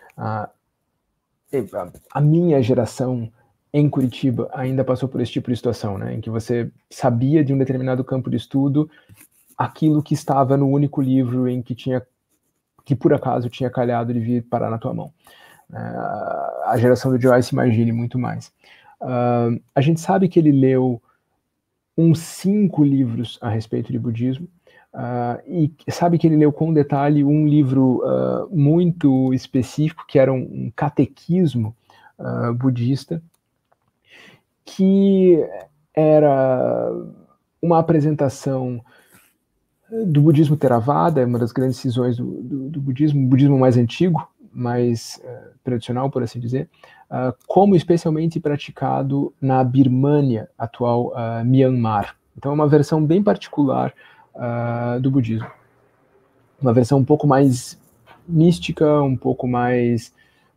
A minha geração em Curitiba ainda passou por esse tipo de situação, né, em que você sabia de um determinado campo de estudo aquilo que estava no único livro em que por acaso tinha calhado de vir parar na tua mão. A geração do Joyce imagine muito mais. A gente sabe que ele leu uns 5 livros a respeito de budismo, e sabe que ele leu com detalhe um livro muito específico, que era um catequismo budista, que era uma apresentação do budismo Theravada, uma das grandes cisões do budismo, o budismo mais antigo, mais tradicional, por assim dizer, como especialmente praticado na Birmânia, atual Myanmar. Então é uma versão bem particular do budismo. Uma versão um pouco mais mística, um pouco mais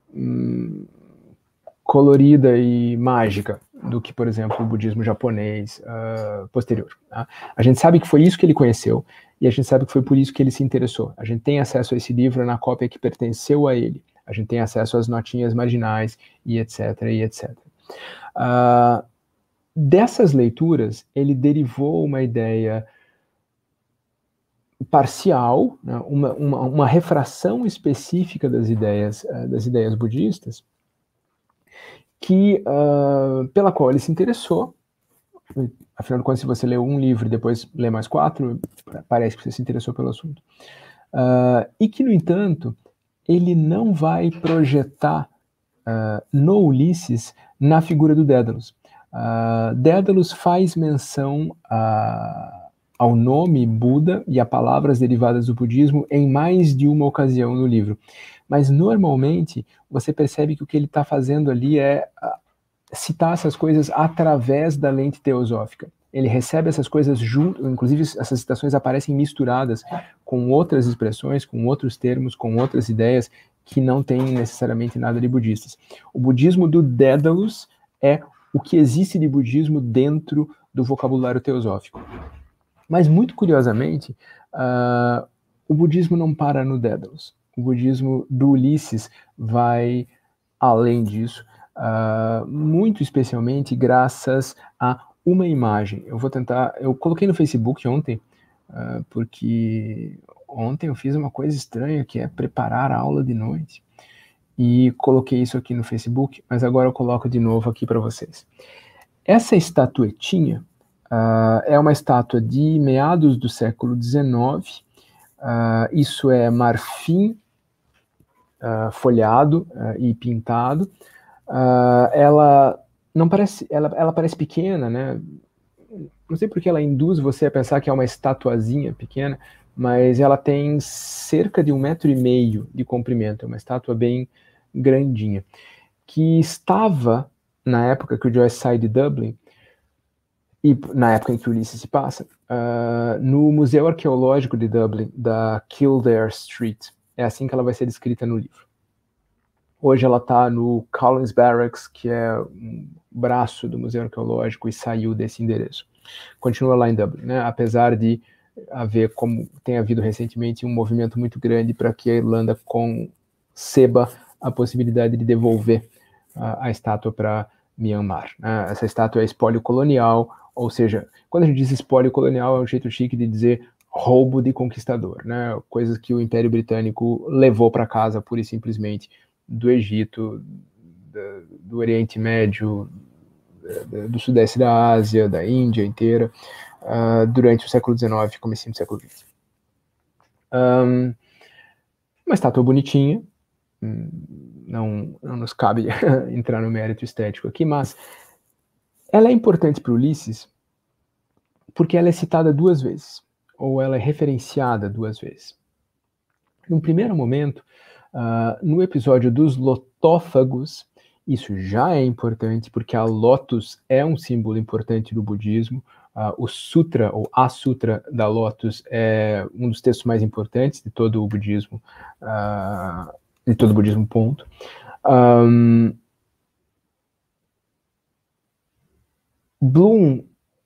colorida e mágica do que, por exemplo, o budismo japonês posterior. Tá? A gente sabe que foi isso que ele conheceu e a gente sabe que foi por isso que ele se interessou. A gente tem acesso a esse livro na cópia que pertenceu a ele. A gente tem acesso às notinhas marginais e etc, e etc. Dessas leituras, ele derivou uma ideia parcial, né, uma refração específica das ideias budistas, pela qual ele se interessou. Afinal de contas, se você lê um livro e depois lê mais 4, parece que você se interessou pelo assunto. E que, no entanto, ele não vai projetar no Ulisses na figura do Dédalus. Dédalus faz menção ao nome Buda e a palavras derivadas do budismo em mais de uma ocasião no livro. Mas, normalmente, você percebe que o que ele está fazendo ali é citar essas coisas através da lente teosófica. Ele recebe essas coisas junto, inclusive essas citações aparecem misturadas com outras expressões, com outros termos, com outras ideias que não têm necessariamente nada de budistas. O budismo do Dédalus é o que existe de budismo dentro do vocabulário teosófico. Mas, muito curiosamente, o budismo não para no Dédalus. O budismo do Ulisses vai além disso, muito especialmente graças a uma imagem. Eu coloquei no Facebook ontem, porque ontem eu fiz uma coisa estranha, que é preparar a aula de noite, e coloquei isso aqui no Facebook, mas agora eu coloco de novo aqui para vocês. Essa estatuetinha é uma estátua de meados do século XIX, isso é marfim folhado e pintado. Ela parece pequena, né? Não sei porque ela induz você a pensar que é uma estatuazinha pequena, mas ela tem cerca de 1,5 metro de comprimento, é uma estátua bem grandinha, que estava, na época que o Joyce sai de Dublin, e na época em que o Ulisses se passa, no Museu Arqueológico de Dublin, da Kildare Street. É assim que ela vai ser descrita no livro. Hoje ela está no Collins Barracks, que é um braço do Museu Arqueológico, e saiu desse endereço. Continua lá em Dublin, né? Apesar de haver, como tem havido recentemente, um movimento muito grande para que a Irlanda conceba a possibilidade de devolver a estátua para Myanmar. Essa estátua é espólio colonial, ou seja, quando a gente diz espólio colonial, é um jeito chique de dizer roubo de conquistador, né? Coisas que o Império Britânico levou para casa, pura e simplesmente, do Egito, do Oriente Médio, do Sudeste da Ásia, da Índia inteira, durante o século XIX, comecinho do século XX. Uma estátua bonitinha, não nos cabe entrar no mérito estético aqui, mas ela é importante para Ulisses porque ela é citada 2 vezes, ou ela é referenciada 2 vezes. Num primeiro momento, no episódio dos lotófagos, isso já é importante, porque a lótus é um símbolo importante do budismo. O sutra, ou a sutra da lótus, é um dos textos mais importantes de todo o budismo, ponto. Bloom,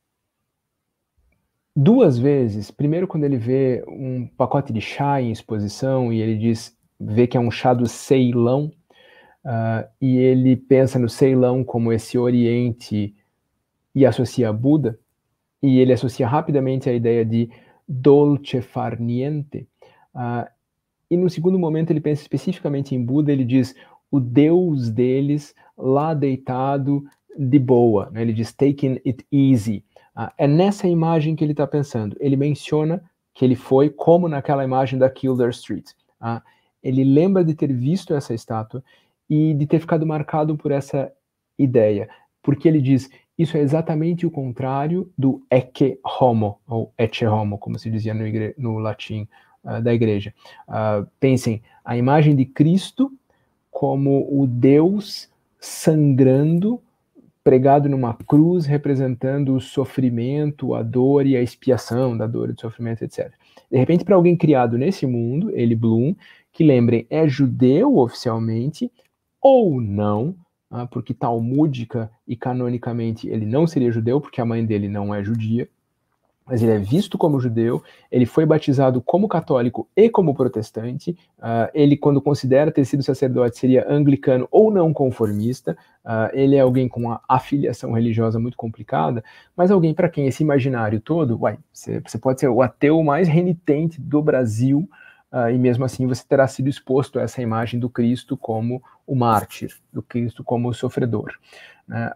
2 vezes, primeiro quando ele vê um pacote de chá em exposição e ele vê que é um chá do Ceilão, e ele pensa no Ceilão como esse Oriente e associa a Buda, e ele associa rapidamente a ideia de dolce far niente, e no segundo momento ele pensa especificamente em Buda, ele diz o Deus deles lá deitado de boa, né? Ele diz taking it easy. É nessa imagem que ele está pensando. Ele menciona que ele foi como naquela imagem da Kildare Street. Ele lembra de ter visto essa estátua e de ter ficado marcado por essa ideia, porque ele diz, isso é exatamente o contrário do ecce homo, ou ecce homo, como se dizia no latim da igreja. Pensem, a imagem de Cristo como o Deus sangrando, pregado numa cruz, representando o sofrimento, a dor e a expiação da dor e do sofrimento, etc. De repente, para alguém criado nesse mundo, ele, Bloom, que lembrem, é judeu oficialmente, ou não, porque talmúdica e canonicamente ele não seria judeu, porque a mãe dele não é judia, mas ele é visto como judeu, ele foi batizado como católico e como protestante, ele, quando considera ter sido sacerdote, seria anglicano ou não conformista, ele é alguém com uma afiliação religiosa muito complicada, mas alguém para quem esse imaginário todo, você pode ser o ateu mais renitente do Brasil, e mesmo assim você terá sido exposto a essa imagem do Cristo como o mártir, do Cristo como o sofredor, né?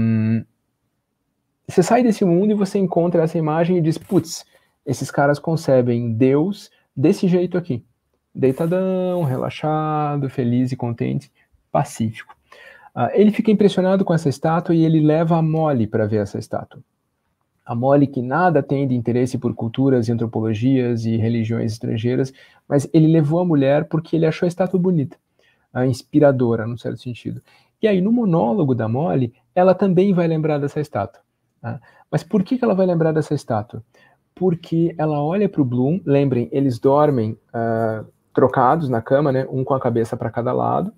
Você sai desse mundo e você encontra essa imagem e diz, putz, esses caras concebem Deus desse jeito aqui, deitadão, relaxado, feliz e contente, pacífico. Ele fica impressionado com essa estátua e ele leva a Molly para ver essa estátua. A Molly, que nada tem de interesse por culturas e antropologias e religiões estrangeiras, mas ele levou a mulher porque ele achou a estátua bonita, inspiradora, num certo sentido. E aí, no monólogo da Molly, ela também vai lembrar dessa estátua. Mas por que ela vai lembrar dessa estátua? Porque ela olha para o Bloom, lembrem, eles dormem trocados na cama, né, um com a cabeça para cada lado,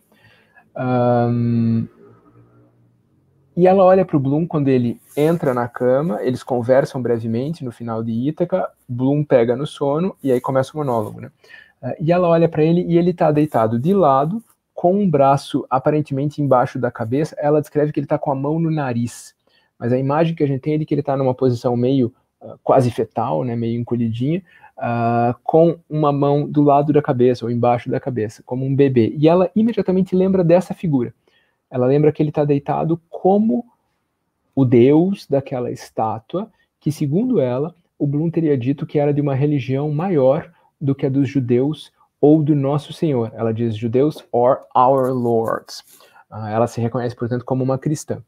e ela olha para o Bloom quando ele entra na cama, eles conversam brevemente no final de Ítaca, Bloom pega no sono e aí começa o monólogo, né? E ela olha para ele e ele está deitado de lado, com um braço aparentemente embaixo da cabeça, ela descreve que ele está com a mão no nariz. Mas a imagem que a gente tem é de que ele está numa posição meio quase fetal, né, meio encolhidinha, com uma mão do lado da cabeça ou embaixo da cabeça, como um bebê. E ela imediatamente lembra dessa figura. Ela lembra que ele está deitado como o deus daquela estátua, que segundo ela, o Bloom teria dito que era de uma religião maior do que a dos judeus ou do Nosso Senhor. Ela diz judeus or our lords. Ela se reconhece, portanto, como uma cristã.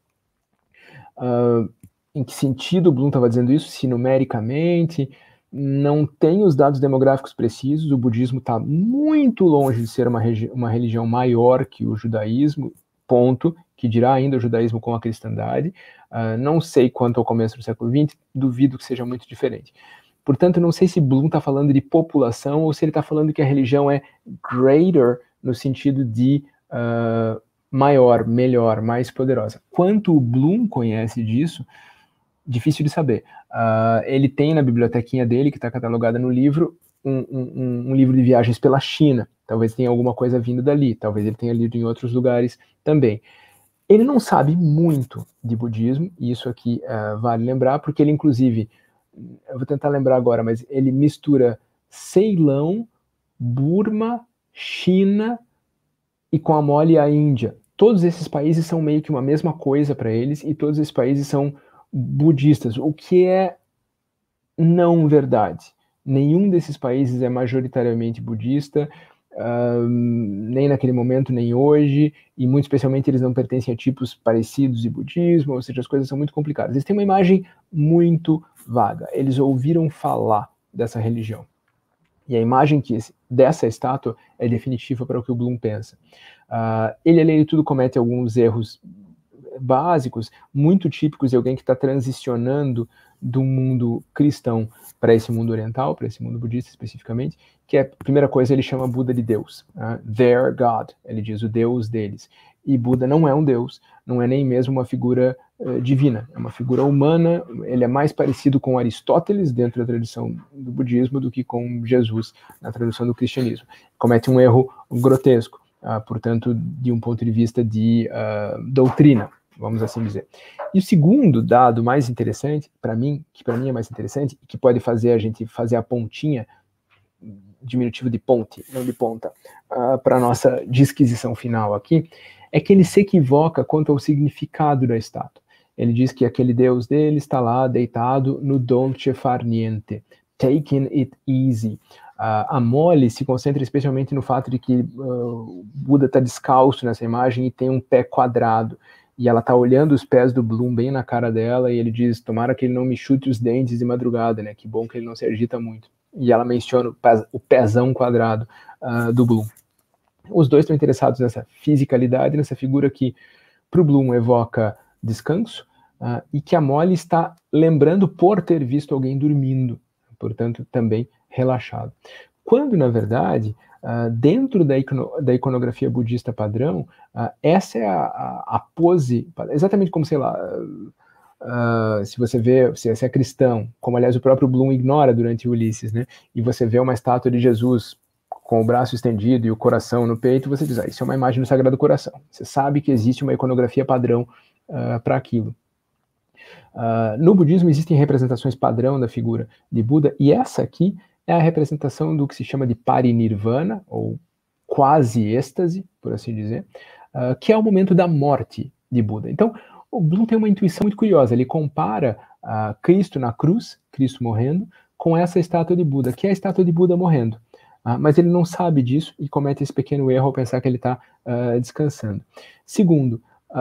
Em que sentido o Bloom estava dizendo isso? Se numericamente, não tem os dados demográficos precisos, o budismo está muito longe de ser uma religião maior que o judaísmo, ponto, que dirá ainda o judaísmo com a cristandade. Não sei quanto ao começo do século XX, duvido que seja muito diferente. Portanto, não sei se Bloom está falando de população ou se ele está falando que a religião é greater no sentido de maior, melhor, mais poderosa. Quanto o Bloom conhece disso, difícil de saber. Ele tem na bibliotequinha dele, que está catalogada no livro, um livro de viagens pela China, talvez tenha alguma coisa vindo dali, talvez ele tenha lido em outros lugares também. Ele não sabe muito de budismo, e isso aqui vale lembrar, porque ele, inclusive, eu vou tentar lembrar agora, mas ele mistura Ceilão, Burma, China e com a mole a Índia. Todos esses países são meio que uma mesma coisa para eles, e todos esses países são budistas, o que é não verdade. Nenhum desses países é majoritariamente budista, nem naquele momento, nem hoje, e muito especialmente eles não pertencem a tipos parecidos de budismo, ou seja, as coisas são muito complicadas. Eles têm uma imagem muito vaga. Eles ouviram falar dessa religião. E a imagem dessa estátua é definitiva para o que o Bloom pensa. Ele, além de tudo, comete alguns erros básicos, muito típicos de alguém que está transicionando do mundo cristão para esse mundo oriental, para esse mundo budista especificamente, que é, a primeira coisa, ele chama Buda de Deus, their God, ele diz o Deus deles. E Buda não é um Deus, não é nem mesmo uma figura divina, é uma figura humana, ele é mais parecido com Aristóteles dentro da tradição do budismo do que com Jesus na tradição do cristianismo. Comete um erro grotesco, portanto, de um ponto de vista de doutrina, vamos assim dizer. E o segundo dado mais interessante, para mim, que para mim é mais interessante, e que pode fazer a gente fazer a pontinha, diminutivo de ponte, não de ponta, para a nossa disquisição final aqui, é que ele se equivoca quanto ao significado da estátua. Ele diz que aquele Deus dele está lá deitado no dolce far niente, taking it easy. A mole se concentra especialmente no fato de que o Buda está descalço nessa imagem e tem um pé quadrado. E ela está olhando os pés do Bloom bem na cara dela, e ele diz, tomara que ele não me chute os dentes de madrugada, né? Que bom que ele não se agita muito. E ela menciona o pezão quadrado do Bloom. Os dois estão interessados nessa fisicalidade, nessa figura que para o Bloom evoca descanso, e que a Molly está lembrando por ter visto alguém dormindo, portanto também relaxado. Quando, na verdade, dentro da iconografia budista padrão, essa é a pose, exatamente como, sei lá, se você vê, se é cristão, como aliás o próprio Bloom ignora durante Ulisses, né, e você vê uma estátua de Jesus com o braço estendido e o coração no peito, você diz, isso é uma imagem do Sagrado Coração. Você sabe que existe uma iconografia padrão para aquilo. No budismo existem representações padrão da figura de Buda, e essa aqui é a representação do que se chama de parinirvana, ou quase êxtase, por assim dizer, que é o momento da morte de Buda. Então, o Bloom tem uma intuição muito curiosa, ele compara Cristo na cruz, Cristo morrendo, com essa estátua de Buda, que é a estátua de Buda morrendo. Mas ele não sabe disso e comete esse pequeno erro ao pensar que ele está descansando. Segundo,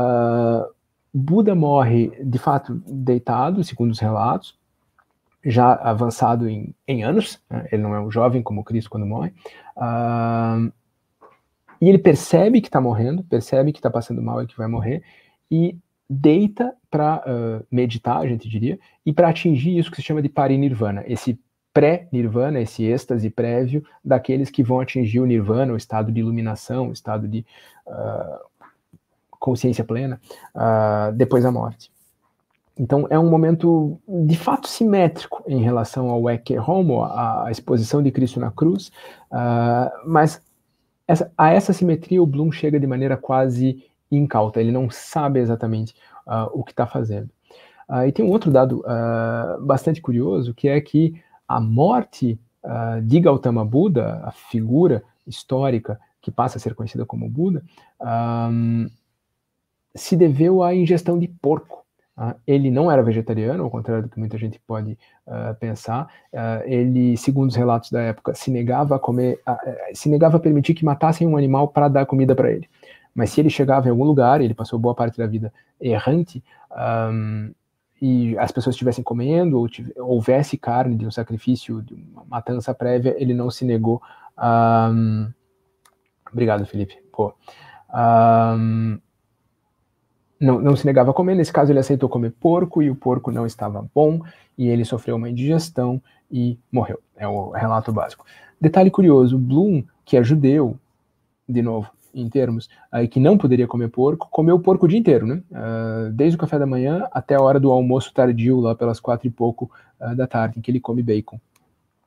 Buda morre, de fato, deitado, segundo os relatos, já avançado em anos, né? Ele não é um jovem como Cristo quando morre, e ele percebe que está morrendo, percebe que está passando mal e que vai morrer, e deita para meditar, a gente diria, e para atingir isso que se chama de parinirvana, esse pré-nirvana, esse êxtase prévio daqueles que vão atingir o nirvana, o estado de iluminação, o estado de consciência plena, depois da morte. Então é um momento de fato simétrico em relação ao Ecce Homo, a exposição de Cristo na cruz, mas a essa simetria o Bloom chega de maneira quase incauta, ele não sabe exatamente o que está fazendo. E tem um outro dado bastante curioso, que é que a morte de Gautama Buda, a figura histórica que passa a ser conhecida como Buda, se deveu à ingestão de porco. Ele não era vegetariano, ao contrário do que muita gente pode pensar. Ele, segundo os relatos da época, se negava a comer, se negava a permitir que matassem um animal para dar comida para ele. Mas se ele chegava em algum lugar, ele passou boa parte da vida errante, e as pessoas estivessem comendo, ou houvesse carne de um sacrifício, de uma matança prévia, ele não se negou. Obrigado, Felipe. Não se negava a comer, nesse caso ele aceitou comer porco, e o porco não estava bom, e ele sofreu uma indigestão e morreu. É o relato básico. Detalhe curioso, Bloom, que é judeu, de novo, em termos, que não poderia comer porco, comeu porco o dia inteiro, né? Desde o café da manhã até a hora do almoço tardio, lá pelas 4 e pouco da tarde, em que ele come bacon.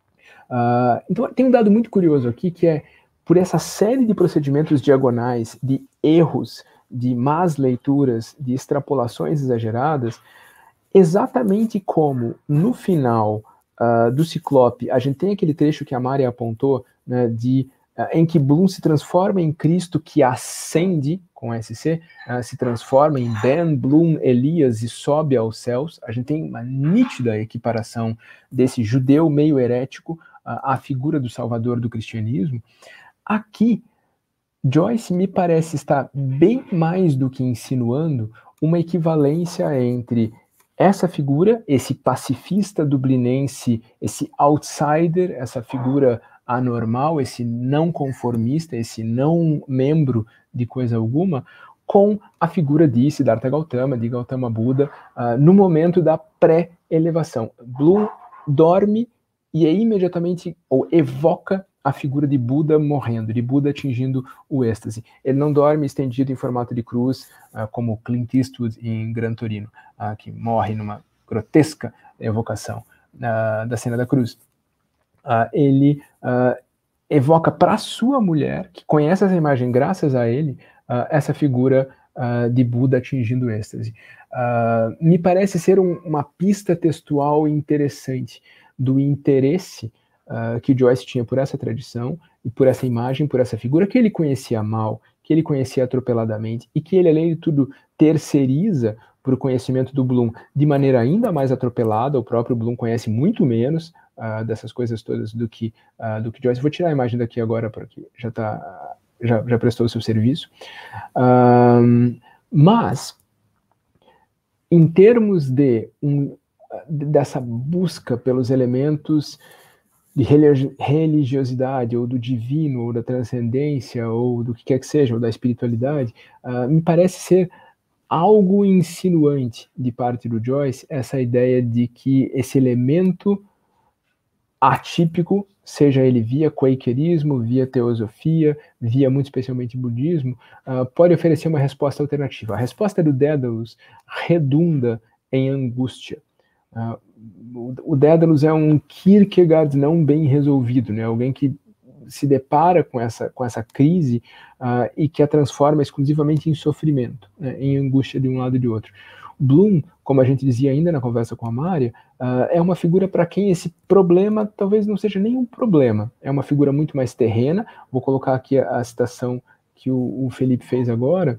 Então tem um dado muito curioso aqui, que é por essa série de procedimentos diagonais, de erros, de más leituras, de extrapolações exageradas, exatamente como no final do Ciclope, a gente tem aquele trecho que a Mari apontou, né, em que Bloom se transforma em Cristo que ascende, com SC, se transforma em Ben Bloom Elias e sobe aos céus. A gente tem uma nítida equiparação desse judeu meio herético à figura do Salvador do cristianismo. Aqui, Joyce me parece estar bem mais do que insinuando uma equivalência entre essa figura, esse pacifista dublinense, esse outsider, essa figura anormal, esse não conformista, esse não membro de coisa alguma, com a figura de Siddhartha Gautama, de Gautama Buda, no momento da pré-elevação. Bloom dorme e é imediatamente, ou evoca a figura de Buda morrendo, de Buda atingindo o êxtase. Ele não dorme estendido em formato de cruz, como Clint Eastwood em Gran Torino, que morre numa grotesca evocação da cena da cruz. Ele evoca para sua mulher, que conhece essa imagem graças a ele, essa figura de Buda atingindo o êxtase. Me parece ser uma pista textual interessante do interesse que Joyce tinha por essa tradição e por essa imagem, por essa figura que ele conhecia mal, que ele conhecia atropeladamente e que ele, além de tudo, terceiriza para o conhecimento do Bloom de maneira ainda mais atropelada. O próprio Bloom conhece muito menos dessas coisas todas do que Joyce. Vou tirar a imagem daqui agora, porque já prestou o seu serviço. Mas, em termos dessa busca pelos elementos de religiosidade, ou do divino, ou da transcendência, ou do que quer que seja, ou da espiritualidade, me parece ser algo insinuante de parte do Joyce, essa ideia de que esse elemento atípico, seja ele via quakerismo, via teosofia, via muito especialmente budismo, pode oferecer uma resposta alternativa. A resposta do Daedalus redunda em angústia. O Daedalus é um Kierkegaard não bem resolvido, né? Alguém que se depara com essa crise e que a transforma exclusivamente em sofrimento, né? Em angústia de um lado e de outro. Bloom, como a gente dizia ainda na conversa com a Mária, é uma figura para quem esse problema talvez não seja nenhum problema. É uma figura muito mais terrena. Vou colocar aqui a citação que o Felipe fez agora.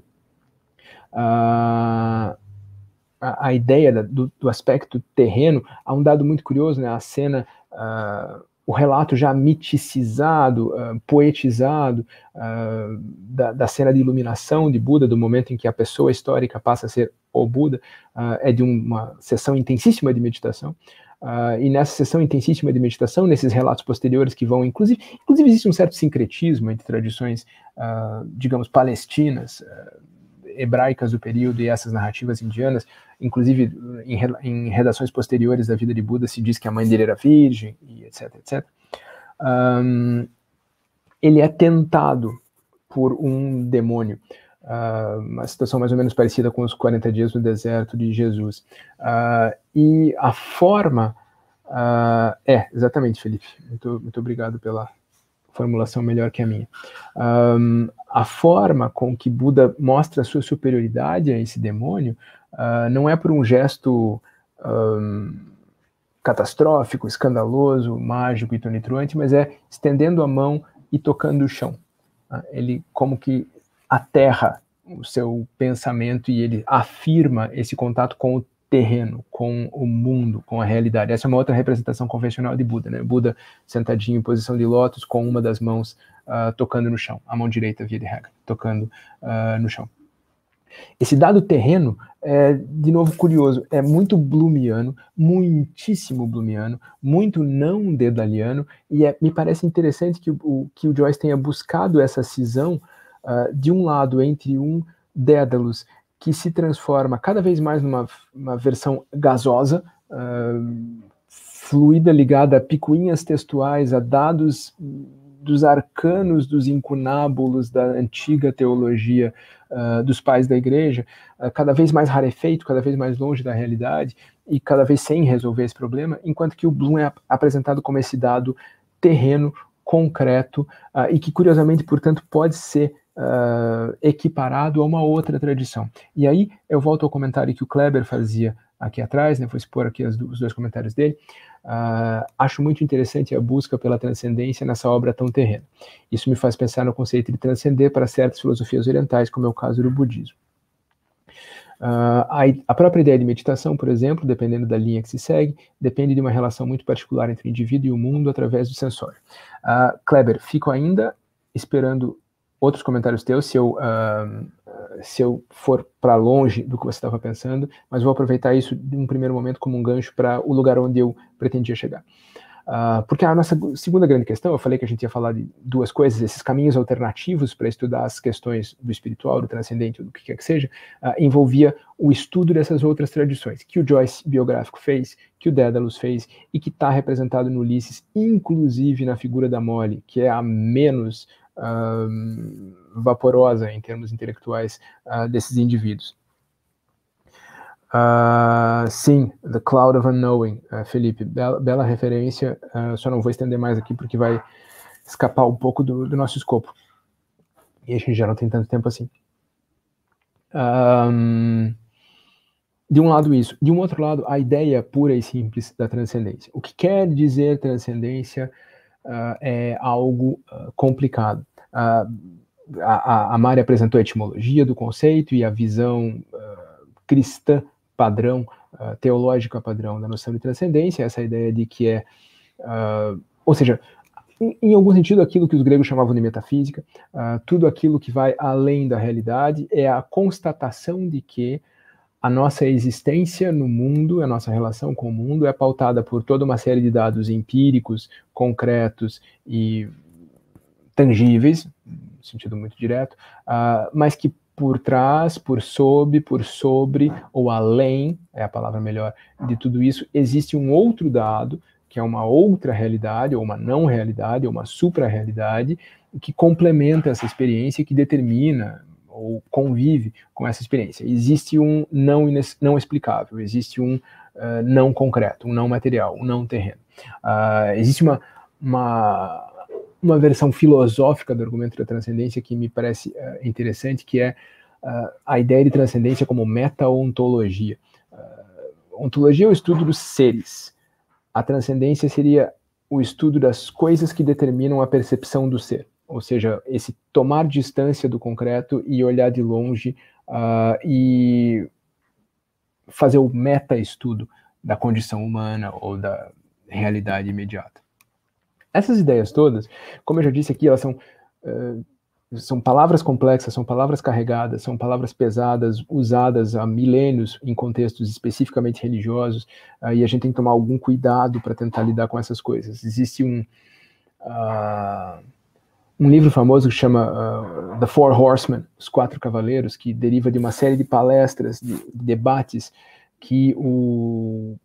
A ideia do aspecto terreno, há um dado muito curioso, né? A cena, o relato já miticizado, poetizado da cena de iluminação de Buda, do momento em que a pessoa histórica passa a ser o Buda, é de uma sessão intensíssima de meditação. E nessa sessão intensíssima de meditação, nesses relatos posteriores que vão, inclusive existe um certo sincretismo entre tradições, digamos, palestinas, hebraicas do período e essas narrativas indianas. Inclusive em redações posteriores da vida de Buda se diz que a mãe dele era virgem, e etc, etc. Ele é tentado por um demônio, uma situação mais ou menos parecida com os 40 dias no deserto de Jesus. E a forma... exatamente, Felipe. Muito obrigado pela formulação melhor que a minha. A forma com que Buda mostra a sua superioridade a esse demônio não é por um gesto catastrófico, escandaloso, mágico e tonitruante, mas é estendendo a mão e tocando o chão. Ele como que aterra o seu pensamento e ele afirma esse contato com o terreno, com o mundo, com a realidade. Essa é uma outra representação convencional de Buda, né? Buda sentadinho em posição de lótus, com uma das mãos tocando no chão, a mão direita, via de regra, tocando no chão. Esse dado terreno é, de novo, curioso, é muito bloomiano, muitíssimo bloomiano, muito não dedaliano, e me parece interessante que o Joyce tenha buscado essa cisão de um lado entre um Daedalus que se transforma cada vez mais numa versão gasosa, fluida, ligada a picuinhas textuais, a dados dos arcanos dos incunábulos da antiga teologia dos pais da igreja, cada vez mais rarefeito, cada vez mais longe da realidade e cada vez sem resolver esse problema, enquanto que o Bloom é apresentado como esse dado terreno, concreto, e que, curiosamente, portanto, pode ser equiparado a uma outra tradição. E aí eu volto ao comentário que o Kleber fazia aqui atrás, né, vou expor aqui os dois comentários dele. Acho muito interessante a busca pela transcendência nessa obra tão terrena. Isso me faz pensar no conceito de transcender para certas filosofias orientais, como é o caso do budismo. A própria ideia de meditação, por exemplo, dependendo da linha que se segue, depende de uma relação muito particular entre o indivíduo e o mundo através do sensório. Kleber, fico ainda esperando outros comentários teus, se eu for para longe do que você estava pensando, mas vou aproveitar isso de um primeiro momento como um gancho para o lugar onde eu pretendia chegar. Porque a nossa segunda grande questão, eu falei que a gente ia falar de duas coisas, esses caminhos alternativos para estudar as questões do espiritual, do transcendente, ou do que quer que seja, envolvia o estudo dessas outras tradições, que o Joyce biográfico fez, que o Dédalus fez, e que está representado no Ulisses, inclusive na figura da Molly, que é a menos vaporosa em termos intelectuais desses indivíduos. Sim, The Cloud of Unknowing, Felipe, bela referência, só não vou estender mais aqui porque vai escapar um pouco do nosso escopo. E a gente já não tem tanto tempo assim. De um lado isso. De um outro lado, a ideia pura e simples da transcendência. O que quer dizer transcendência é algo complicado. A Mari apresentou a etimologia do conceito e a visão cristã padrão, teológica padrão da noção de transcendência, essa ideia de que ou seja, em algum sentido, aquilo que os gregos chamavam de metafísica, tudo aquilo que vai além da realidade é a constatação de que a nossa existência no mundo, a nossa relação com o mundo é pautada por toda uma série de dados empíricos, concretos e tangíveis, no sentido muito direto, mas que por trás, por sob, por sobre ou além, é a palavra melhor, de tudo isso, existe um outro dado, que é uma outra realidade, ou uma não realidade, ou uma supra-realidade, que complementa essa experiência, que determina ou convive com essa experiência. Existe um não explicável, existe um não concreto, um não material, um não terreno. Existe uma versão filosófica do argumento da transcendência que me parece interessante, que é a ideia de transcendência como meta-ontologia. Ontologia é o estudo dos seres. A transcendência seria o estudo das coisas que determinam a percepção do ser. Ou seja, esse tomar distância do concreto e olhar de longe e fazer o meta-estudo da condição humana ou da realidade imediata. Essas ideias todas, como eu já disse aqui, elas são palavras complexas, são palavras carregadas, são palavras pesadas, usadas há milênios em contextos especificamente religiosos, e a gente tem que tomar algum cuidado para tentar lidar com essas coisas. Existe um livro famoso que chama The Four Horsemen, Os Quatro Cavaleiros, que deriva de uma série de palestras, de debates que o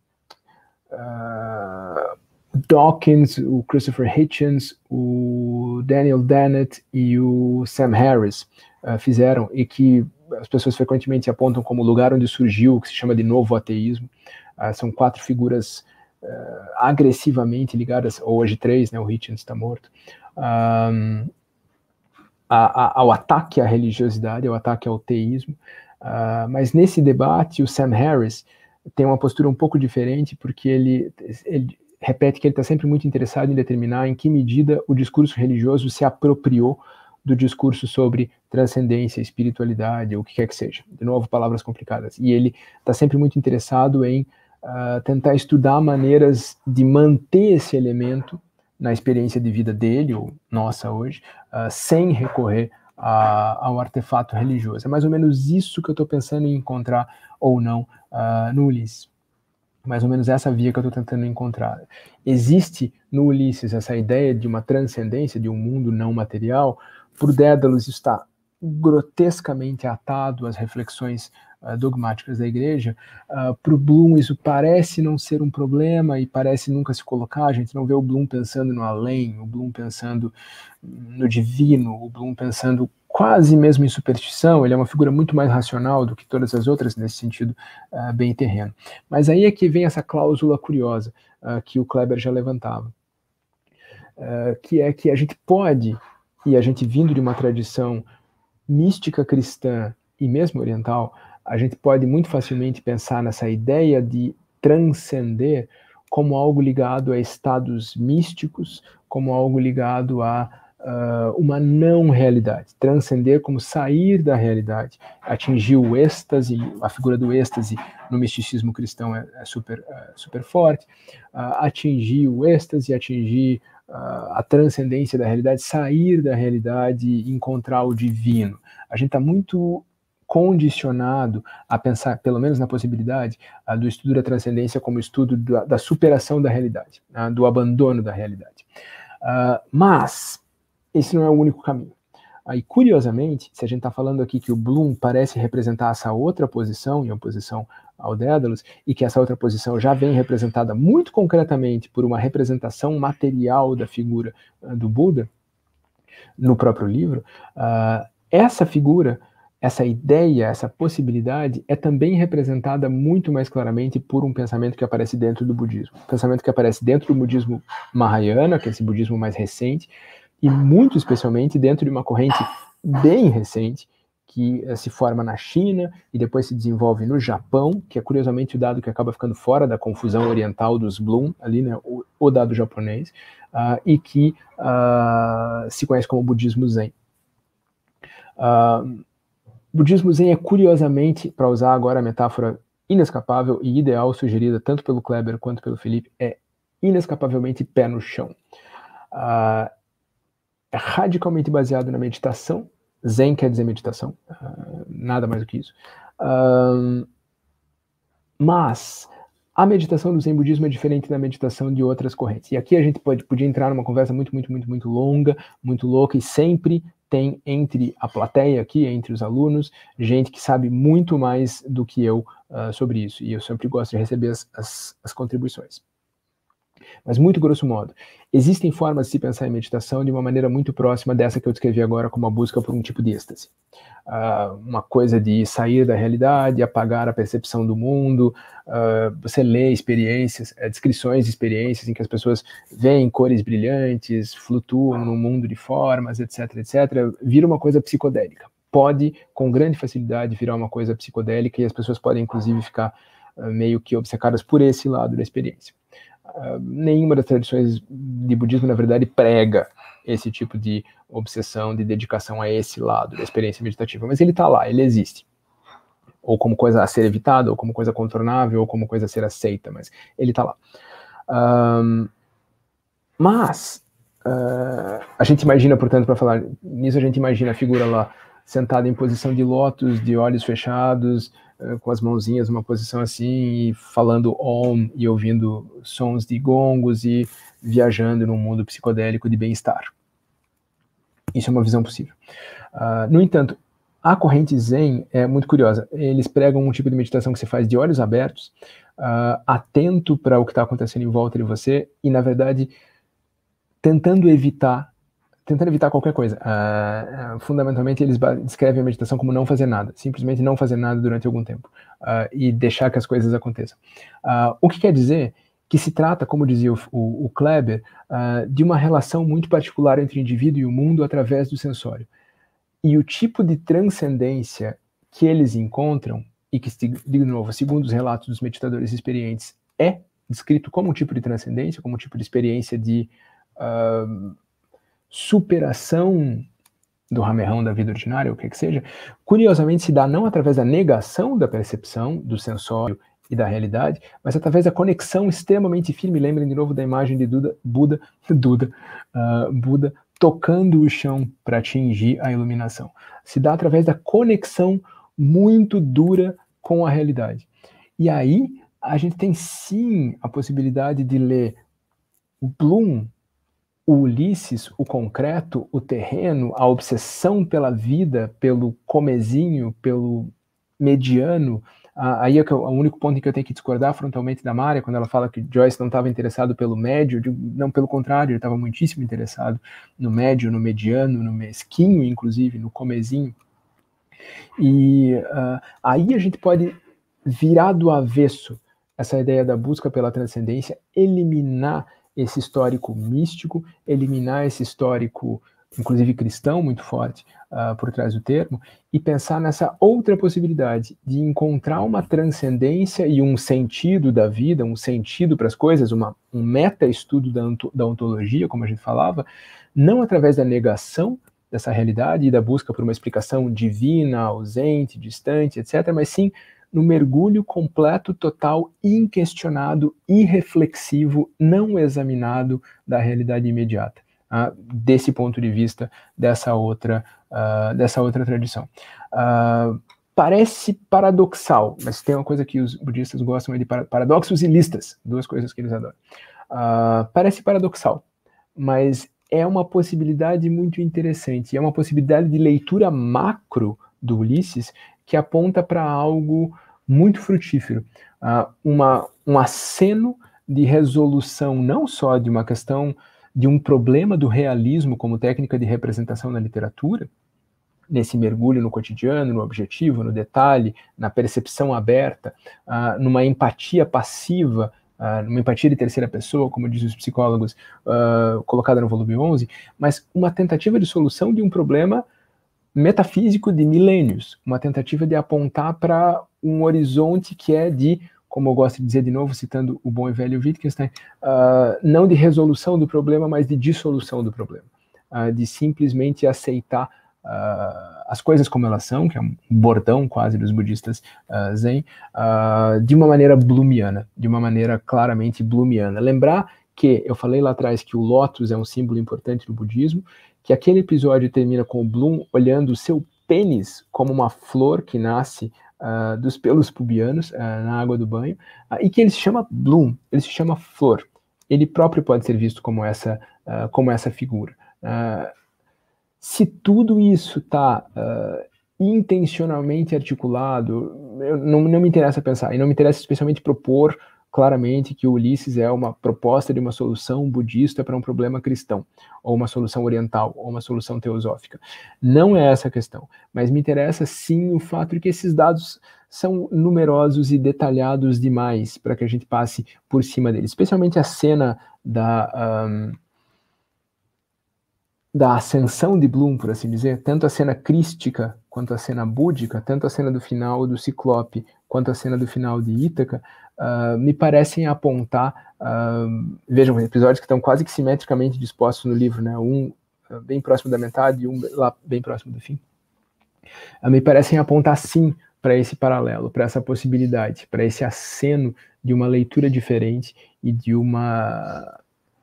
Dawkins, o Christopher Hitchens, o Daniel Dennett e o Sam Harris fizeram, e que as pessoas frequentemente apontam como lugar onde surgiu o que se chama de novo ateísmo. São quatro figuras agressivamente ligadas, ou hoje três, né, o Hitchens está morto, ao ataque à religiosidade, ao ataque ao teísmo. Mas nesse debate o Sam Harris tem uma postura um pouco diferente, porque ele repete que ele está sempre muito interessado em determinar em que medida o discurso religioso se apropriou do discurso sobre transcendência, espiritualidade, ou o que quer que seja. De novo, palavras complicadas. E ele está sempre muito interessado em tentar estudar maneiras de manter esse elemento na experiência de vida dele, ou nossa hoje, sem recorrer ao artefato religioso. É mais ou menos isso que eu estou pensando em encontrar ou não no Ulisses. Mais ou menos essa via que eu estou tentando encontrar. Existe no Ulisses essa ideia de uma transcendência, de um mundo não material. Por Dédalus está grotescamente atado às reflexões dogmáticas da igreja. Para o Bloom isso parece não ser um problema e parece nunca se colocar. A gente não vê o Bloom pensando no além, o Bloom pensando no divino, o Bloom pensando quase mesmo em superstição. Ele é uma figura muito mais racional do que todas as outras, nesse sentido bem terreno. Mas aí é que vem essa cláusula curiosa que o Kleber já levantava. que é que a gente pode, e a gente vindo de uma tradição mística cristã e mesmo oriental, a gente pode muito facilmente pensar nessa ideia de transcender como algo ligado a estados místicos, como algo ligado a uma não realidade. Transcender como sair da realidade, atingir o êxtase, a figura do êxtase no misticismo cristão é super forte, atingir o êxtase, atingir a transcendência da realidade, sair da realidade e encontrar o divino. A gente está muito condicionado a pensar, pelo menos na possibilidade, do estudo da transcendência como estudo da superação da realidade, do abandono da realidade. Mas esse não é o único caminho. Aí, curiosamente, se a gente está falando aqui que o Bloom parece representar essa outra posição, em oposição ao Daedalus, e que essa outra posição já vem representada muito concretamente por uma representação material da figura do Buda, no próprio livro, essa figura, essa ideia, essa possibilidade é também representada muito mais claramente por um pensamento que aparece dentro do budismo. Um pensamento que aparece dentro do budismo Mahayana, que é esse budismo mais recente, e muito especialmente dentro de uma corrente bem recente, que se forma na China e depois se desenvolve no Japão, que é curiosamente o dado que acaba ficando fora da confusão oriental dos Bloom, ali, né, o dado japonês, e que se conhece como budismo Zen. Budismo Zen é curiosamente, para usar agora a metáfora inescapável e ideal sugerida tanto pelo Kleber quanto pelo Felipe, é inescapavelmente pé no chão. É radicalmente baseado na meditação. Zen quer dizer meditação, nada mais do que isso. Mas a meditação do Zen budismo é diferente da meditação de outras correntes. E aqui a gente podia entrar numa conversa muito longa, muito louca, e sempre tem entre a plateia aqui, entre os alunos, gente que sabe muito mais do que eu sobre isso. E eu sempre gosto de receber as contribuições. Mas muito grosso modo, existem formas de se pensar em meditação de uma maneira muito próxima dessa que eu descrevi agora como a busca por um tipo de êxtase. Uma coisa de sair da realidade, apagar a percepção do mundo, você lê experiências, descrições de experiências em que as pessoas veem cores brilhantes, flutuam no mundo de formas, etc, vira uma coisa psicodélica. Pode, com grande facilidade, virar uma coisa psicodélica e as pessoas podem, inclusive, ficar meio que obcecadas por esse lado da experiência. Nenhuma das tradições de budismo, na verdade, prega esse tipo de obsessão, de dedicação a esse lado da experiência meditativa, mas ele está lá, ele existe. Ou como coisa a ser evitada, ou como coisa contornável, ou como coisa a ser aceita, mas ele está lá. Mas a gente imagina, portanto, para falar nisso, a gente imagina a figura lá sentada em posição de lótus, de olhos fechados, com as mãozinhas numa posição assim, e falando Om, e ouvindo sons de gongos, e viajando num mundo psicodélico de bem-estar. Isso é uma visão possível. No entanto, a corrente Zen é muito curiosa. Eles pregam um tipo de meditação que se faz de olhos abertos, atento para o que está acontecendo em volta de você, e, na verdade, tentando evitar qualquer coisa. Fundamentalmente, eles descrevem a meditação como não fazer nada, simplesmente não fazer nada durante algum tempo, e deixar que as coisas aconteçam. O que quer dizer que se trata, como dizia o Kleber, de uma relação muito particular entre o indivíduo e o mundo através do sensório. E o tipo de transcendência que eles encontram, e que, de novo, segundo os relatos dos meditadores experientes, é descrito como um tipo de transcendência, como um tipo de experiência de superação do ramerrão da vida ordinária, o que seja, curiosamente se dá não através da negação da percepção, do sensório e da realidade, mas através da conexão extremamente firme. Lembrem de novo da imagem de Buda tocando o chão para atingir a iluminação. Se dá através da conexão muito dura com a realidade. E aí a gente tem sim a possibilidade de ler Bloom, o Ulisses, o concreto, o terreno, a obsessão pela vida, pelo comezinho, pelo mediano. Aí é o único ponto em que eu tenho que discordar frontalmente da Mária, quando ela fala que Joyce não estava interessado pelo médio. Eu digo, não, pelo contrário, ele estava muitíssimo interessado no médio, no mediano, no mesquinho, inclusive, no comezinho. E aí a gente pode virar do avesso essa ideia da busca pela transcendência, eliminar esse histórico místico, eliminar esse histórico, inclusive cristão, muito forte por trás do termo, e pensar nessa outra possibilidade de encontrar uma transcendência e um sentido da vida, um sentido para as coisas, um meta-estudo da ontologia, como a gente falava, não através da negação dessa realidade e da busca por uma explicação divina, ausente, distante, etc., mas sim no mergulho completo, total, inquestionado, irreflexivo, não examinado da realidade imediata, desse ponto de vista dessa outra tradição. Parece paradoxal, mas tem uma coisa que os budistas gostam de paradoxos e listas, duas coisas que eles adoram. Parece paradoxal, mas é uma possibilidade muito interessante, é uma possibilidade de leitura macro do Ulisses que aponta para algo muito frutífero, um aceno de resolução não só de uma questão de um problema do realismo como técnica de representação na literatura, nesse mergulho no cotidiano, no objetivo, no detalhe, na percepção aberta, numa empatia passiva, numa empatia de terceira pessoa, como dizem os psicólogos, colocada no volume 11, mas uma tentativa de solução de um problema metafísico de milênios, uma tentativa de apontar para um horizonte que é de, como eu gosto de dizer de novo, citando o bom e velho Wittgenstein, não de resolução do problema, mas de dissolução do problema, de simplesmente aceitar as coisas como elas são, que é um bordão quase dos budistas zen, de uma maneira blumiana, de uma maneira claramente blumiana. Lembrar que eu falei lá atrás que o lótus é um símbolo importante do budismo, que aquele episódio termina com o Bloom olhando o seu pênis como uma flor que nasce dos pelos pubianos na água do banho, e que ele se chama Bloom, ele se chama flor. Ele próprio pode ser visto como essa figura. Se tudo isso está intencionalmente articulado, não me interessa pensar, e não me interessa especialmente propor claramente que o Ulisses é uma proposta de uma solução budista para um problema cristão, ou uma solução oriental, ou uma solução teosófica. Não é essa a questão, mas me interessa sim o fato de que esses dados são numerosos e detalhados demais para que a gente passe por cima deles, especialmente a cena da ascensão de Bloom, por assim dizer, tanto a cena crística quanto a cena búdica, tanto a cena do final do Ciclope quanto a cena do final de Ítaca, me parecem apontar, vejam, episódios que estão quase que simetricamente dispostos no livro, né? Um bem próximo da metade e um lá bem próximo do fim. Me parecem apontar sim para esse paralelo, para essa possibilidade, para esse aceno de uma leitura diferente e de uma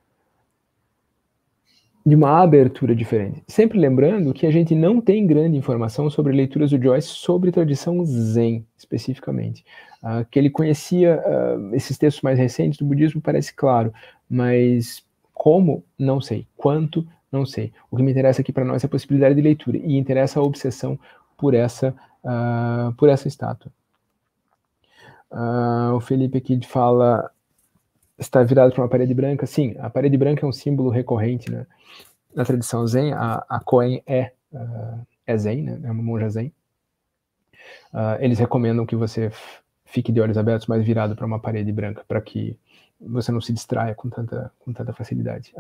abertura diferente. Sempre lembrando que a gente não tem grande informação sobre leituras do Joyce sobre tradição Zen, especificamente. Que ele conhecia esses textos mais recentes do budismo parece claro, mas como, não sei. Quanto, não sei. O que me interessa aqui para nós é a possibilidade de leitura, e interessa a obsessão por essa estátua. O Felipe aqui fala... Está virado para uma parede branca? Sim, a parede branca é um símbolo recorrente, né? Na tradição Zen, a Koen é Zen, né? É uma monja Zen. Eles recomendam que você fique de olhos abertos, mas virado para uma parede branca, para que você não se distraia com tanta facilidade.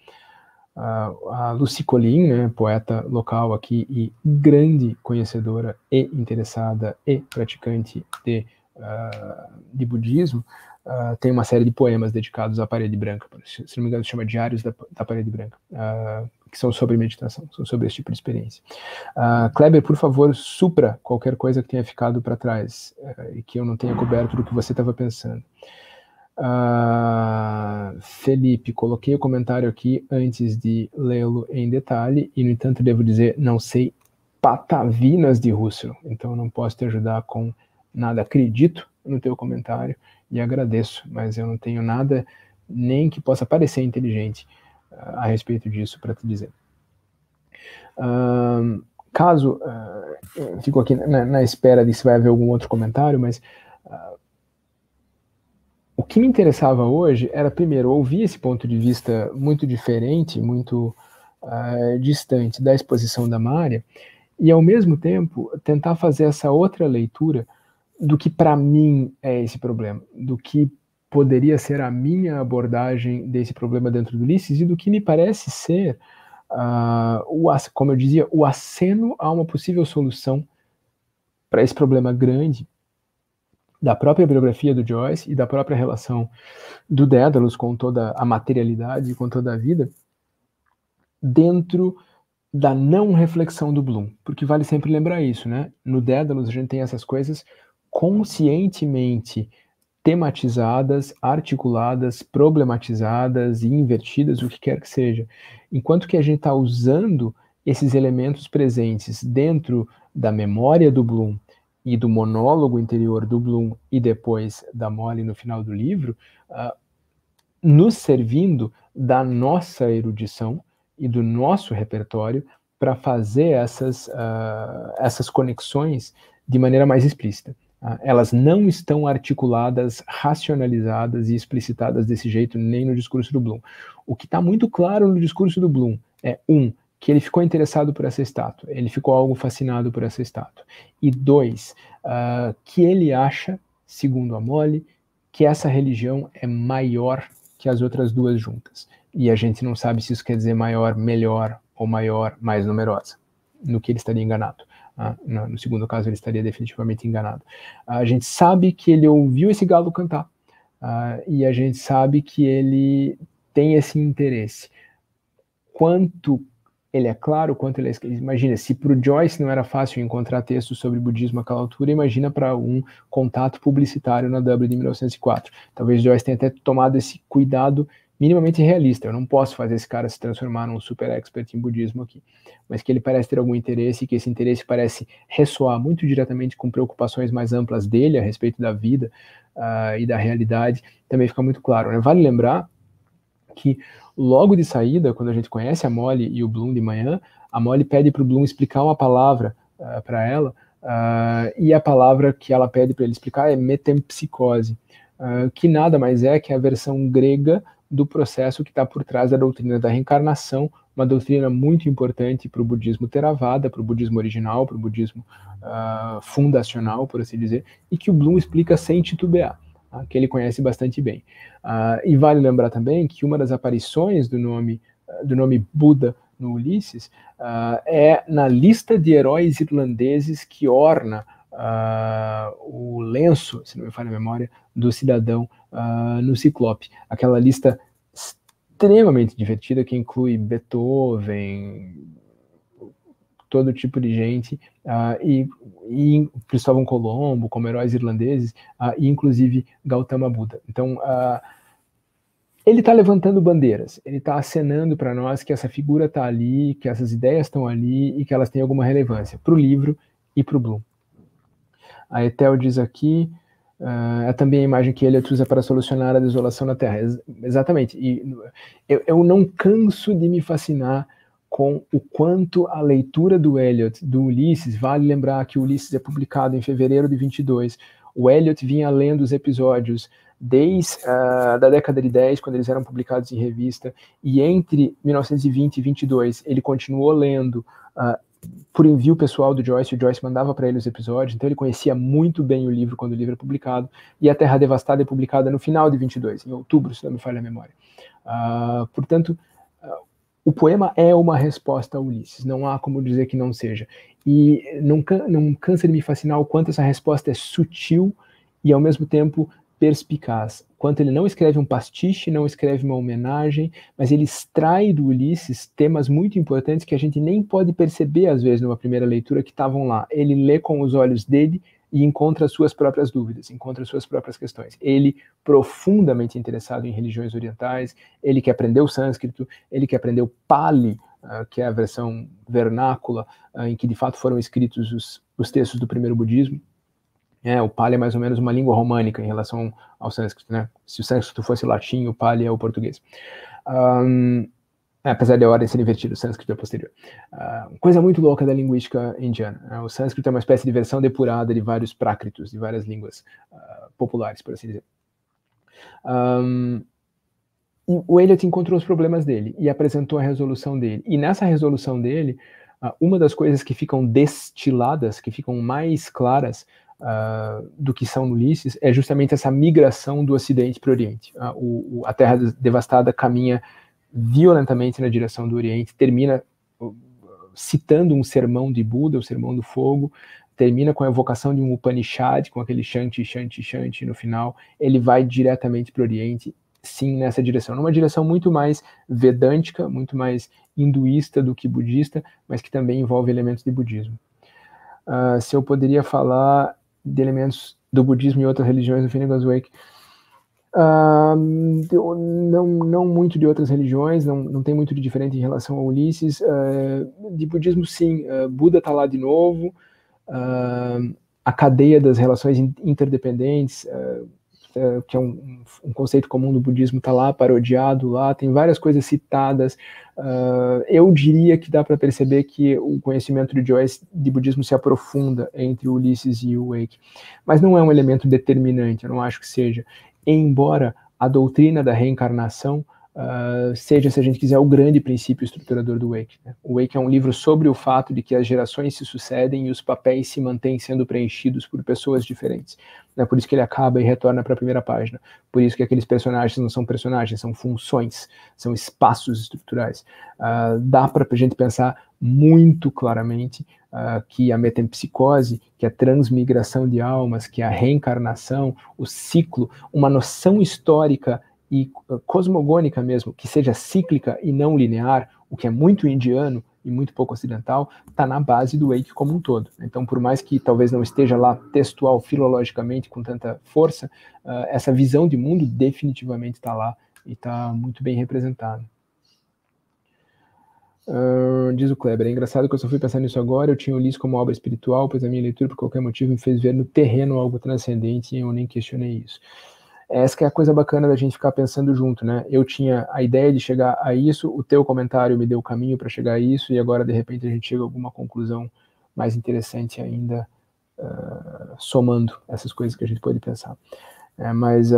A Lucy Collin, né, poeta local aqui e grande conhecedora e interessada e praticante de budismo, tem uma série de poemas dedicados à parede branca, se não me engano se chama Diários da Parede Branca, que são sobre meditação, são sobre esse tipo de experiência. Kleber, por favor, supra qualquer coisa que tenha ficado para trás e que eu não tenha coberto do que você estava pensando. Felipe, coloquei o comentário aqui antes de lê-lo em detalhe e, no entanto, devo dizer, não sei patavinas de russo, então não posso te ajudar com nada. Acredito no teu comentário e agradeço, mas eu não tenho nada nem que possa parecer inteligente a respeito disso para te dizer. Caso fico aqui na espera de se vai haver algum outro comentário, mas o que me interessava hoje era, primeiro, ouvir esse ponto de vista muito diferente, muito distante da exposição da Mária, e, ao mesmo tempo, tentar fazer essa outra leitura do que, para mim, é esse problema, do que poderia ser a minha abordagem desse problema dentro do Ulisses e do que me parece ser, como eu dizia, o aceno a uma possível solução para esse problema grande da própria biografia do Joyce e da própria relação do Dédalus com toda a materialidade, com toda a vida, dentro da não reflexão do Bloom, porque vale sempre lembrar isso, né? No Dédalus a gente tem essas coisas conscientemente tematizadas, articuladas, problematizadas e invertidas, o que quer que seja. Enquanto que a gente está usando esses elementos presentes dentro da memória do Bloom e do monólogo interior do Bloom e depois da Molly no final do livro, nos servindo da nossa erudição e do nosso repertório para fazer essas conexões de maneira mais explícita. Elas não estão articuladas, racionalizadas e explicitadas desse jeito nem no discurso do Bloom. O que está muito claro no discurso do Bloom é, que ele ficou interessado por essa estátua, ele ficou algo fascinado por essa estátua. E 2, que ele acha, segundo a Molly, que essa religião é maior que as outras duas juntas. E a gente não sabe se isso quer dizer maior, melhor, ou maior, mais numerosa, no que ele estaria enganado. No segundo caso, ele estaria definitivamente enganado. A gente sabe que ele ouviu esse galo cantar, e a gente sabe que ele tem esse interesse. Quanto ele é claro, quanto ele é... Imagina, se para o Joyce não era fácil encontrar textos sobre budismo àquela altura, imagina para um contato publicitário na Dublin de 1904. Talvez Joyce tenha até tomado esse cuidado minimamente realista. Eu não posso fazer esse cara se transformar num super expert em budismo aqui. Mas que ele parece ter algum interesse, e que esse interesse parece ressoar muito diretamente com preocupações mais amplas dele a respeito da vida e da realidade, também fica muito claro, né? Vale lembrar que logo de saída, quando a gente conhece a Molly e o Bloom de manhã, a Molly pede para o Bloom explicar uma palavra para ela, e a palavra que ela pede para ele explicar é metempsicose, que nada mais é que a versão grega do processo que está por trás da doutrina da reencarnação, uma doutrina muito importante para o budismo Theravada, para o budismo original, para o budismo fundacional, por assim dizer, e que o Bloom explica sem titubear, que ele conhece bastante bem. E vale lembrar também que uma das aparições do nome Buda no Ulisses é na lista de heróis irlandeses que orna o lenço, se não me falha a memória, do cidadão no Ciclope. Aquela lista extremamente divertida que inclui Beethoven, todo tipo de gente, e Cristóvão Colombo como heróis irlandeses, e inclusive Gautama Buda. Então, ele está levantando bandeiras, ele está acenando para nós que essa figura está ali, que essas ideias estão ali e que elas têm alguma relevância para o livro e para o Bloom. A Etel diz aqui, é também a imagem que Eliot usa para solucionar a desolação na Terra. Exatamente. E eu não canso de me fascinar com o quanto a leitura do Eliot, do Ulisses, vale lembrar que o Ulisses é publicado em fevereiro de 22. O Eliot vinha lendo os episódios desde da década de 10, quando eles eram publicados em revista, e entre 1920 e 22 ele continuou lendo por envio pessoal do Joyce, o Joyce mandava para ele os episódios, então ele conhecia muito bem o livro quando o livro é publicado, e A Terra Devastada é publicada no final de 22, em outubro, se não me falha a memória. Portanto, o poema é uma resposta a Ulisses, não há como dizer que não seja. E não cansa de me fascinar o quanto essa resposta é sutil e, ao mesmo tempo, perspicaz. Quanto ele não escreve um pastiche, não escreve uma homenagem, mas ele extrai do Ulisses temas muito importantes que a gente nem pode perceber, às vezes, numa primeira leitura, que estavam lá. Ele lê com os olhos dele e encontra as suas próprias dúvidas, encontra as suas próprias questões. Ele, profundamente interessado em religiões orientais, ele que aprendeu sânscrito, ele que aprendeu Pali, que é a versão vernácula, em que de fato foram escritos os textos do primeiro budismo. O Pali é mais ou menos uma língua românica em relação ao sânscrito, né? Se o sânscrito fosse latim, o Pali é o português. Apesar de a ordem ser invertida, o sânscrito é posterior. Coisa muito louca da linguística indiana. O sânscrito é uma espécie de versão depurada de vários prácritos, de várias línguas populares, por assim dizer. E o Eliot encontrou os problemas dele e apresentou a resolução dele. E nessa resolução dele, uma das coisas que ficam destiladas, que ficam mais claras do que são no Ulisses, é justamente essa migração do Ocidente para o Oriente. A Terra Devastada caminha violentamente na direção do Oriente, termina citando um sermão de Buda, o Sermão do Fogo, termina com a evocação de um Upanishad, com aquele Shanti, Shanti, Shanti no final. Ele vai diretamente para o Oriente, sim, nessa direção. Numa direção muito mais vedântica, muito mais hinduísta do que budista, mas que também envolve elementos de budismo. Se eu poderia falar de elementos do budismo e outras religiões do Finnegan's Wake, não muito de outras religiões, não tem muito de diferente em relação ao Ulisses. De budismo, sim, Buda está lá de novo, a cadeia das relações interdependentes, que é um conceito comum do budismo, está lá, parodiado lá, tem várias coisas citadas. Eu diria que dá para perceber que o conhecimento de Joyce de budismo se aprofunda entre o Ulisses e o Wake, mas não é um elemento determinante, eu não acho que seja, embora a doutrina da reencarnação seja, se a gente quiser, o grande princípio estruturador do Wake, né? O Wake é um livro sobre o fato de que as gerações se sucedem e os papéis se mantêm sendo preenchidos por pessoas diferentes. É por isso que ele acaba e retorna para a primeira página. Por isso que aqueles personagens não são personagens, são funções, são espaços estruturais. Dá para a gente pensar muito claramente que a metempsicose, que a transmigração de almas, que a reencarnação, o ciclo, uma noção histórica e cosmogônica mesmo, que seja cíclica e não linear, o que é muito indiano e muito pouco ocidental, está na base do Wake como um todo. Então, por mais que talvez não esteja lá textual, filologicamente, com tanta força, essa visão de mundo definitivamente está lá e está muito bem representada. Diz o Kleber, é engraçado que eu só fui pensar nisso agora, eu tinha o Ulisses como obra espiritual, pois a minha leitura, por qualquer motivo, me fez ver no terreno algo transcendente e eu nem questionei isso. Essa que é a coisa bacana da gente ficar pensando junto, né? Eu tinha a ideia de chegar a isso, o teu comentário me deu o caminho para chegar a isso, e agora, de repente, a gente chega a alguma conclusão mais interessante ainda, somando essas coisas que a gente pode pensar. Mas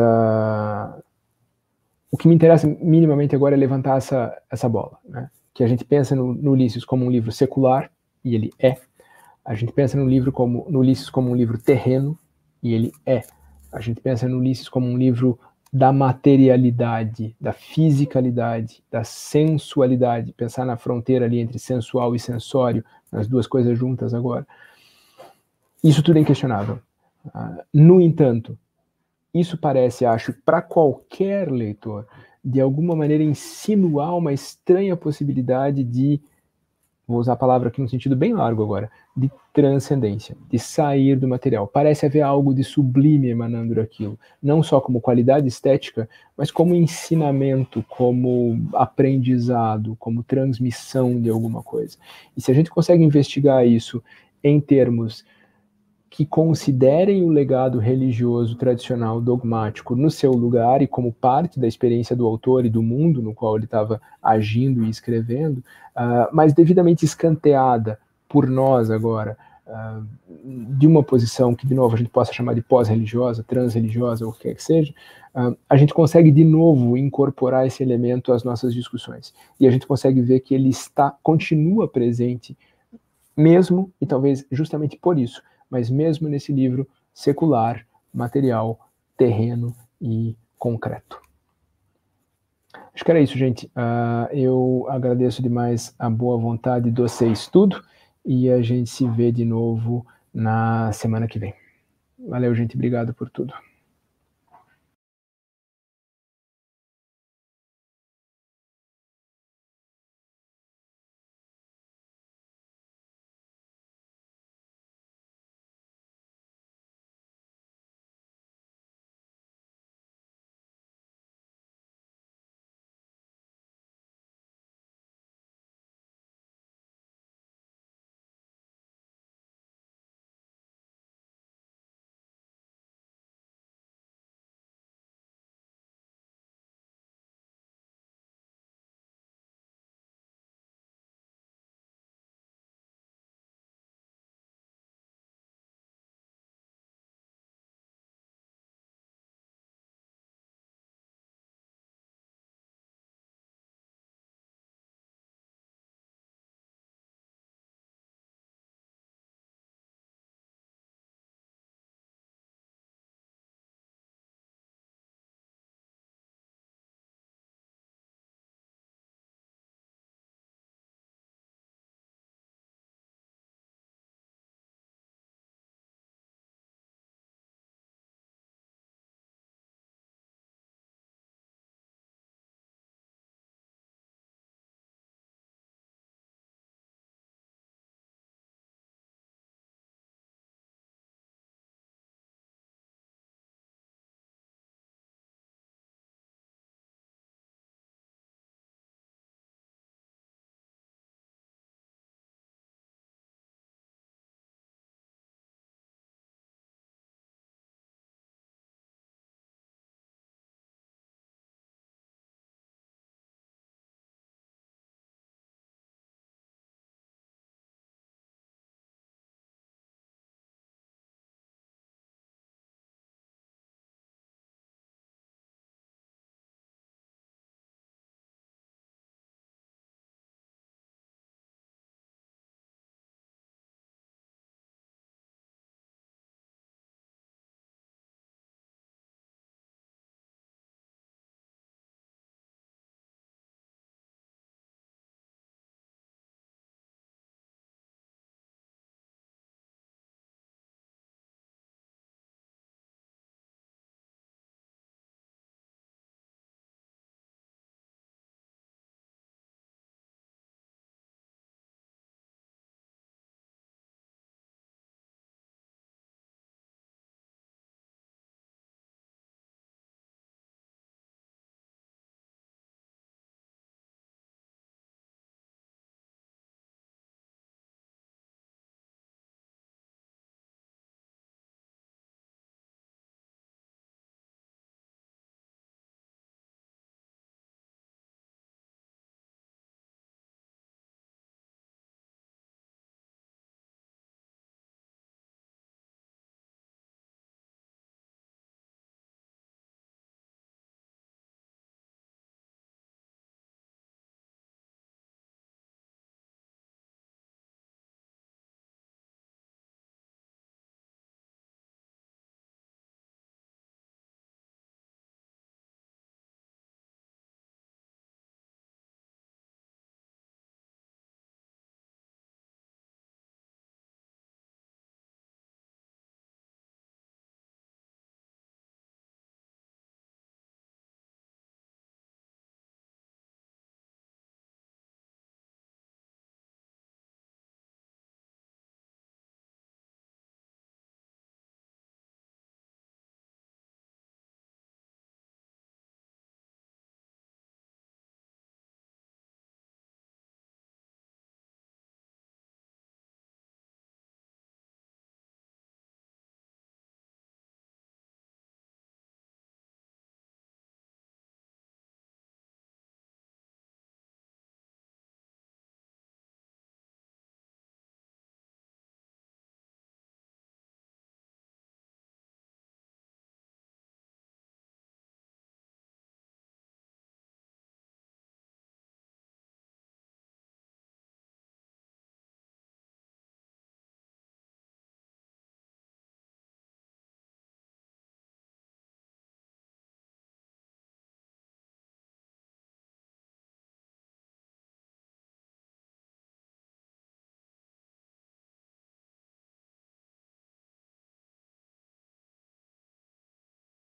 o que me interessa minimamente agora é levantar essa bola, né? Que a gente pensa no Ulisses como um livro secular, e ele é. A gente pensa no Ulisses como um livro terreno, e ele é. A gente pensa no Ulisses como um livro da materialidade, da fisicalidade, da sensualidade, pensar na fronteira ali entre sensual e sensório, as duas coisas juntas agora. Isso tudo é inquestionável. No entanto, isso parece, acho, para qualquer leitor, de alguma maneira insinuar uma estranha possibilidade de, vou usar a palavra aqui num sentido bem largo agora, de transcendência, de sair do material. Parece haver algo de sublime emanando daquilo, não só como qualidade estética, mas como ensinamento, como aprendizado, como transmissão de alguma coisa. E se a gente consegue investigar isso em termos que considerem o legado religioso tradicional dogmático no seu lugar e como parte da experiência do autor e do mundo no qual ele estava agindo e escrevendo, mas devidamente escanteada por nós agora, de uma posição que, de novo, a gente possa chamar de pós-religiosa, trans-religiosa, ou o que quer que seja, a gente consegue, de novo, incorporar esse elemento às nossas discussões. E a gente consegue ver que ele continua presente, mesmo, e talvez justamente por isso, mas mesmo nesse livro secular, material, terreno e concreto. Acho que era isso, gente. Eu agradeço demais a boa vontade de vocês tudo e a gente se vê de novo na semana que vem. Valeu, gente. Obrigado por tudo.